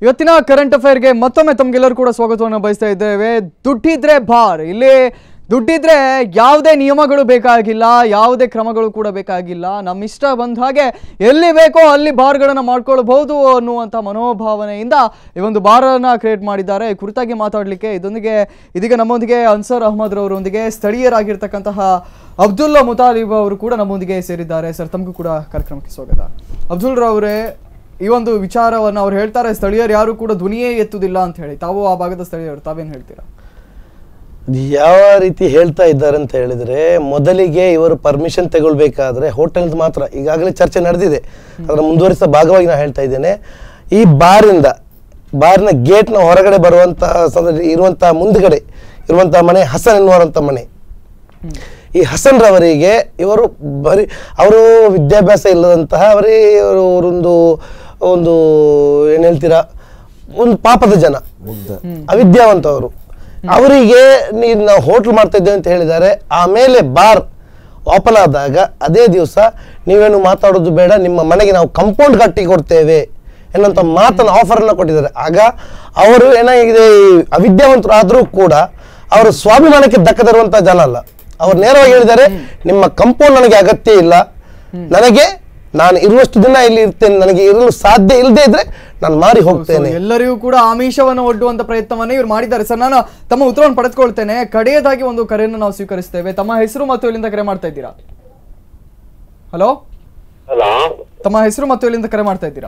ಇವತ್ತಿನ ಕರೆಂಟ್ ಅಫೇರ್ಗೆ ಮತ್ತೊಮ್ಮೆ ತಮಗೆಲ್ಲರೂ ಕೂಡ ಸ್ವಾಗತವನ್ನು ಬಯಸ್ತಾ ಇದ್ದೇವೆ. ದುಡ್ಡಿದ್ರೆ ಬಾರ್. ಇಲ್ಲಿ ದುಡ್ಡಿದ್ರೆ ಯಾವುದೇ ನಿಯಮಗಳು ಬೇಕಾಗಿಲ್ಲ, ಯಾವುದೇ ಕ್ರಮಗಳು ಕೂಡ ಬೇಕಾಗಿಲ್ಲ. ನಮ್ಮ ಇಷ್ಟ ಬಂದ ಹಾಗೆ ಎಲ್ಲಿ ಬೇಕೋ ಅಲ್ಲಿ ಬಾರ್ಗಳನ್ನು ಮಾಡ್ಕೊಳ್ಬಹುದು ಅನ್ನುವಂಥ ಮನೋಭಾವನೆಯಿಂದ ಈ ಒಂದು ಬಾರನ್ನು ಕ್ರಿಯೇಟ್ ಮಾಡಿದ್ದಾರೆ. ಈ ಕುರಿತಾಗಿ ಮಾತಾಡಲಿಕ್ಕೆ ಇದೊಂದಿಗೆ ಇದೀಗ ನಮ್ಮೊಂದಿಗೆ ಅನ್ಸರ್ ಅಹಮದ್ ರವರೊಂದಿಗೆ ಸ್ಥಳೀಯರಾಗಿರ್ತಕ್ಕಂತಹ ಅಬ್ದುಲ್ಲಾ ಮುತಾಲಿಬ್ ಅವರು ಕೂಡ ನಮ್ಮೊಂದಿಗೆ ಸೇರಿದ್ದಾರೆ. ಸರ್, ತಮಗೂ ಕೂಡ ಕಾರ್ಯಕ್ರಮಕ್ಕೆ ಸ್ವಾಗತ. ಅಬ್ದುಲ್ ರವರೇ, ಈ ಒಂದು ವಿಚಾರವನ್ನು ಅವ್ರು ಹೇಳ್ತಾರೆ, ಸ್ಥಳೀಯರು ಯಾರು ಕೂಡ ಧ್ವನಿಯೇ ಎತ್ತುವುದಿಲ್ಲ ಅಂತ ಹೇಳಿ. ತಾವು ಆ ಭಾಗದ ಸ್ಥಳೀಯರು, ತಾವೇನು ಹೇಳ್ತೀರಾ? ಯಾವ ರೀತಿ ಹೇಳ್ತಾ ಇದ್ದಾರೆ ಅಂತ ಹೇಳಿದ್ರೆ, ಮೊದಲಿಗೆ ಇವರು ಪರ್ಮಿಷನ್ ತಗೊಳ್ಬೇಕಾದ್ರೆ ಹೋಟೆಲ್ ಮಾತ್ರ, ಈಗಾಗಲೇ ಚರ್ಚೆ ನಡೆದಿದೆ, ಅದರ ಮುಂದುವರಿಸಿದ ಭಾಗವಾಗಿ ನಾನು ಹೇಳ್ತಾ ಇದ್ದೇನೆ. ಈ ಬಾರಿಂದ ಬಾರಿನ ಗೇಟ್ನ ಹೊರಗಡೆ ಬರುವಂತ ಇರುವಂತಹ ಮುಂದ್ಗಡೆ ಇರುವಂತಹ ಮನೆ ಹಸನ್ ಎನ್ನುವಂಥ ಮನೆ. ಈ ಹಸನ್ ರವರಿಗೆ ಇವರು ಬರೀ ಅವರು ವಿದ್ಯಾಭ್ಯಾಸ ಇಲ್ಲದಂತಹ ಅವರೇ ಅವರೊಂದು ಒಂದು ಏನು ಹೇಳ್ತೀರಾ ಒಂದು ಪಾಪದ ಜನ, ಅವಿದ್ಯಾವಂತವರು. ಅವರಿಗೆ ನೀನು ನಾವು ಹೋಟ್ಲ್ ಮಾಡ್ತಾ ಇದ್ದೇವೆ ಅಂತ ಹೇಳಿದ್ದಾರೆ. ಆಮೇಲೆ ಬಾರ್ ಓಪನ್ ಆದಾಗ ಅದೇ ದಿವಸ ನೀವೇನು ಮಾತಾಡೋದು ಬೇಡ, ನಿಮ್ಮ ಮನೆಗೆ ನಾವು ಕಂಪೌಂಡ್ ಕಟ್ಟಿ ಕೊಡ್ತೇವೆ ಎನ್ನುವಂಥ ಮಾತನ್ನು ಆಫರನ್ನು ಕೊಟ್ಟಿದ್ದಾರೆ. ಆಗ ಅವರು ಏನಾಗಿದೆ, ಅವಿದ್ಯಾವಂತರು ಆದರೂ ಕೂಡ ಅವರು ಸ್ವಾಭಿಮಾನಕ್ಕೆ ಧಕ್ಕ ತರುವಂಥ ಜನ ಅಲ್ಲ. ಅವ್ರು ನೇರವಾಗಿ ಹೇಳಿದ್ದಾರೆ, ನಿಮ್ಮ ಕಂಪೌಂಡ್ ನನಗೆ ಅಗತ್ಯ ಇಲ್ಲ, ನನಗೆ ನಾನು ಇರುವಷ್ಟು ದಿನ ಇಲ್ಲಿ ಇರ್ತೇನೆ, ನನಗೆ ಇರಲು ಸಾಧ್ಯ ಇಲ್ಲದೆ ಇದ್ರೆ ನಾನು ಮಾರಿ ಹೋಗ್ತೇನೆ. ಎಲ್ಲರಿಗೂ ಕೂಡ ಆಮಿಷವನ್ನು ಒಡ್ಡುವಂತ ಪ್ರಯತ್ನವನ್ನ ಇವ್ರು ಮಾಡಿದ್ದಾರೆ. ಸರ್, ನಾನು ತಮ್ಮ ಉತ್ತರವನ್ನು ಪಡೆದುಕೊಳ್ತೇನೆ. ಕಡೆಯದಾಗಿ ಒಂದು ಕರೆಯನ್ನು ನಾವು ಸ್ವೀಕರಿಸ್ತೇವೆ. ತಮ್ಮ ಹೆಸರು ಮತ್ತು ಎಲ್ಲಿಂದ ಕರೆ ಮಾಡ್ತಾ ಇದ್ದೀರಾ? ಹಲೋ ಹಲೋ, ತಮ್ಮ ಹೆಸರು ಮತ್ತು ಎಲ್ಲಿಂದ ಕರೆ ಮಾಡ್ತಾ ಇದ್ದೀರಾ?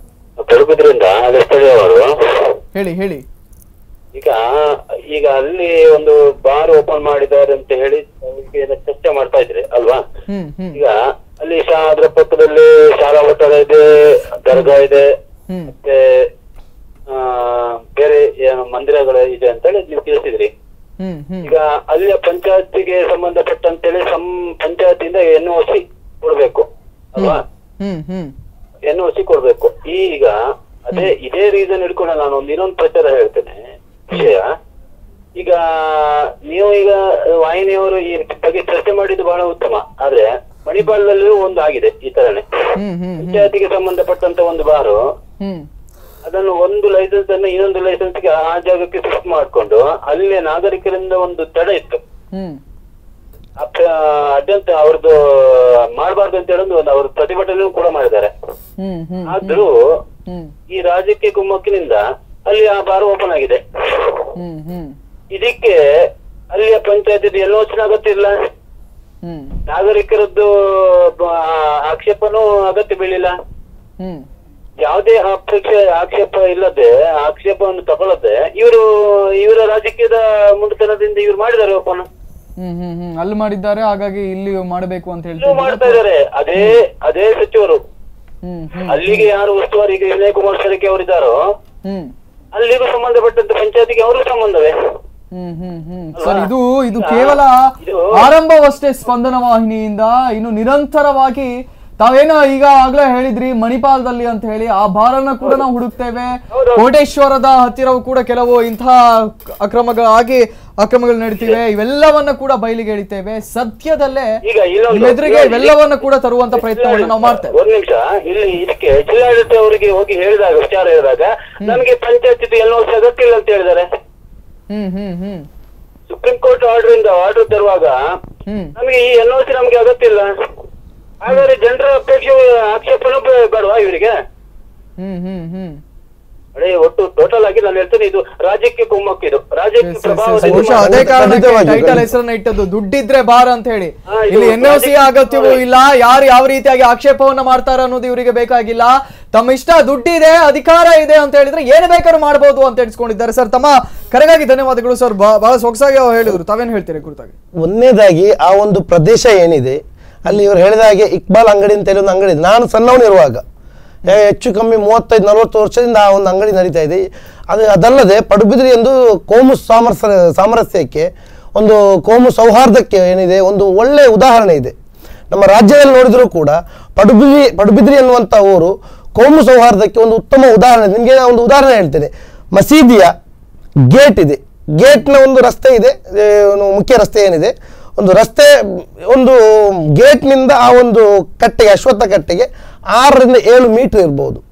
ಹೇಳಿ ಹೇಳಿ. ಈಗ ಈಗ ಅಲ್ಲಿ ಒಂದು ಬಾರ್ ಓಪನ್ ಮಾಡಿದ್ದಾರೆ ಅಂತ ಹೇಳಿ ಚರ್ಚೆ ಮಾಡ್ತಾ ಇದ್ರಿ ಅಲ್ವಾ? ಈಗ ಅಲ್ಲಿ ಅದರ ಪಕ್ಕದಲ್ಲಿ ಶಾಲಾ ಒತ್ತಡ ಇದೆ, ದರ್ಗಾ ಇದೆ, ಮತ್ತೆ ಆ ಬೇರೆ ಏನು ಮಂದಿರಗಳು ಇದೆ ಅಂತ ಹೇಳಿ ನೀವು ತಿಳಿಸಿದ್ರಿ. ಈಗ ಅಲ್ಲಿಯ ಪಂಚಾಯತಿಗೆ ಸಂಬಂಧಪಟ್ಟಂತೇಳಿ ಸಂ ಪಂಚಾಯತಿಯಿಂದ ಎನ್ ಒ ಸಿ ಕೊಡ್ಬೇಕು ಅಲ್ವಾ? ಎನ್ ಒ ಸಿ ಕೊಡ್ಬೇಕು. ಈಗ ಅದೇ ಇದೇ ರೀಸನ್ ಹಿಡ್ಕೊಂಡು ನಾನು ಒಂದು ಇನ್ನೊಂದು ಪ್ರಚಾರ ಹೇಳ್ತೇನೆ ವಿಷಯ. ಈಗ ನೀವು ಈಗ ವಾಹಿನಿಯವರು ಈ ಬಗ್ಗೆ ಚರ್ಚೆ ಮಾಡಿದ್ದು ಬಹಳ ಉತ್ತಮ, ಆದ್ರೆ ಮಣಿಪಾಲದಲ್ಲೂ ಒಂದು ಆಗಿದೆ ಈ ತರನೇ. ಪಂಚಾಯತಿಗೆ ಸಂಬಂಧಪಟ್ಟಂತ ಒಂದು ಬಾರು, ಅದನ್ನು ಒಂದು ಲೈಸೆನ್ಸ್ ಅನ್ನು ಇನ್ನೊಂದು ಲೈಸೆನ್ಸ್ಗೆ ಆ ಜಾಗಕ್ಕೆ ಶಿಫ್ಟ್ ಮಾಡ್ಕೊಂಡು ಅಲ್ಲಿಯ ನಾಗರಿಕರಿಂದ ಒಂದು ತಡೆ ಇತ್ತು, ಅಡ್ಡಂತ ಅವ್ರದ್ದು ಮಾಡಬಾರ್ದು ಅಂತ ಹೇಳೊಂದು ಒಂದು ಅವ್ರ ಪ್ರತಿಭಟನೆ ಕೂಡ ಮಾಡಿದ್ದಾರೆ. ಆದ್ರೂ ಈ ರಾಜಕೀಯ ಕುಮ್ಮಕ್ಕಿನಿಂದ ಅಲ್ಲಿ ಆ ಬಾರ್ ಓಪನ್ ಆಗಿದೆ. ಇದಕ್ಕೆ ಅಲ್ಲಿಯ ಪಂಚಾಯತ್ ಎಲ್ಲೋಚನೆ ಅಗತ್ಯ, ನಾಗರಿಕರದ್ದು ಆಕ್ಷೇಪನೂ ಅಗತ್ಯ ಬೀಳಿಲ್ಲ. ಯಾವುದೇ ಅಪೇಕ್ಷೆ ಆಕ್ಷೇಪ ಇಲ್ಲದೆ ಆಕ್ಷೇಪವನ್ನು ತಗೊಳ್ಳದೆ ಇವರು ಇವರ ರಾಜಕೀಯದ ಮುಂಡತನದಿಂದ ಇವ್ರು ಮಾಡಿದ್ದಾರೆ ಓಪನ್. ಹ್ಮ್ ಹ್ಮ್ ಹ್ಮ್ ಅಲ್ಲಿ ಮಾಡಿದ್ದಾರೆ, ಹಾಗಾಗಿ ಇಲ್ಲಿ ಮಾಡಬೇಕು ಅಂತ ಹೇಳಿ ಮಾಡ್ತಾ ಇದ್ದಾರೆ. ಅದೇ ಅದೇ ಸಚಿವರು ಅಲ್ಲಿಗೆ ಯಾರು ಉಸ್ತುವಾರಿ ವಿನಯ್ ಕುಮಾರ್ ಸರಕೆ ಅವರಿದ್ದಾರೋ ಅಲ್ಲಿಗೂ ಸಂಬಂಧಪಟ್ಟಂತ ಪಂಚಾಯತಿಗೆ ಅವರು ಸಂಬಂಧವೇ. ಹ್ಮ್ ಹ್ಮ್ ಹ್ಮ್ ಸರ್, ಇದು ಇದು ಕೇವಲ ಆರಂಭವಷ್ಟೇ ಸ್ಪಂದನ ವಾಹಿನಿಯಿಂದ. ಇನ್ನು ನಿರಂತರವಾಗಿ ತಾವೇನೋ ಈಗ ಆಗ್ಲೇ ಹೇಳಿದ್ರಿ ಮಣಿಪಾಲದಲ್ಲಿ ಅಂತ ಹೇಳಿ, ಆ ಬಾರನ್ನ ಕೂಡ ನಾವು ಹುಡುಕ್ತೇವೆ. ಕೋಟೇಶ್ವರದ ಹತ್ತಿರವೂ ಕೂಡ ಕೆಲವು ಇಂತಹ ಅಕ್ರಮಗಳಾಗಿ ಅಕ್ರಮಗಳು ನಡೀತಿವೆ, ಇವೆಲ್ಲವನ್ನ ಕೂಡ ಬಯಲಿಗೆ ಎಳಿತೇವೆ. ಸದ್ಯದಲ್ಲೇ ಎದುರಿಗೆ ಇವೆಲ್ಲವನ್ನ ಕೂಡ ತರುವಂತ ಪ್ರಯತ್ನವನ್ನು ನಾವು ಮಾಡ್ತೇವೆ. ಒಂದ್ ನಿಮಿಷ, ಇಲ್ಲಿ ಇದಕ್ಕೆ ಜಿಲ್ಲಾಡಳಿತ ಅವರಿಗೆ ಹೋಗಿ ಹೇಳಿದಾಗ ವಿಚಾರ ಹೇಳಿದಾಗ ನಮಗೆ ಪಂಚಾಯತ್ ಎಲ್ಲ ಅಗತ್ಯ ಇಲ್ಲ ಅಂತ ಹೇಳಿದ್ದಾರೆ. ಹ್ಮ್ ಹ್ಮ್ ಹ್ಮ್ ಸುಪ್ರೀಂ ಕೋರ್ಟ್ ಆರ್ಡರ್ ಇಂದ ಆರ್ಡರ್ ತರುವಾಗ ನಮಗೆ ಈ ಎನ್ ಒ ಸಿ ನಮ್ಗೆ ಅಗತ್ಯ ಇಲ್ಲ, ಹಾಗಾದ್ರೆ ಜನರ ಅಪೇಕ್ಷೆ ಆಕ್ಷೇಪನೂ ಬೇಡವಾ ಇವರಿಗೆ? ಹ್ಮ್ ಹ್ಮ್ ಹ್ಮ್ ಅದೇ ಒಟ್ಟು ಟೋಟಲ್ ಆಗಿ ನಾನು ಹೇಳ್ತೇನೆ, ಇದು ರಾಜ್ಯಕ್ಕೆ ಕುಮ್ಮಕ್ಕು, ಇದು ರಾಜ್ಯಕ್ಕೆ ಪ್ರಭಾವ. ಅದೇ ಕಾರಣಕ್ಕೆ ಟೈಟಲ್ ಹೆಸರನ್ನ ಇಟ್ಟದ್ದು ದುಡ್ಡಿದ್ರೆ ಬಾರ್ ಅಂತ ಹೇಳಿ. ಇಲ್ಲಿ ಎನ್ ಒ ಸಿ ಅಗತ್ಯವೂ ಇಲ್ಲ, ಯಾರು ಯಾವ ರೀತಿಯಾಗಿ ಆಕ್ಷೇಪವನ್ನ ಮಾಡ್ತಾರ ಅನ್ನೋದು ಇವರಿಗೆ ಬೇಕಾಗಿಲ್ಲ. ತಮ್ಮ ಇಷ್ಟ, ದುಡ್ಡಿದೆ, ಅಧಿಕಾರ ಇದೆ ಅಂತ ಹೇಳಿದ್ರೆ ಏನು ಬೇಕಾದ್ರೂ ಮಾಡಬಹುದು ಅಂತ ಹೇಳಿಸ್ಕೊಂಡಿದ್ದಾರೆ. ಸರ್, ತಮ್ಮ ಕರೆಗಾಗಿ ಧನ್ಯವಾದಗಳು ಸರ್. ಬಹಳ ಸೊಗಸಾಗಿ ಹೇಳಿದ್ರು, ತಾವೇನು ಹೇಳ್ತೀರಿ ಕುರಿತಾಗಿ? ಒಂದನೇದಾಗಿ ಆ ಒಂದು ಪ್ರದೇಶ ಏನಿದೆ ಅಲ್ಲಿ ಇವರು ಹೇಳಿದ ಹಾಗೆ ಇಕ್ಬಾಲ್ ಅಂಗಡಿ ಅಂತ ಹೇಳಿ ಒಂದು ಅಂಗಡಿ, ನಾನು ಸಣ್ಣವನಿರುವಾಗ ಹೆಚ್ಚು ಕಮ್ಮಿ ಮೂವತ್ತೈದು ನಲವತ್ತು ವರ್ಷದಿಂದ ಆ ಒಂದು ಅಂಗಡಿ ನಡೀತಾ ಇದೆ. ಅದು ಅದಲ್ಲದೆ ಪಡುಬಿದ್ರಿ ಎಂದು ಕೋಮು ಸಾಮರಸ್ಯ ಸಾಮರಸ್ಯಕ್ಕೆ ಒಂದು ಕೋಮು ಸೌಹಾರ್ದಕ್ಕೆ ಏನಿದೆ ಒಂದು ಒಳ್ಳೆಯ ಉದಾಹರಣೆ ಇದೆ. ನಮ್ಮ ರಾಜ್ಯದಲ್ಲಿ ನೋಡಿದರೂ ಕೂಡ ಪಡುಬಿದ್ರಿ ಪಡುಬಿದ್ರಿ ಎನ್ನುವಂಥ ಊರು ಕೋಮು ಸೌಹಾರ್ದಕ್ಕೆ ಒಂದು ಉತ್ತಮ ಉದಾಹರಣೆ. ನಿಮಗೆ ಒಂದು ಉದಾಹರಣೆ ಹೇಳ್ತೇನೆ. ಮಸೀದಿಯ ಗೇಟ್ ಇದೆ, ಗೇಟ್ನ ಒಂದು ರಸ್ತೆ ಇದೆ, ಮುಖ್ಯ ರಸ್ತೆ ಏನಿದೆ, ಒಂದು ರಸ್ತೆ ಒಂದು ಗೇಟ್ನಿಂದ ಆ ಒಂದು ಕಟ್ಟೆಗೆ ಅಶ್ವತ್ಥ ಕಟ್ಟೆಗೆ ಆರರಿಂದ ಏಳು ಮೀಟರ್ ಇರ್ಬೋದು.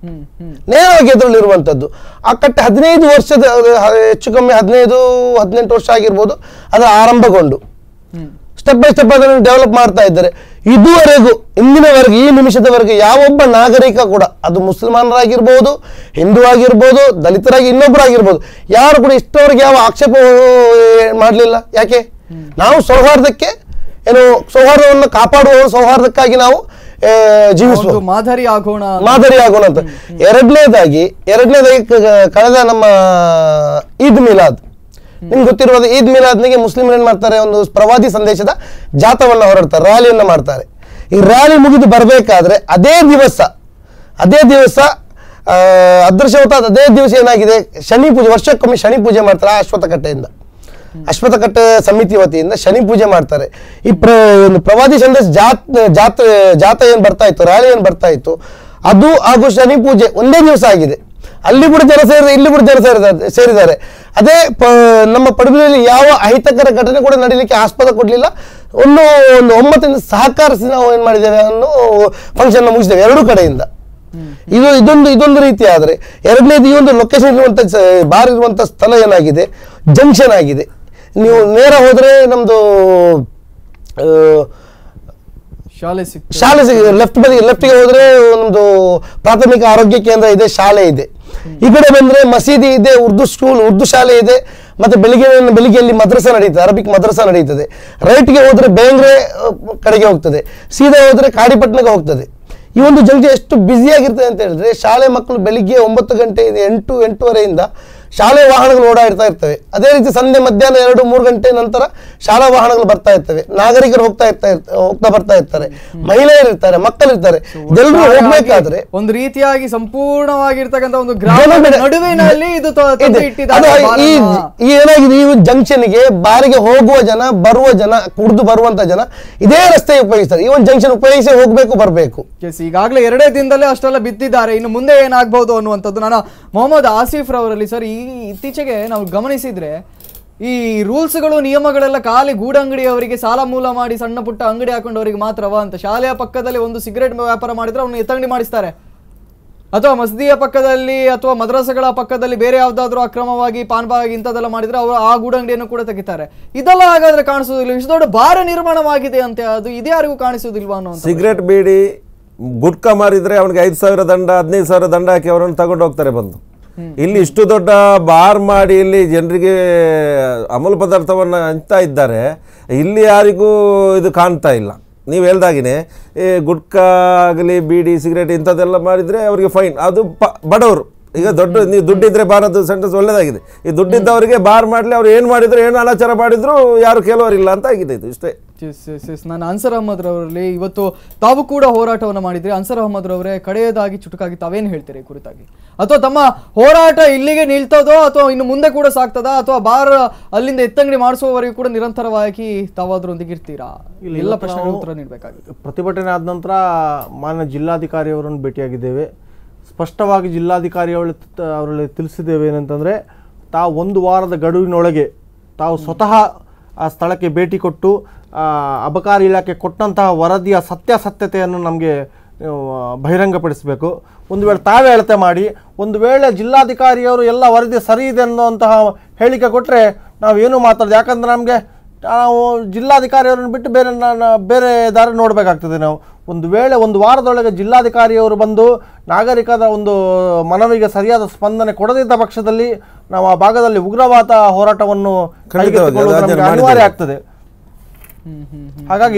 ನೇರವಾಗಿ ಎದುರಲ್ಲಿರುವಂಥದ್ದು. ಆ ಕಟ್ಟೆ ಹದಿನೈದು ವರ್ಷದ ಹೆಚ್ಚು ಕಮ್ಮಿ ಹದಿನೈದು ಹದಿನೆಂಟು ವರ್ಷ ಆಗಿರ್ಬೋದು ಅದರ ಆರಂಭಗೊಂಡು ಸ್ಟೆಪ್ ಬೈ ಸ್ಟೆಪ್ ಅದನ್ನು ಡೆವಲಪ್ ಮಾಡ್ತಾ ಇದ್ದಾರೆ. ಇದುವರೆಗೂ ಇಂದಿನವರೆಗೆ ಈ ನಿಮಿಷದವರೆಗೆ ಯಾವೊಬ್ಬ ನಾಗರಿಕ ಕೂಡ ಅದು ಮುಸಲ್ಮಾನರಾಗಿರ್ಬೋದು, ಹಿಂದೂ ಆಗಿರ್ಬೋದು, ದಲಿತರಾಗಿ ಇನ್ನೊಬ್ಬರಾಗಿರ್ಬೋದು ಯಾರು ಕೂಡ ಇಷ್ಟವರೆಗೆ ಯಾವ ಆಕ್ಷೇಪ ಮಾಡಲಿಲ್ಲ. ಯಾಕೆ? ನಾವು ಸೌಹಾರ್ದಕ್ಕೆ ಏನು ಸೌಹಾರ್ದವನ್ನು ಕಾಪಾಡುವ ಸೌಹಾರ್ದಕ್ಕಾಗಿ ನಾವು ಜೀವಿಸುವ ಮಾದರಿ ಆಗೋಣ ಮಾದರಿ ಆಗೋಣ ಅಂತ. ಎರಡನೇದಾಗಿ ಎರಡನೇದಾಗಿ ಕಳೆದ ನಮ್ಮ ಈದ್ ಮಿಲಾದ್ ನಿಮ್ಗೆ ಗೊತ್ತಿರುವುದು, ಈದ್ ಮಿಲಾದ್ನಿಗೆ ಮುಸ್ಲಿಮರು ಏನ್ ಮಾಡ್ತಾರೆ, ಒಂದು ಪ್ರವಾದಿ ಸಂದೇಶದ ಜಾಥವನ್ನ ಹೊರಡ್ತಾರೆ, ರ್ಯಾಲಿಯನ್ನ ಮಾಡ್ತಾರೆ. ಈ ರ್ಯಾಲಿ ಮುಗಿದು ಬರಬೇಕಾದ್ರೆ ಅದೇ ದಿವಸ ಅದೇ ದಿವಸ ಅದೃಶ್ಯವತಾದ ಅದೇ ದಿವಸ ಏನಾಗಿದೆ, ಶನಿ ಪೂಜೆ, ವರ್ಷಕ್ಕೊಮ್ಮೆ ಶನಿ ಪೂಜೆ ಮಾಡ್ತಾರೆ. ಆ ಅಶ್ವತ್ಥ ಕಟ್ಟೆಯಿಂದ ಅಶ್ವತ್ಥ ಕಟ್ಟೆ ಸಮಿತಿ ವತಿಯಿಂದ ಶನಿ ಪೂಜೆ ಮಾಡ್ತಾರೆ. ಈ ಪ್ರ ಒಂದು ಪ್ರವಾದಿ ಸಂದೇಶ ಜಾತ್ ಜಾತ ಜಾತ ಏನ್ ಬರ್ತಾ ಇತ್ತು, ರ್ಯಾಲಿ ಏನ್ ಬರ್ತಾ ಇತ್ತು, ಅದು ಹಾಗೂ ಶನಿ ಪೂಜೆ ಒಂದೇ ದಿವಸ ಆಗಿದೆ. ಅಲ್ಲಿ ಕೂಡ ಜನ ಸೇರಿದ ಇಲ್ಲಿ ಕೂಡ ಜನ ಸೇರಿದ್ದಾರೆ ಸೇರಿದ್ದಾರೆ ಅದೇ ನಮ್ಮ ಪಡುಬಿದ್ರಿಯಲ್ಲಿ ಯಾವ ಅಹಿತಕರ ಘಟನೆ ಕೂಡ ನಡೀಲಿಕ್ಕೆ ಆಸ್ಪದ ಕೊಡ್ಲಿಲ್ಲ. ಒಂದು ಒಂದು ಒಮ್ಮತದಿಂದ ಸಹಕರಿಸಿ ನಾವು ಏನ್ ಮಾಡಿದ್ದೇವೆ ಅನ್ನೋ ಫಂಕ್ಷನ್ ಮುಗಿಸಿದ್ದೇವೆ ಎರಡೂ ಕಡೆಯಿಂದ. ಇದು ಇದೊಂದು ಇದೊಂದು ರೀತಿ ಆದ್ರೆ, ಎರಡನೇದು ಈ ಒಂದು ಲೊಕೇಶನ್ ಇರುವಂತ ಬಾರ್ ಇರುವಂತ ಸ್ಥಳ ಏನಾಗಿದೆ, ಜಂಕ್ಷನ್ ಆಗಿದೆ. ನೀವು ನೇರ ಹೋದ್ರೆ ನಮ್ದು ಶಾಲೆ ಶಾಲೆ ಲೆಫ್ಟ್ ಬದಿ ಲೆಫ್ಟ್ಗೆ ಹೋದ್ರೆ ನಮ್ದು ಪ್ರಾಥಮಿಕ ಆರೋಗ್ಯ ಕೇಂದ್ರ ಇದೆ, ಶಾಲೆ ಇದೆ. ಈ ಕಡೆ ಬಂದ್ರೆ ಮಸೀದಿ ಇದೆ, ಉರ್ದು ಸ್ಕೂಲ್ ಉರ್ದು ಶಾಲೆ ಇದೆ, ಮತ್ತೆ ಬೆಳಿಗ್ಗೆ ಬೆಳಿಗ್ಗೆಯಲ್ಲಿ ಮದ್ರಸಾ ನಡೀತದೆ, ಅರಬಿಕ್ ಮದ್ರಸಾ ನಡೀತದೆ. ರೈಟ್ಗೆ ಹೋದ್ರೆ ಬೇಂದ್ರೆ ಕಡೆಗೆ ಹೋಗ್ತದೆ, ಸೀದಾ ಹೋದ್ರೆ ಕಾಡಿಪಟ್ಟಣಕ್ಕೆ ಹೋಗ್ತದೆ. ಈ ಒಂದು ಜಂಕ್ಷನ್ ಎಷ್ಟು ಬ್ಯುಸಿಯಾಗಿರ್ತದೆ ಅಂತ ಹೇಳಿದ್ರೆ, ಶಾಲೆ ಮಕ್ಕಳು ಬೆಳಿಗ್ಗೆ ಒಂಬತ್ತು ಗಂಟೆಯಿಂದ ಎಂಟು ಎಂಟೂವರೆಯಿಂದ ಶಾಲೆ ವಾಹನಗಳು ಓಡಾಡ್ತಾ ಇರ್ತವೆ. ಅದೇ ರೀತಿ ಸಂಜೆ ಮಧ್ಯಾಹ್ನ ಎರಡು ಮೂರು ಗಂಟೆ ನಂತರ ಶಾಲಾ ವಾಹನಗಳು ಬರ್ತಾ ಇರ್ತವೆ, ನಾಗರಿಕರು ಹೋಗ್ತಾ ಇರ್ತಾ ಹೋಗ್ತಾ ಬರ್ತಾ ಇರ್ತಾರೆ, ಮಹಿಳೆಯರು ಇರ್ತಾರೆ, ಮಕ್ಕಳಿರ್ತಾರೆ. ಇದೆಲ್ಲರೂ ಹೋಗ್ಬೇಕಾದ್ರೆ ಒಂದು ರೀತಿಯಾಗಿ ಸಂಪೂರ್ಣವಾಗಿರ್ತಕ್ಕಂಥ ಒಂದು ಗ್ರಾಮದ ನಡುವಿನಲ್ಲಿ ಇದು ಈ ಏನಾಗಿದೆ, ಈ ಜಂಕ್ಷನ್ಗೆ ಬಾರಿಗೆ ಹೋಗುವ ಜನ, ಬರುವ ಜನ, ಕುಡಿದು ಬರುವಂತ ಜನ ಇದೇ ರಸ್ತೆ ಉಪಯೋಗಿಸ್ತಾರೆ. ಈ ಒಂದು ಜಂಕ್ಷನ್ ಉಪಯೋಗಿಸಿ ಹೋಗ್ಬೇಕು ಬರಬೇಕು. ಈಗಾಗಲೇ ಎರಡೇ ದಿನದಲ್ಲೇ ಅಷ್ಟೆಲ್ಲ ಬಿದ್ದಿದ್ದಾರೆ, ಇನ್ನು ಮುಂದೆ ಏನಾಗಬಹುದು ಅನ್ನುವಂಥದ್ದು. ನಾನು ಮೊಹಮ್ಮದ್ ಆಸಿಫ್ ರವರಲ್ಲಿ ಸರ್, ಈ ಇತ್ತೀಚೆಗೆ ನಾವು ಗಮನಿಸಿದ್ರೆ ಈ ರೂಲ್ಸ್ಗಳು ನಿಯಮಗಳೆಲ್ಲ ಖಾಲಿ ಗೂಡಂಗಡಿಯವರಿಗೆ ಸಾಲ ಮೂಲ ಮಾಡಿ ಸಣ್ಣ ಪುಟ್ಟ ಅಂಗಡಿ ಹಾಕೊಂಡವರಿಗೆ ಮಾತ್ರವಾ ಅಂತ. ಶಾಲೆಯ ಪಕ್ಕದಲ್ಲಿ ಒಂದು ಸಿಗರೇಟ್ ವ್ಯಾಪಾರ ಮಾಡಿದ್ರೆ ಅವನು ಎತ್ತಂಗಡಿ ಮಾಡಿಸ್ತಾರೆ, ಅಥವಾ ಮಸೀದಿಯ ಪಕ್ಕದಲ್ಲಿ ಅಥವಾ ಮದ್ರಸಗಳ ಪಕ್ಕದಲ್ಲಿ ಬೇರೆ ಯಾವ್ದಾದ್ರು ಅಕ್ರಮವಾಗಿ ಪಾನ್ಬಾಗಿ ಇಂಥದ್ದೆಲ್ಲ ಮಾಡಿದ್ರೆ ಅವರು ಆ ಗೂಡಂಗಡಿಯನ್ನು ಕೂಡ ತೆಗಿತಾರೆ. ಇದೆಲ್ಲ ಹಾಗಾದ್ರೆ ಕಾಣಿಸೋದಿಲ್ಲ, ಇಷ್ಟು ದೊಡ್ಡ ಭಾರ ನಿರ್ಮಾಣವಾಗಿದೆ ಅಂತ, ಅದು ಇದ್ಯಾರಿಗೂ ಕಾಣಿಸೋದಿಲ್ವಾ ಅನ್ನೋ. ಸಿಗರೇಟ್ ಬೀಡಿ ಗುಟ್ಕಾ ಮಾರಿದ್ರೆ ಅವನಿಗೆ ಐದು ಸಾವಿರ ದಂಡ ಹದಿನೈದು ಸಾವಿರ ದಂಡ ಹಾಕಿ ಅವರನ್ನು ತಗೊಂಡು ಹೋಗ್ತಾರೆ ಬಂದು. ಇಲ್ಲಿ ಇಷ್ಟು ದೊಡ್ಡ ಬಾರ್ ಮಾಡಿ ಇಲ್ಲಿ ಜನರಿಗೆ ಅಮೂಲ್ ಪದಾರ್ಥವನ್ನು ಹಂಚ್ತಾ ಇದ್ದಾರೆ, ಇಲ್ಲಿ ಯಾರಿಗೂ ಇದು ಕಾಣ್ತಾ ಇಲ್ಲ. ನೀವು ಹೇಳ್ದಾಗಿನೇ ಈ ಗುಟ್ಕಾ ಆಗಲಿ ಬೀಡಿ ಸಿಗರೇಟ್ ಇಂಥದ್ದೆಲ್ಲ ಮಾಡಿದರೆ ಅವರಿಗೆ ಫೈನ್. ಅದು ಪ ಬಡವರು ಈಗ ದೊಡ್ಡ ನೀವು ದುಡ್ಡಿದ್ರೆ ಬಾರದು ಸೆಂಟೆನ್ಸ್ ಒಳ್ಳೇದಾಗಿದೆ. ಈ ದುಡ್ಡಿದ್ದವರಿಗೆ ಬಾರ್ ಮಾಡಲಿ, ಅವ್ರು ಏನು ಮಾಡಿದ್ರು ಏನು ಅನಾಚಾರ ಮಾಡಿದ್ರು ಯಾರು ಕೆಲವರಿಲ್ಲ ಅಂತ ಆಗಿದೆ. ಇದು ಇಷ್ಟೇ. ನಾನು ಅನ್ಸರ್ ಅಹಮದ್ ರವರಲ್ಲಿ ಇವತ್ತು ತಾವು ಕೂಡ ಹೋರಾಟವನ್ನು ಮಾಡಿದ್ರಿ. ಅನ್ಸರ್ ಅಹಮದ್ ರವರೇ, ಕಡೆಯದಾಗಿ ಚುಟುಕಾಗಿ ತಾವೇನು ಹೇಳ್ತೀರಿ ಕುರಿತಾಗಿ? ಅಥವಾ ತಮ್ಮ ಹೋರಾಟ ಇಲ್ಲಿಗೆ ನಿಲ್ತದೋ ಅಥವಾ ಇನ್ನು ಮುಂದೆ ಕೂಡ ಸಾಕ್ತದಾ, ಅಥವಾ ಬಾರ್ ಅಲ್ಲಿಂದ ಎತ್ತಂಗಡಿ ಮಾಡಿಸುವವರೆಗೂ ಕೂಡ ನಿರಂತರವಾಗಿ ತಾವಾದ್ರೊಂದಿಗೆ ಇರ್ತೀರಾ? ಎಲ್ಲ ಪ್ರಶ್ನೆಗಳ ಉತ್ತರ ನೀಡಬೇಕಾಗಿದೆ. ಪ್ರತಿಭಟನೆ ಆದ ನಂತರ ಮಾನ್ಯ ಜಿಲ್ಲಾಧಿಕಾರಿಯವರನ್ನು ಭೇಟಿಯಾಗಿದ್ದೇವೆ. ಸ್ಪಷ್ಟವಾಗಿ ಜಿಲ್ಲಾಧಿಕಾರಿ ಅವರಲ್ಲಿ ತಿಳಿಸಿದ್ದೇವೆ ಏನಂತಂದರೆ, ತಾವು ಒಂದು ವಾರದ ಗಡುವಿನೊಳಗೆ ತಾವು ಸ್ವತಃ ಆ ಸ್ಥಳಕ್ಕೆ ಭೇಟಿ ಕೊಟ್ಟು ಅಬಕಾರಿ ಇಲಾಖೆ ಕೊಟ್ಟಂತಹ ವರದಿಯ ಸತ್ಯಾಸತ್ಯತೆಯನ್ನು ನಮಗೆ ಬಹಿರಂಗಪಡಿಸಬೇಕು. ಒಂದು ವೇಳೆ ತಾವೇ ಅಳತೆ ಮಾಡಿ, ಒಂದು ವೇಳೆ ಜಿಲ್ಲಾಧಿಕಾರಿಯವರು ಎಲ್ಲ ವರದಿ ಸರಿ ಇದೆ ಅನ್ನುವಂತಹ ಹೇಳಿಕೆ ಕೊಟ್ಟರೆ ನಾವೇನು ಮಾತಾಡೋದು. ಯಾಕಂದರೆ ನಮಗೆ ನಾವು ಜಿಲ್ಲಾಧಿಕಾರಿಯವರನ್ನು ಬಿಟ್ಟು ಬೇರೆ ಬೇರೆ ದಾರಿ ನೋಡಬೇಕಾಗ್ತದೆ. ನಾವು ಒಂದು ವೇಳೆ ಒಂದು ವಾರದೊಳಗೆ ಜಿಲ್ಲಾಧಿಕಾರಿಯವರು ಬಂದು ನಾಗರಿಕರ ಒಂದು ಮನವಿಗೆ ಸರಿಯಾದ ಸ್ಪಂದನೆ ಕೊಡದಿದ್ದ ಪಕ್ಷದಲ್ಲಿ ನಾವು ಆ ಭಾಗದಲ್ಲಿ ಉಗ್ರವಾದ ಹೋರಾಟವನ್ನು ಅನಿವಾರ್ಯ ಆಗ್ತದೆ. ಹಾಗಾಗಿ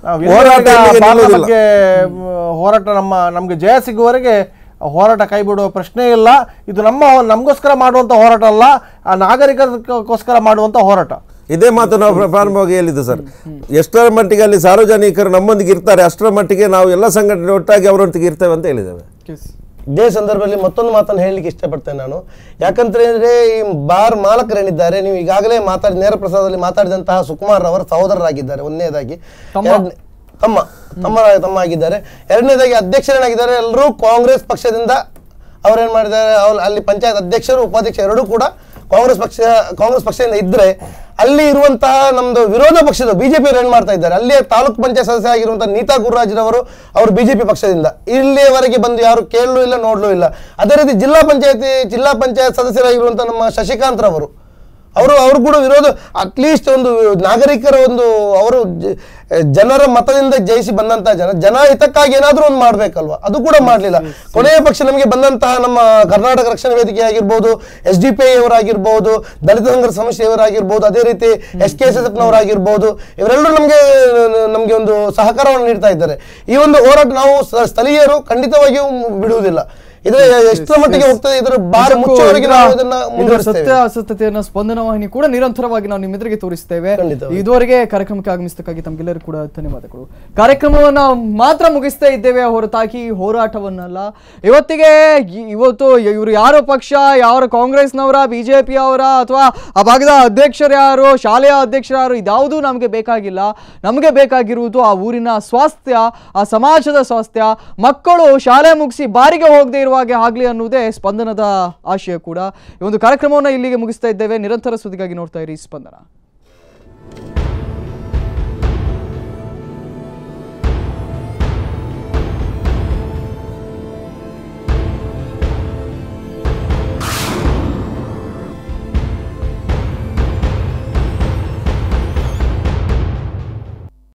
ಬಗ್ಗೆ ಹೋರಾಟ ನಮ್ಮ ನಮಗೆ ಜಯ ಸಿಗುವವರೆಗೆ ಹೋರಾಟ ಕೈ ಬಿಡುವ ಪ್ರಶ್ನೆ ಇಲ್ಲ. ಇದು ನಮ್ಮ ನಮಗೋಸ್ಕರ ಮಾಡುವಂಥ ಹೋರಾಟ ಅಲ್ಲ, ಆ ನಾಗರಿಕರಿಗೋಸ್ಕರ ಮಾಡುವಂಥ ಹೋರಾಟ. ಇದೇ ಮಾತು ನಾವು ಪ್ರಾರಂಭವಾಗಿ ಹೇಳಿದ್ದು ಸರ್. ಎಷ್ಟರ ಮಟ್ಟಿಗೆ ಅಲ್ಲಿ ಸಾರ್ವಜನಿಕರು ನಮ್ಮೊಂದಿಗೆ ಇರ್ತಾರೆ ಅಷ್ಟರ ಮಟ್ಟಿಗೆ ನಾವು ಎಲ್ಲ ಸಂಘಟನೆ ಒಟ್ಟಾಗಿ ಅವರೊಟ್ಟಿಗೆ ಇರ್ತೇವೆ ಅಂತ ಹೇಳಿದ್ದೇವೆ. ಇದೇ ಸಂದರ್ಭದಲ್ಲಿ ಮತ್ತೊಂದು ಮಾತನ್ನು ಹೇಳಲಿಕ್ಕೆ ಇಷ್ಟಪಡ್ತೇನೆ ನಾನು. ಯಾಕಂತಂದ್ರೆ ಈ ಬಾರ್ ಮಾಲಕರೇನಿದ್ದಾರೆ, ನೀವು ಈಗಾಗಲೇ ಮಾತಾಡಿ ನೇರ ಪ್ರಸಾದದಲ್ಲಿ ಮಾತಾಡಿದಂತಹ ಸುಕುಮಾರ್ ಅವರ ಸಹೋದರರಾಗಿದ್ದಾರೆ. ಒಂದನೇದಾಗಿ ತಮ್ಮ ತಮ್ಮ ತಮ್ಮ ಆಗಿದ್ದಾರೆ. ಎರಡನೇದಾಗಿ ಅಧ್ಯಕ್ಷರೇನಾಗಿದ್ದಾರೆ, ಎಲ್ಲರೂ ಕಾಂಗ್ರೆಸ್ ಪಕ್ಷದಿಂದ ಅವರೇನ್ ಮಾಡಿದ್ದಾರೆ, ಅವ್ರು ಅಲ್ಲಿ ಪಂಚಾಯತ್ ಅಧ್ಯಕ್ಷರು ಉಪಾಧ್ಯಕ್ಷರು ಎರಡೂ ಕೂಡ ಕಾಂಗ್ರೆಸ್ ಪಕ್ಷ ಕಾಂಗ್ರೆಸ್ ಪಕ್ಷದಿಂದ ಇದ್ರೆ ಅಲ್ಲಿ ಇರುವಂತಹ ನಮ್ದು ವಿರೋಧ ಪಕ್ಷದ ಬಿಜೆಪಿ ಅವರು ಏನ್ ಮಾಡ್ತಾ ಇದ್ದಾರೆ, ಅಲ್ಲಿ ತಾಲೂಕು ಪಂಚಾಯತ್ ಸದಸ್ಯ ಆಗಿರುವಂತಹ ನೀತಾ ಗುರುರಾಜ್ರವರು ಅವರು ಬಿಜೆಪಿ ಪಕ್ಷದಿಂದ ಇಲ್ಲಿಯವರೆಗೆ ಬಂದು ಯಾರು ಕೇಳಲೂ ಇಲ್ಲ ನೋಡ್ಲೂ ಇಲ್ಲ. ಅದೇ ರೀತಿ ಜಿಲ್ಲಾ ಪಂಚಾಯತಿ ಜಿಲ್ಲಾ ಪಂಚಾಯತ್ ಸದಸ್ಯರಾಗಿರುವಂತಹ ನಮ್ಮ ಶಶಿಕಾಂತ್ ರವರು ಅವರು ಅವರು ಕೂಡ ವಿರೋಧ, ಅಟ್ಲೀಸ್ಟ್ ಒಂದು ನಾಗರಿಕರ ಒಂದು ಅವರು ಜನರ ಮತದಿಂದ ಜಯಿಸಿ ಬಂದಂತಹ ಜನ ಜನ ಹಿತಕ್ಕಾಗಿ ಏನಾದ್ರೂ ಒಂದು ಮಾಡ್ಬೇಕಲ್ವಾ, ಅದು ಕೂಡ ಮಾಡ್ಲಿಲ್ಲ. ಕೊನೆಯ ಪಕ್ಷ ನಮಗೆ ಬಂದಂತಹ ನಮ್ಮ ಕರ್ನಾಟಕ ರಕ್ಷಣಾ ವೇದಿಕೆ ಆಗಿರ್ಬೋದು, ಎಸ್ ಡಿ ಪಿ ಐ ಅವರಾಗಿರ್ಬೋದು, ದಲಿತ ಸಂಘರ್ಷ ಸಮಸ್ಯೆಯವರಾಗಿರ್ಬೋದು, ಅದೇ ರೀತಿ S K S S F ನವರಾಗಿರ್ಬೋದು, ಇವರೆಲ್ಲರೂ ನಮಗೆ ನಮಗೆ ಒಂದು ಸಹಕಾರವನ್ನು ನೀಡ್ತಾ ಇದ್ದಾರೆ. ಈ ಒಂದು ಹೋರಾಟ ನಾವು ಸ್ಥಳೀಯರು ಖಂಡಿತವಾಗಿಯೂ ಬಿಡುವುದಿಲ್ಲ. ಇದು ಎಷ್ಟರ ಮಟ್ಟಿಗೆ ಹೋಗ್ತದೆ, ಇದರ ಬಾರ ಮುಚ್ಚುವವರೆಗೆ ನಾವು ಇದನ್ನ ಮುಂದುವರಿಸ್ತೇವೆ. ಸತ್ಯ ಅಸತ್ಯತೆಯನ್ನ ಸ್ಪಂದನ ವಾಹಿನಿ ಕೂಡ ನಿರಂತರವಾಗಿ ನಾವು ನಿಮ್ಮೆದುರಿಗೆ ತೋರಿಸ್ತೇವೆ. ಇದುವರೆಗೆ ಕಾರ್ಯಕ್ರಮಕ್ಕೆ ಆಗಮಿಸತಕ್ಕಾಗಿ ತಮ್ಗೆಲ್ಲರಿಗೂ ಕೂಡ ಧನ್ಯವಾದಗಳು. ಕಾರ್ಯಕ್ರಮವನ್ನ ಮಾತ್ರ ಮುಗಿಸ್ತಾ ಇದ್ದೇವೆ ಹೊರತಾಗಿ ಹೋರಾಟವನ್ನಲ್ಲ. ಇವತ್ತಿಗೆ ಇವತ್ತು ಇವರು ಯಾರೋ ಪಕ್ಷ, ಯಾರು ಕಾಂಗ್ರೆಸ್ನವರ, ಬಿಜೆಪಿ ಅವರ, ಅಥವಾ ಆ ಭಾಗದ ಅಧ್ಯಕ್ಷರು ಯಾರು, ಶಾಲೆಯ ಅಧ್ಯಕ್ಷರು ಯಾರು, ಇದ್ಯಾವುದೂ ನಮಗೆ ಬೇಕಾಗಿಲ್ಲ. ನಮಗೆ ಬೇಕಾಗಿರುವುದು ಆ ಊರಿನ ಸ್ವಾಸ್ಥ್ಯ, ಆ ಸಮಾಜದ ಸ್ವಾಸ್ಥ್ಯ, ಮಕ್ಕಳು ಶಾಲೆ ಮುಗಿಸಿ ಬಾರಿಗೆ ಹೋಗದೆ ಇರುವ ಹಾಗೆ ಆಗ್ಲಿ ಅನ್ನುವುದೇ ಸ್ಪಂದನದ ಆಶಯ ಕೂಡ. ಈ ಒಂದು ಕಾರ್ಯಕ್ರಮವನ್ನು ಇಲ್ಲಿಗೆ ಮುಗಿಸ್ತಾ ಇದ್ದೇವೆ. ನಿರಂತರ ಸುದ್ದಿಗಾಗಿ ನೋಡ್ತಾ ಇರಿ ಸ್ಪಂದನ.